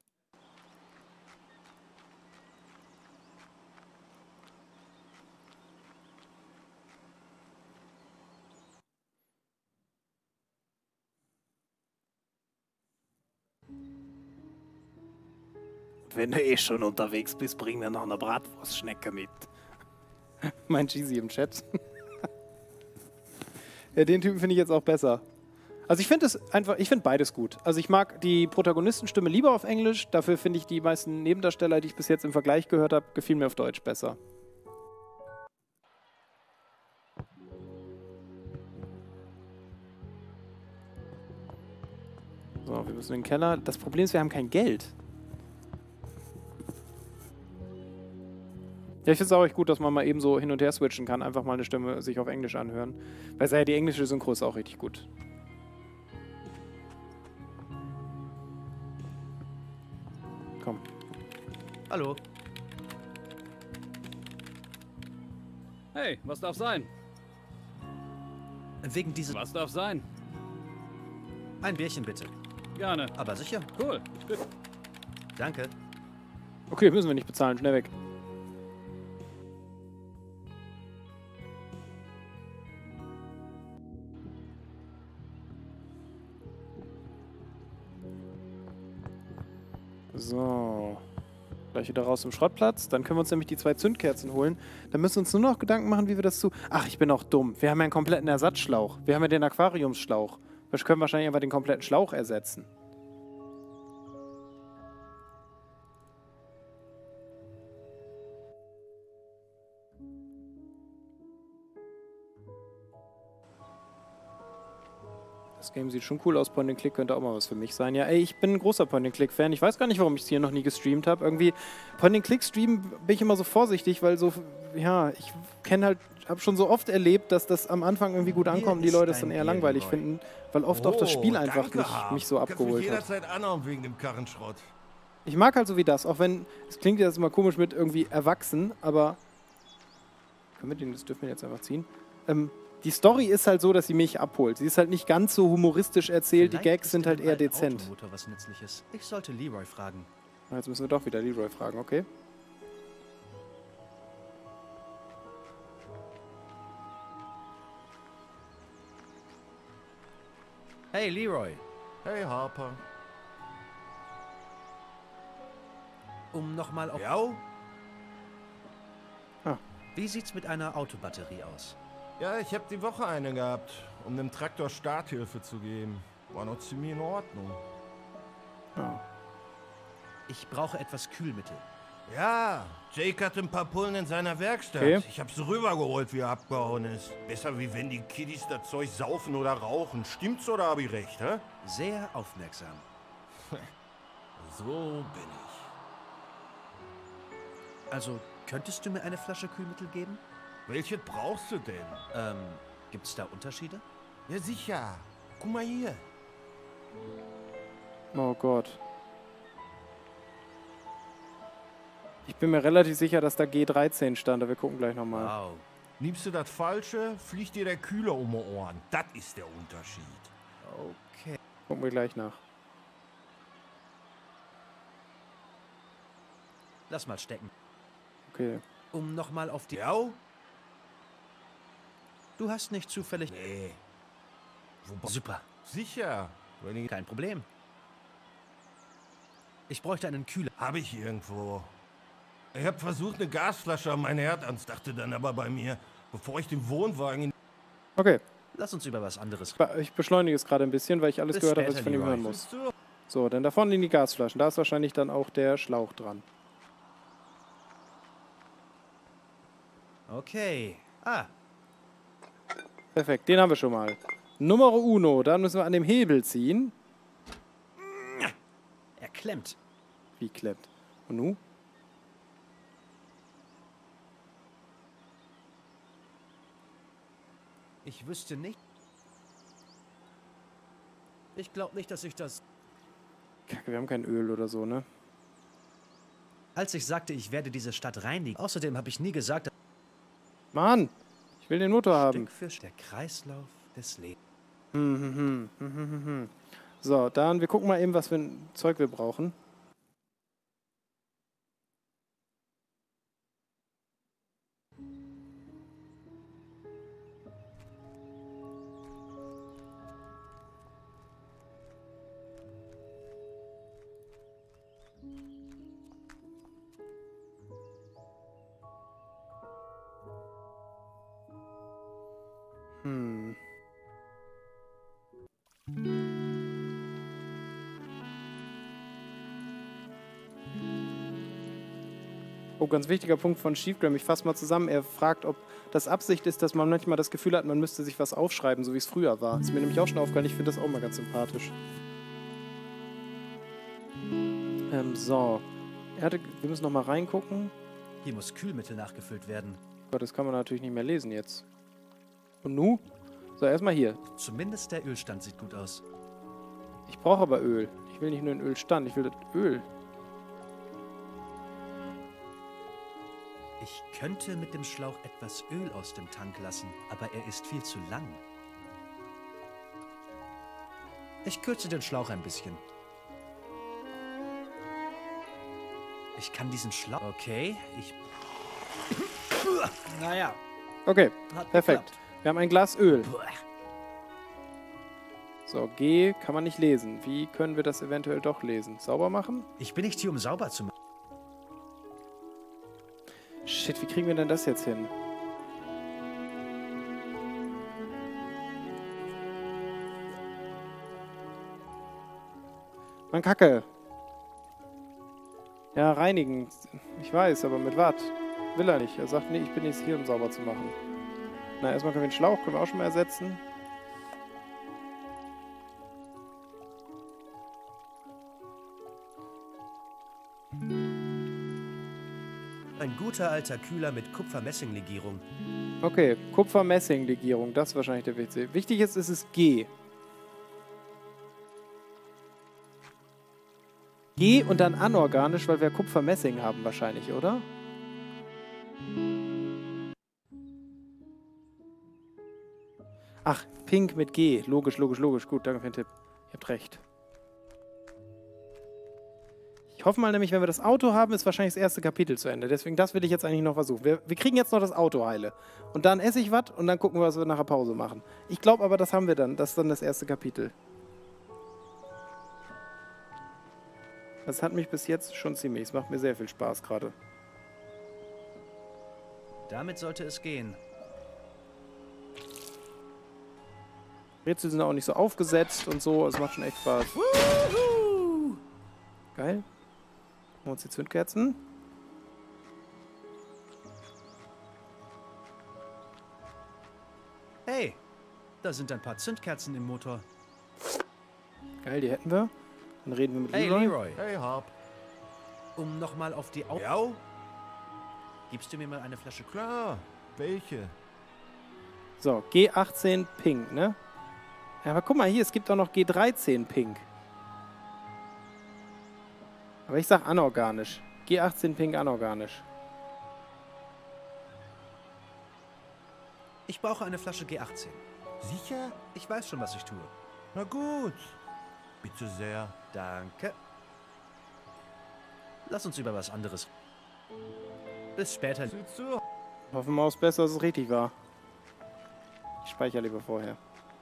Wenn du eh schon unterwegs bist, bring mir noch eine Bratwurstschnecke mit. Mein Cheesy im Chat. Ja, den Typen finde ich jetzt auch besser. Also ich finde beides gut. Also ich mag die Protagonistenstimme lieber auf Englisch. Dafür finde ich die meisten Nebendarsteller, die ich bis jetzt im Vergleich gehört habe, gefielen mir auf Deutsch besser. So, wir müssen in den Keller. Das Problem ist, wir haben kein Geld. Ja, ich finde es auch echt gut, dass man mal eben so hin und her switchen kann. Einfach mal eine Stimme sich auf Englisch anhören. Weil die englische Synchro ist auch richtig gut. Komm. Hallo. Hey, was darf sein? Wegen dieses... Was darf sein? Ein Bierchen bitte. Gerne. Aber sicher. Cool. Gut. Danke. Okay, müssen wir nicht bezahlen. Schnell weg. So. Gleich wieder raus zum Schrottplatz. Dann können wir uns nämlich die 2 Zündkerzen holen. Dann müssen wir uns nur noch Gedanken machen, wie wir das Ach, ich bin auch dumm. Wir haben ja einen kompletten Ersatzschlauch. Wir haben ja den Aquariumsschlauch. Wir können wahrscheinlich einfach den kompletten Schlauch ersetzen. Das Game sieht schon cool aus. Point-and-Click könnte auch mal was für mich sein. Ja, ey, ich bin ein großer Point-and-Click-Fan. Ich weiß gar nicht, warum ich es hier noch nie gestreamt habe. Irgendwie Point-and-Click-Streamen bin ich immer so vorsichtig, weil so, ja, ich habe schon so oft erlebt, dass das am Anfang irgendwie gut ankommt und die Leute es dann eher langweilig finden, weil oft auch das Spiel einfach mich so abgeholt hat. Jederzeit anhauen wegen dem Karrenschrott. Ich mag halt so wie das, auch wenn, es klingt jetzt immer komisch mit irgendwie erwachsen, aber das dürfen wir jetzt einfach ziehen. Die Story ist halt so, dass sie mich abholt. Sie ist halt nicht ganz so humoristisch erzählt, die Gags sind halt eher dezent. Was Nützliches. Ich sollte Leroy fragen. Jetzt müssen wir doch wieder Leroy fragen, okay? Hey, Leroy. Hey, Harper. Um nochmal auf... Ja? Wie sieht's mit einer Autobatterie aus? Ja, ich habe die Woche eine gehabt, um dem Traktor Starthilfe zu geben. War noch ziemlich in Ordnung. Ja. Ich brauche etwas Kühlmittel. Ja, Jake hat ein paar Pullen in seiner Werkstatt. Okay. Ich habe sie rübergeholt, wie er abgehauen ist. Besser wie wenn die Kiddies das Zeug saufen oder rauchen. Stimmt's oder habe ich recht, hä? Sehr aufmerksam. So bin ich. Also, könntest du mir eine Flasche Kühlmittel geben? Welche brauchst du denn? Gibt's da Unterschiede? Ja, sicher. Guck mal hier. Oh Gott. Ich bin mir relativ sicher, dass da G13 stand, aber wir gucken gleich nochmal. Wow. Nimmst du das Falsche, fliegt dir der Kühler um die Ohren. Das ist der Unterschied. Okay. Gucken wir gleich nach. Lass mal stecken. Okay. Um nochmal auf die... Ja? Du hast nicht zufällig... Nee. Super. Sicher. Kein Problem. Ich bräuchte einen Kühler. Habe ich irgendwo. Ich habe versucht, eine Gasflasche an mein Herd dachte dann aber bei mir, bevor ich den Wohnwagen... Okay. Lass uns über was anderes... Ich beschleunige es gerade ein bisschen, weil ich alles gehört habe, was ich von ihm hören muss. So, dann da vorne liegen die Gasflaschen. Da ist wahrscheinlich dann auch der Schlauch dran. Okay. Perfekt, den haben wir schon mal. Nummer uno, dann müssen wir an dem Hebel ziehen. Er klemmt. Wie klemmt? Und nun? Ich wüsste nicht... Ich glaube nicht, dass ich das... Kacke, wir haben kein Öl oder so, ne? Als ich sagte, ich werde diese Stadt reinigen. Außerdem habe ich nie gesagt, dass... Mann, ich will den Motor haben. Stück für Stück der Kreislauf des Lebens. So, dann, wir gucken mal eben, was für ein Zeug wir brauchen. Oh, ganz wichtiger Punkt von Chiefgram. Ich fasse mal zusammen. Er fragt, ob das Absicht ist, dass man manchmal das Gefühl hat, man müsste sich was aufschreiben, so wie es früher war. Ist mir nämlich auch schon aufgefallen. Ich finde das auch mal ganz sympathisch. So. Wir müssen noch mal reingucken. Hier muss Kühlmittel nachgefüllt werden. Gott, das kann man natürlich nicht mehr lesen jetzt. Und nu? So, erstmal hier. Zumindest der Ölstand sieht gut aus. Ich brauche aber Öl. Ich will nicht nur einen Ölstand, ich will das Öl. Ich könnte mit dem Schlauch etwas Öl aus dem Tank lassen, aber er ist viel zu lang. Ich kürze den Schlauch ein bisschen. Ich kann diesen Schlauch... Okay, Naja. Okay, Hat perfekt. geklappt. Wir haben ein Glas Öl. So, G kann man nicht lesen. Wie können wir das eventuell doch lesen? Sauber machen? Ich bin nicht hier, um sauber zu machen. Shit, wie kriegen wir denn das jetzt hin? Mann, Kacke. Ja, reinigen. Ich weiß, aber mit was? Will er nicht. Er sagt, nee, ich bin jetzt hier, um sauber zu machen. Na, erstmal können wir den Schlauch, können wir auch schon mal ersetzen. Ein guter alter Kühler mit Kupfer-Messing-Legierung. Okay, Kupfer-Messing-Legierung, das ist wahrscheinlich der wichtigste. Wichtig ist es G. G und dann anorganisch, weil wir Kupfer-Messing haben wahrscheinlich, oder? Ach, Pink mit G. Logisch, logisch, logisch. Gut, danke für den Tipp. Ihr habt recht. Ich hoffe mal nämlich, wenn wir das Auto haben, ist wahrscheinlich das erste Kapitel zu Ende. Deswegen, das will ich jetzt eigentlich noch versuchen. Wir kriegen jetzt noch das Auto heile. Und dann esse ich was und dann gucken wir, was wir nach der Pause machen. Ich glaube aber, das haben wir dann. Das ist dann das erste Kapitel. Das hat mich bis jetzt schon ziemlich. Es macht mir sehr viel Spaß gerade. Damit sollte es gehen. Rätsel sind auch nicht so aufgesetzt und so. Es macht schon echt Spaß. Geil. Machen wir uns die Zündkerzen. Hey, da sind ein paar Zündkerzen im Motor. Geil, die hätten wir. Dann reden wir mit Hey, Leroy. Leroy. Hey, Hop. Um nochmal auf die Auto... Ja? Gibst du mir mal eine Flasche... Klar. Welche? So, G18 Pink, ne? Ja, aber guck mal hier, es gibt auch noch G13 Pink. Aber ich sag anorganisch. G18 Pink anorganisch. Ich brauche eine Flasche G18. Sicher? Ich weiß schon, was ich tue. Na gut. Bitte sehr. Danke. Lass uns über was anderes. Bis später. Sieh zu. Hoffen wir aufs Beste, dass es richtig war. Ich speichere lieber vorher.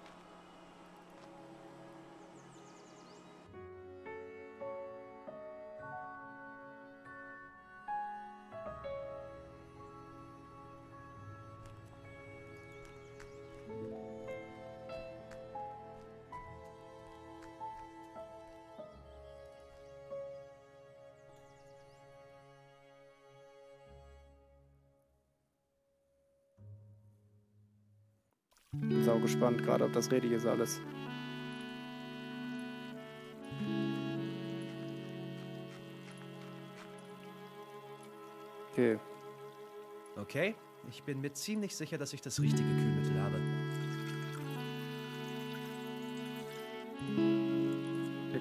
Bin sau gespannt gerade, ob das richtig ist alles. Okay. Okay, ich bin mir ziemlich sicher, dass ich das richtige Kühlmittel habe.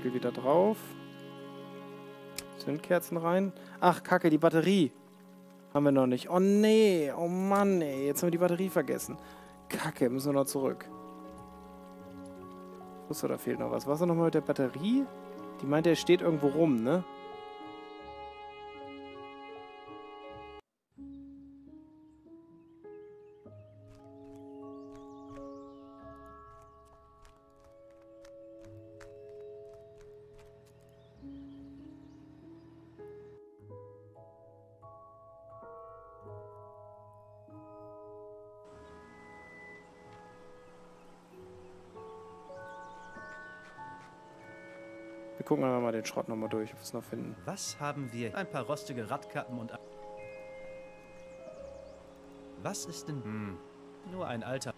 Deckel wieder drauf. Zündkerzen rein. Ach, Kacke, die Batterie. Haben wir noch nicht. Oh nee, oh Mann, ey. Jetzt haben wir die Batterie vergessen. Kacke, müssen wir noch zurück. Ich wusste, da fehlt noch was. Was ist nochmal mit der Batterie? Die meinte, er steht irgendwo rum, ne? Wir gucken aber mal den Schrott nochmal durch, ob wir es noch finden. Was haben wir? Ein paar rostige Radkappen und... Was ist denn... Nur ein alter...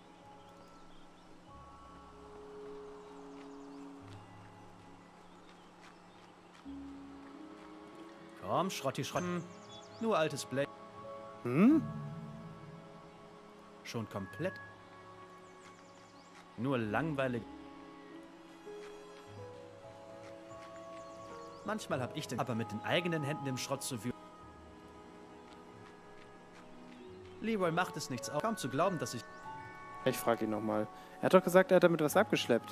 Komm, Schrotti, Schrott. Nur altes Blech. Schon komplett. Nur langweilig. Manchmal habe ich den aber mit den eigenen Händen im Schrott zu wühlen. Leroy macht es nichts aus. Kaum zu glauben, dass ich... Ich frage ihn nochmal. Er hat doch gesagt, er hat damit was abgeschleppt.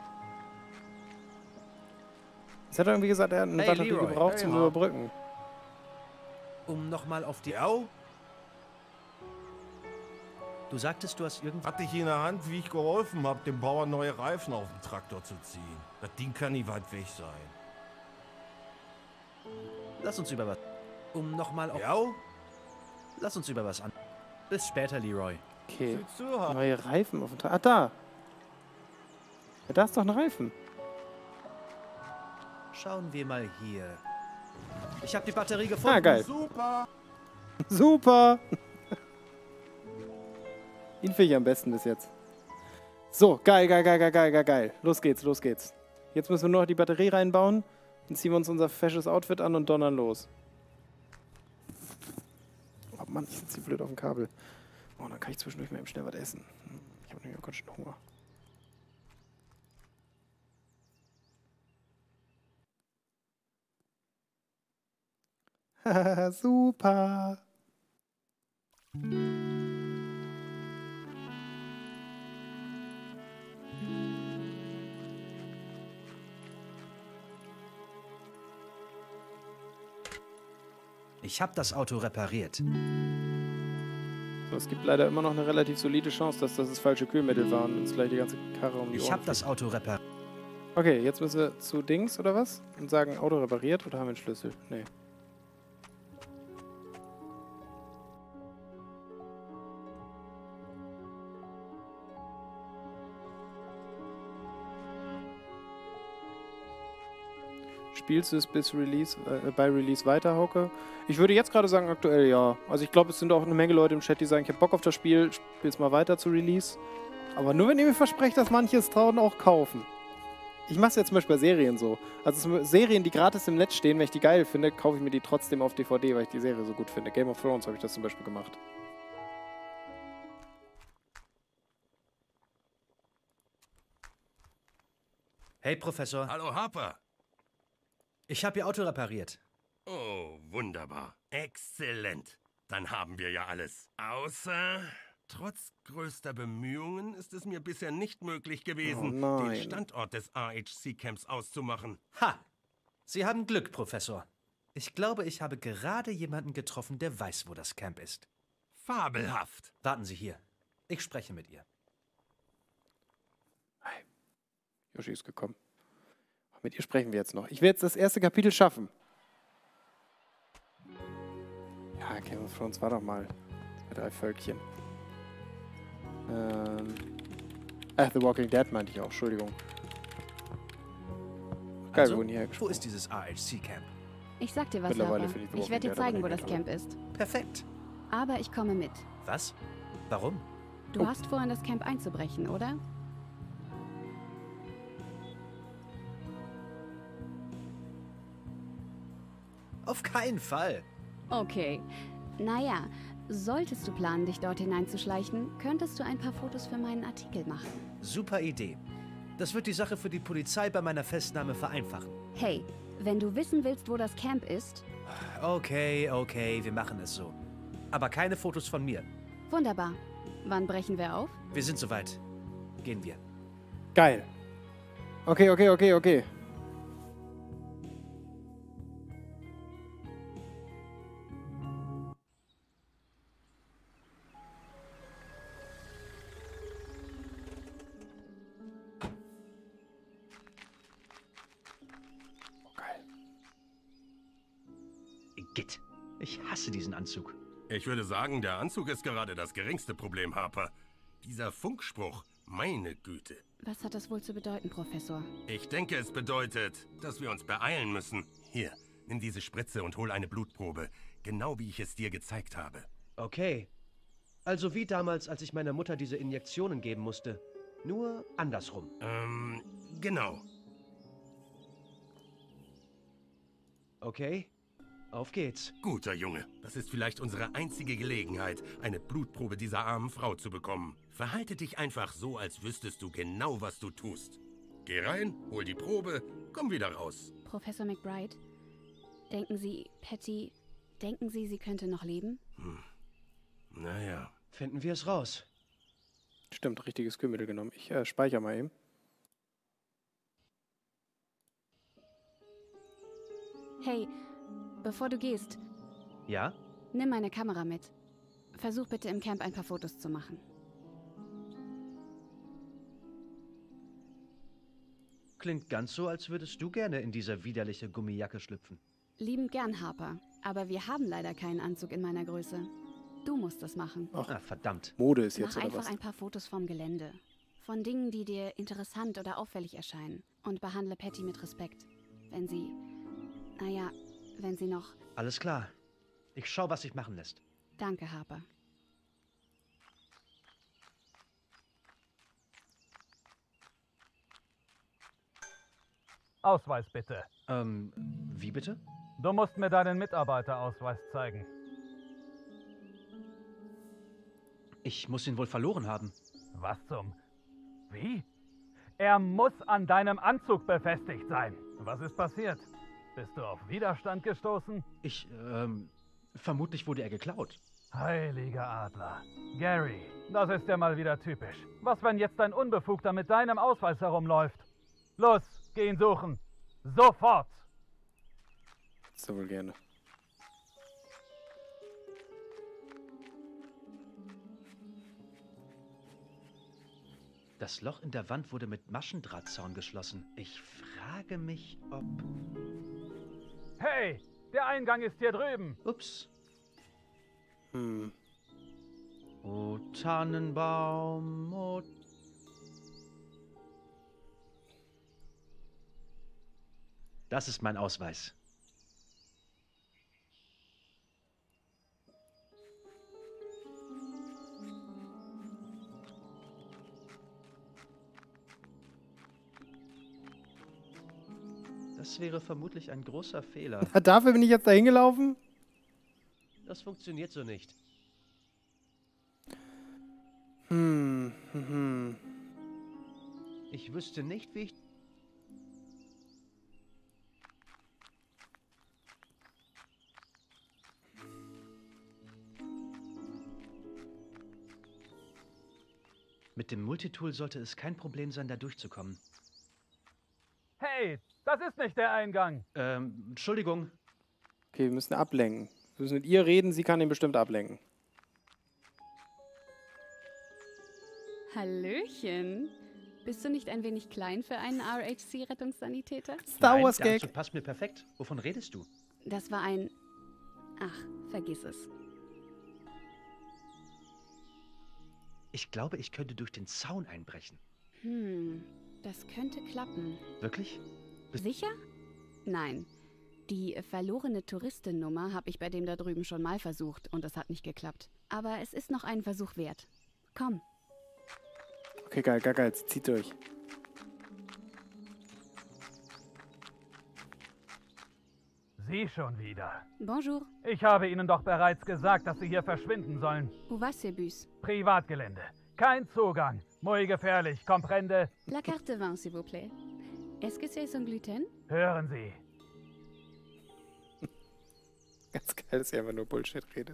Jetzt hat er irgendwie gesagt, er hat eine Batterie gebraucht zum Überbrücken. Um nochmal auf die... Du sagtest, du hast irgendwas... Hatte ich in der Hand, wie ich geholfen habe, dem Bauern neue Reifen auf den Traktor zu ziehen. Das Ding kann nicht weit weg sein. Lass uns über was... nochmal auf... Lass uns über was an... Bis später, Leroy. Okay. Neue Reifen auf dem Traktor. Ah, da. Ja, da ist doch ein Reifen. Schauen wir mal hier. Ich habe die Batterie gefunden. Ah, geil. Super. Super. Ihn finde ich am besten bis jetzt. So, geil, geil, geil, geil, geil, geil, geil. Los geht's, los geht's. Jetzt müssen wir nur noch die Batterie reinbauen. Dann ziehen wir uns unser fesches Outfit an und donnern los. Oh Mann, ich sitze hier blöd auf dem Kabel. Oh, dann kann ich zwischendurch mal eben schnell was essen. Ich habe nämlich auch ganz schön Hunger. Haha, super. Ich habe das Auto repariert. So, es gibt leider immer noch eine relativ solide Chance, dass das falsche Kühlmittel war und uns gleich die ganze Karre um die Ohren Ich habe das Auto repariert. Okay, jetzt müssen wir zu Dings oder was? Und sagen, Auto repariert oder haben wir einen Schlüssel? Nee. Spielst du es bis Release, bei Release weiter, Hauke? Ich würde jetzt gerade sagen, aktuell ja. Also ich glaube, es sind auch eine Menge Leute im Chat, die sagen, ich habe Bock auf das Spiel, spiel's mal weiter zu Release. Aber nur wenn ihr mir versprecht, dass manche es trauen, auch kaufen. Ich mache es jetzt zum Beispiel bei Serien so. Also Serien, die gratis im Netz stehen, wenn ich die geil finde, kaufe ich mir die trotzdem auf DVD, weil ich die Serie so gut finde. Game of Thrones habe ich das zum Beispiel gemacht. Hey, Professor. Hallo, Harper. Ich habe Ihr Auto repariert. Oh, wunderbar. Exzellent. Dann haben wir ja alles. Außer, trotz größter Bemühungen ist es mir bisher nicht möglich gewesen, den Standort des AHC-Camps auszumachen. Ha! Sie haben Glück, Professor. Ich glaube, ich habe gerade jemanden getroffen, der weiß, wo das Camp ist. Fabelhaft. Warten Sie hier. Ich spreche mit ihr. Hi. Yoshi ist gekommen. Mit ihr sprechen wir jetzt noch. Ich werde jetzt das erste Kapitel schaffen. Ja, Game of Thrones war doch mal 3 Völkchen. The Walking Dead meinte ich auch, Entschuldigung. Geil, Also, wurden hierher gesprochen. wo ist dieses AHC-Camp? Ich sag dir was, Mittlerweile Harper. finde ich The Ich werde dir Walking Dead zeigen, wo aber das nicht Camp ist. Perfekt. Aber ich komme mit. Was? Warum? Du hast vor, in das Camp einzubrechen, oder? Auf keinen Fall. Okay. Naja, solltest du planen, dich dort hineinzuschleichen, könntest du ein paar Fotos für meinen Artikel machen. Super Idee. Das wird die Sache für die Polizei bei meiner Festnahme vereinfachen. Hey, wenn du wissen willst, wo das Camp ist... Okay, wir machen es so. Aber keine Fotos von mir. Wunderbar. Wann brechen wir auf? Wir sind soweit. Gehen wir. Geil. Okay. Git. Ich hasse diesen Anzug. Ich würde sagen, der Anzug ist gerade das geringste Problem, Harper. Dieser Funkspruch, meine Güte. Was hat das wohl zu bedeuten, Professor? Ich denke, es bedeutet, dass wir uns beeilen müssen. Hier, nimm diese Spritze und hol eine Blutprobe. Genau wie ich es dir gezeigt habe. Okay. Also wie damals, als ich meiner Mutter diese Injektionen geben musste. Nur andersrum. Genau. Okay. Auf geht's. Guter Junge. Das ist vielleicht unsere einzige Gelegenheit, eine Blutprobe dieser armen Frau zu bekommen. Verhalte dich einfach so, als wüsstest du genau, was du tust. Geh rein, hol die Probe, komm wieder raus. Professor McBride, denken Sie, Patty, sie könnte noch leben? Naja. Finden wir es raus. Stimmt, richtiges Kühlmittel genommen. Ich speichere mal eben. Hey, bevor du gehst... Ja? Nimm meine Kamera mit. Versuch bitte im Camp ein paar Fotos zu machen. Klingt ganz so, als würdest du gerne in diese widerliche Gummijacke schlüpfen. Liebend gern, Harper. Aber wir haben leider keinen Anzug in meiner Größe. Du musst das machen. Ach, verdammt. Mode ist jetzt Mach oder was? einfach ein paar Fotos vom Gelände. Von Dingen, die dir interessant oder auffällig erscheinen. Und behandle Patty mit Respekt. Wenn sie... Naja, wenn sie noch... Alles klar. Ich schau, was sich machen lässt. Danke, Harper. Ausweis bitte. Wie bitte? Du musst mir deinen Mitarbeiterausweis zeigen. Ich muss ihn wohl verloren haben. Was zum... Wie? Er muss an deinem Anzug befestigt sein. Was ist passiert? Bist du auf Widerstand gestoßen? Vermutlich wurde er geklaut. Heiliger Adler. Gary, das ist ja mal wieder typisch. Was, wenn jetzt ein Unbefugter mit deinem Ausweis herumläuft? Los, geh ihn suchen. Sofort! So wohl gerne. Das Loch in der Wand wurde mit Maschendrahtzaun geschlossen. Ich frage mich, ob... Hey, der Eingang ist hier drüben. Ups. Oh, Tannenbaum, oh... Das ist mein Ausweis. Das wäre vermutlich ein großer Fehler. Dafür bin ich jetzt da hingelaufen? Das funktioniert so nicht. Ich wüsste nicht, wie ich... Mit dem Multitool sollte es kein Problem sein, da durchzukommen. Hey, das ist nicht der Eingang. Entschuldigung. Okay, wir müssen ablenken. Wir müssen mit ihr reden, sie kann ihn bestimmt ablenken. Hallöchen. Bist du nicht ein wenig klein für einen RHC-Rettungssanitäter? Star Wars Gag. Der Anzug passt mir perfekt. Wovon redest du? Das war ein... Ach, vergiss es. Ich glaube, ich könnte durch den Zaun einbrechen. Das könnte klappen. Wirklich? Sicher? Nein. Die verlorene Touristennummer habe ich bei dem da drüben schon mal versucht und es hat nicht geklappt. Aber es ist noch einen Versuch wert. Komm. Okay, geil, zieht durch. Sie schon wieder. Bonjour. Ich habe Ihnen doch bereits gesagt, dass Sie hier verschwinden sollen. Où va ce bus? Privatgelände. kein Zugang. Muy gefährlich, comprende? La carte de vin, s'il vous plaît. Est-ce que c'est sans gluten? Hören Sie. Ganz geil, dass er einfach nur Bullshit redet.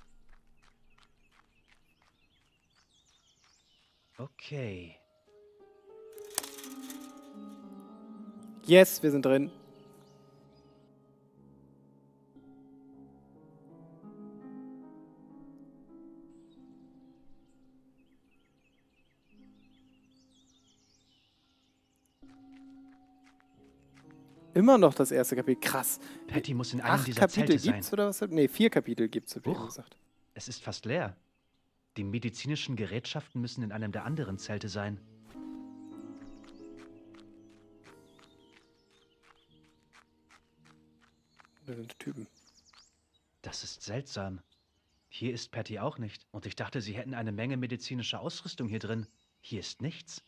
Okay. Yes, wir sind drin. Immer noch das erste Kapitel. Krass. Patty muss in einem 8 dieser Kapitel Zelte sein. gibt's oder was? Nee, 4 Kapitel gibt's, hab ich Huch, gesagt. es ist fast leer. Die medizinischen Gerätschaften müssen in einem der anderen Zelte sein. Das sind Typen. Das ist seltsam. Hier ist Patty auch nicht. Und ich dachte, sie hätten eine Menge medizinischer Ausrüstung hier drin. Hier ist nichts.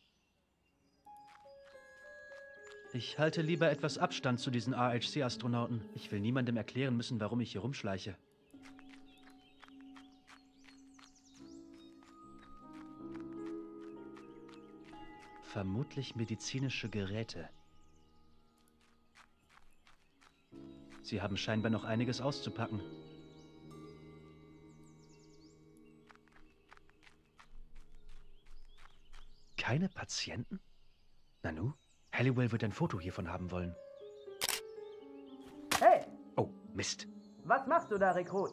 Ich halte lieber etwas Abstand zu diesen AHC-Astronauten. Ich will niemandem erklären müssen, warum ich hier rumschleiche. Vermutlich medizinische Geräte. Sie haben scheinbar noch einiges auszupacken. Keine Patienten? Nanu? Halliwell wird ein Foto hiervon haben wollen. Hey! Oh, Mist. Was machst du da, Rekrut?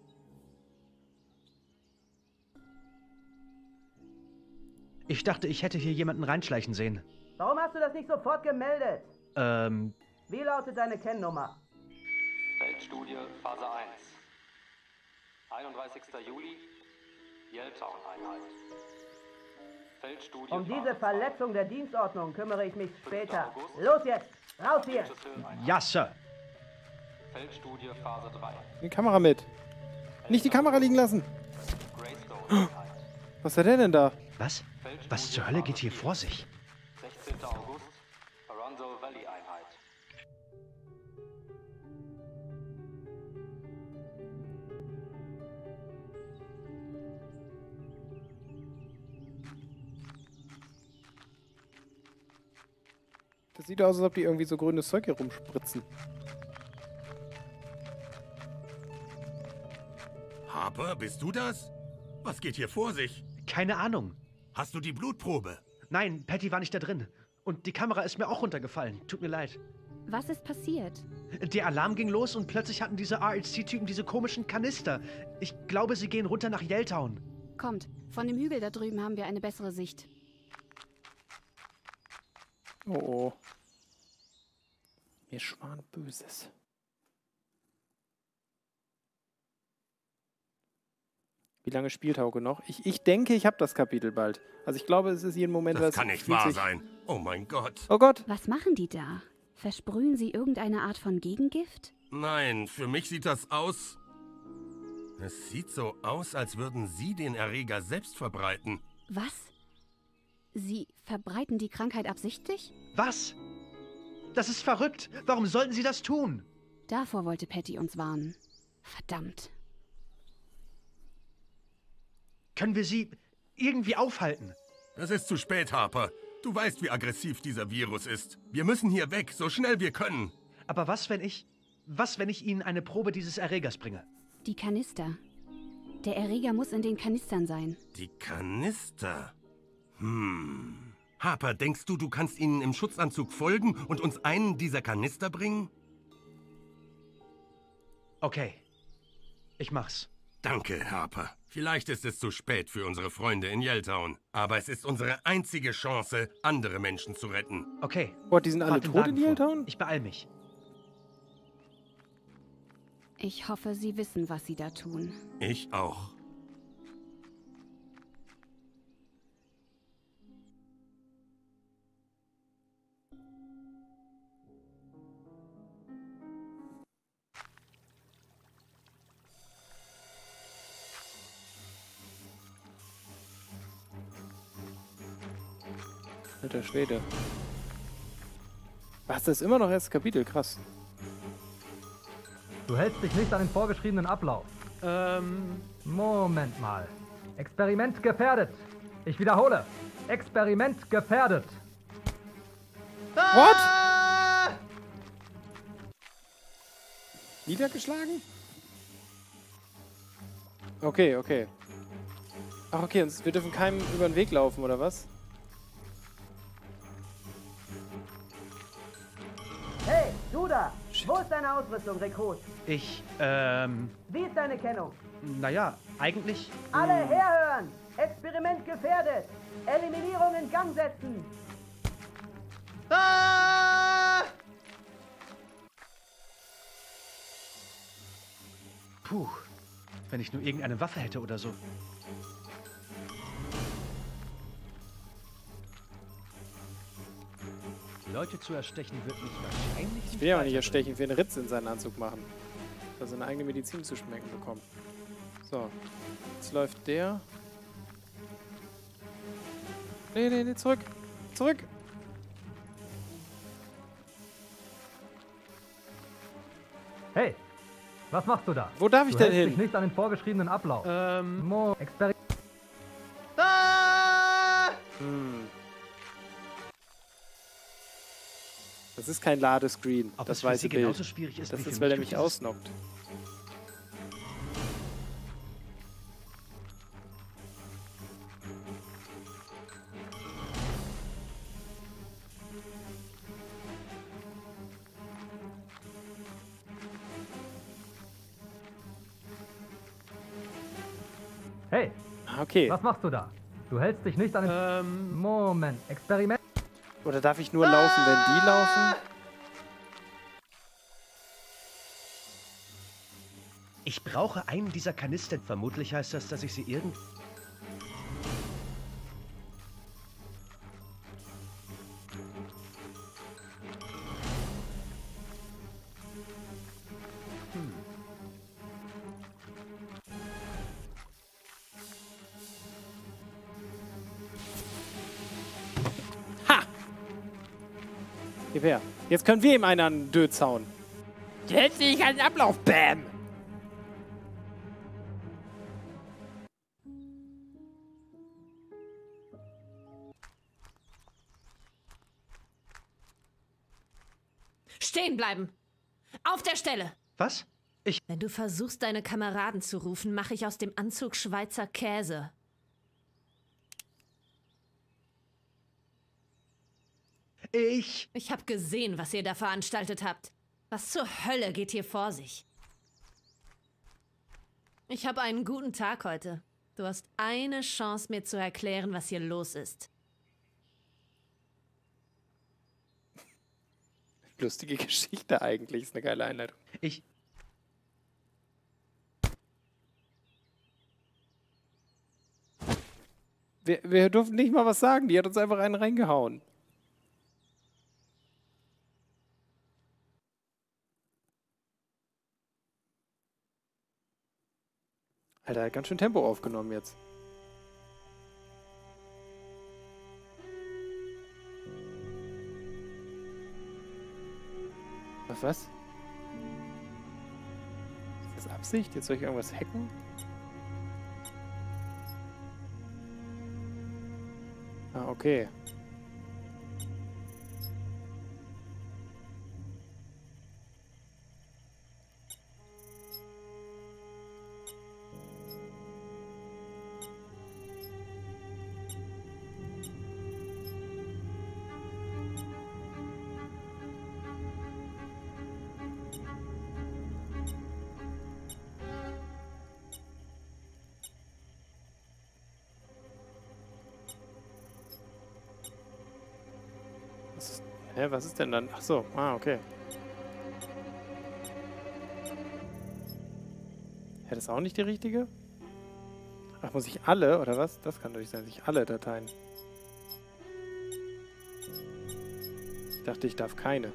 Ich dachte, ich hätte hier jemanden reinschleichen sehen. Warum hast du das nicht sofort gemeldet? Wie Wie lautet deine Kennnummer? Feldstudie Phase 1. 31. Juli, Yelltown-Einheit. Feldstudie Um diese Phase Verletzung der Dienstordnung kümmere ich mich später. Los jetzt! Raus hier! Ja, Sir. Feldstudie Phase 3. Die Kamera mit. Nicht die Kamera liegen lassen. Was hat der denn da? Was? Was zur Hölle geht hier vor sich? 16. August, Aronzo Valley Einheit. Das sieht aus, als ob die irgendwie so grünes Zeug hier rumspritzen. Harper, bist du das? Was geht hier vor sich? Keine Ahnung. Hast du die Blutprobe? Nein, Patty war nicht da drin. Und die Kamera ist mir auch runtergefallen. Tut mir leid. Was ist passiert? Der Alarm ging los und plötzlich hatten diese RHC-Typen diese komischen Kanister. Ich glaube, sie gehen runter nach Yelltown. Kommt, von dem Hügel da drüben haben wir eine bessere Sicht. Oh oh. Mir schwant Böses. Wie lange spielt Hauke noch? Ich denke, ich habe das Kapitel bald. Also ich glaube, es ist jeden Moment... Das kann nicht wahr sein. Oh mein Gott. Oh Gott. Was machen die da? Versprühen sie irgendeine Art von Gegengift? Nein, für mich sieht das aus... Es sieht so aus, als würden sie den Erreger selbst verbreiten. Was? Sie verbreiten die Krankheit absichtlich? Was? Das ist verrückt. Warum sollten sie das tun? Davor wollte Patty uns warnen. Verdammt. Können wir sie irgendwie aufhalten? Es ist zu spät, Harper. Du weißt, wie aggressiv dieser Virus ist. Wir müssen hier weg, so schnell wir können. Aber was, wenn ich ihnen eine Probe dieses Erregers bringe? Die Kanister. Der Erreger muss in den Kanistern sein. Die Kanister? Harper, denkst du, du kannst ihnen im Schutzanzug folgen und uns einen dieser Kanister bringen? Okay. Ich mach's. Danke, Harper. Vielleicht ist es zu spät für unsere Freunde in Yelltown. Aber es ist unsere einzige Chance, andere Menschen zu retten. Okay. Boah, die sind alle tot in Yelltown? Ich beeil mich. Ich hoffe, sie wissen, was sie da tun. Ich auch. Alter Schwede. Was, das ist immer noch erstes Kapitel? Krass. Du hältst dich nicht an den vorgeschriebenen Ablauf. Moment mal. Experiment gefährdet. Ich wiederhole. Experiment gefährdet. What? Niedergeschlagen? Okay, okay. Ach, okay, und wir dürfen keinem über den Weg laufen, oder was? Hey, du da! Wo ist deine Ausrüstung, Rekrut? Wie ist deine Kennung? Naja, eigentlich... Alle herhören! Experiment gefährdet! Eliminierung in Gang setzen! Puh, wenn ich nur irgendeine Waffe hätte oder so. Leute zu erstechen wird mich wahrscheinlich Ich will ja auch nicht erstechen, ich will einen Ritz in seinen Anzug machen. Dass er seine eigene Medizin zu schmecken bekommt. So. Jetzt läuft der. Nee, nee, nee, zurück. Zurück. Hey, was machst du da? Wo darf ich denn hin? Du hältst dich nicht an den vorgeschriebenen Ablauf. Das ist kein Ladescreen, Ob das es für weiße Sie Bild. genauso schwierig ist Das wie für ist, weil er mich mich durch ausnockt. Hey, okay. Was machst du da? Du hältst dich nicht an den... Moment, Experiment... Oder darf ich nur laufen, wenn die laufen? Ich brauche einen dieser Kanister. Vermutlich heißt das, dass ich sie irgend... Gib her. Jetzt können wir ihm einen an den Dötz hauen. Jetzt sehe ich einen Ablauf. Bam! Stehen bleiben! Auf der Stelle! Was? Wenn du versuchst, deine Kameraden zu rufen, mache ich aus dem Anzug Schweizer Käse. Ich habe gesehen, was ihr da veranstaltet habt. Was zur Hölle geht hier vor sich? Ich habe einen guten Tag heute. Du hast eine Chance, mir zu erklären, was hier los ist. Lustige Geschichte eigentlich. Ist eine geile Einleitung. Wir durften nicht mal was sagen. Die hat uns einfach einen reingehauen. Alter, hat ganz schön Tempo aufgenommen jetzt. Was? Ist das Absicht? Jetzt soll ich irgendwas hacken? Ah, okay. Hä, was ist denn dann? Ach so, okay. Ja, das ist auch nicht die richtige? Ach, muss ich alle, oder was? Das kann durch sein, dass ich alle Dateien. Ich dachte, ich darf keine.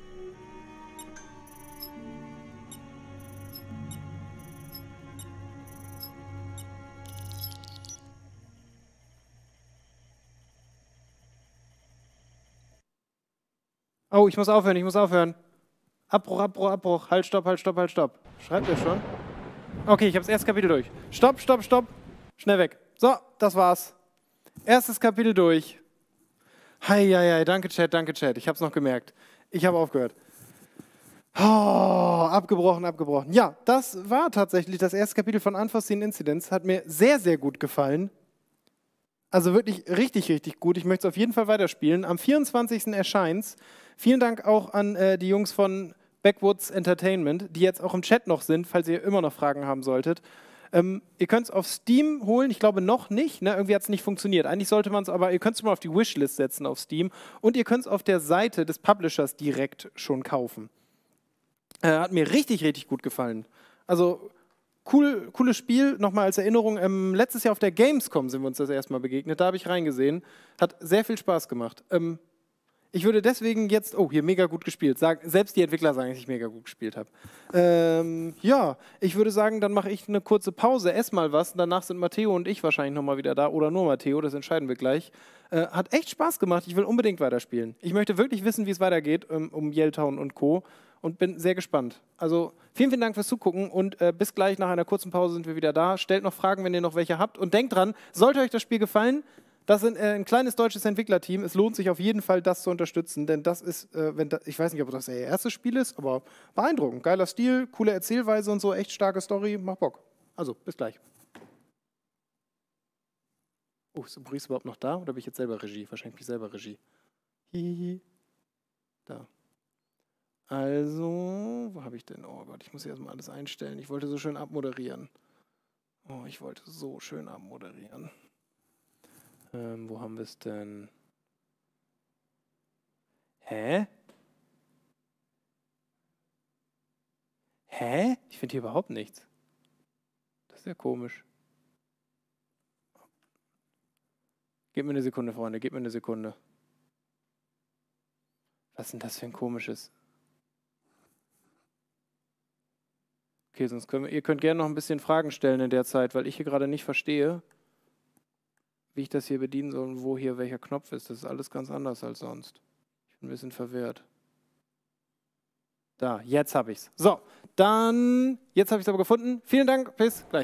Oh, ich muss aufhören, ich muss aufhören. Abbruch, Abbruch, Abbruch. Halt, stopp, halt, stopp, halt, stopp. Schreibt ihr schon? Okay, ich habe das erste Kapitel durch. Stopp, stopp, stopp. Schnell weg. So, das war's. Erstes Kapitel durch. Heieiei, danke Chat, danke Chat. Ich habe es noch gemerkt. Ich habe aufgehört. Oh, abgebrochen. Ja, das war tatsächlich das erste Kapitel von Unforeseen Incidents. Hat mir sehr, sehr gut gefallen. Also wirklich richtig, richtig gut. Ich möchte es auf jeden Fall weiterspielen. Am 24. erscheint's. Vielen Dank auch an die Jungs von Backwoods Entertainment, die jetzt auch im Chat noch sind, falls ihr immer noch Fragen haben solltet. Ihr könnt es auf Steam holen, ich glaube noch nicht, ne? Irgendwie hat es nicht funktioniert. Eigentlich sollte man es, aber ihr könnt es mal auf die Wishlist setzen auf Steam und ihr könnt es auf der Seite des Publishers direkt schon kaufen. Hat mir richtig, richtig gut gefallen. Also cooles Spiel, nochmal als Erinnerung, letztes Jahr auf der Gamescom sind wir uns das erstmal begegnet, da habe ich reingesehen, hat sehr viel Spaß gemacht. Ich würde deswegen jetzt, oh, hier mega gut gespielt. Selbst die Entwickler sagen, dass ich mega gut gespielt habe. Ja, ich würde sagen, dann mache ich eine kurze Pause, esse mal was. Danach sind Matteo und ich wahrscheinlich nochmal wieder da. Oder nur Matteo, das entscheiden wir gleich. Hat echt Spaß gemacht. Ich will unbedingt weiterspielen. Ich möchte wirklich wissen, wie es weitergeht um Yelltown und Co. Und bin sehr gespannt. Also vielen, vielen Dank fürs Zugucken und bis gleich nach einer kurzen Pause sind wir wieder da. Stellt noch Fragen, wenn ihr noch welche habt. Und denkt dran, sollte euch das Spiel gefallen, das ist ein kleines deutsches Entwicklerteam. Es lohnt sich auf jeden Fall, das zu unterstützen, denn das ist, ich weiß nicht, ob das ihr erstes Spiel ist, aber beeindruckend. Geiler Stil, coole Erzählweise und so, echt starke Story, macht Bock. Also, bis gleich. Oh, ist Maurice überhaupt noch da oder bin ich jetzt selber Regie? Wahrscheinlich bin ich selber Regie. Hihihi. Da. Also, wo habe ich denn? Oh Gott, ich muss hier erstmal alles einstellen. Ich wollte so schön abmoderieren. Oh, ich wollte so schön abmoderieren. Wo haben wir es denn? Hä? Ich finde hier überhaupt nichts. Das ist ja komisch. Gebt mir eine Sekunde, Freunde, gebt mir eine Sekunde. Was ist denn das für ein komisches? Okay, sonst ihr könnt gerne noch ein bisschen Fragen stellen in der Zeit, weil ich hier gerade nicht verstehe, wie ich das hier bedienen soll und wo hier welcher Knopf ist. Das ist alles ganz anders als sonst. Ich bin ein bisschen verwirrt. Da, jetzt habe ich es. So, dann, jetzt habe ich es aber gefunden. Vielen Dank, bis gleich.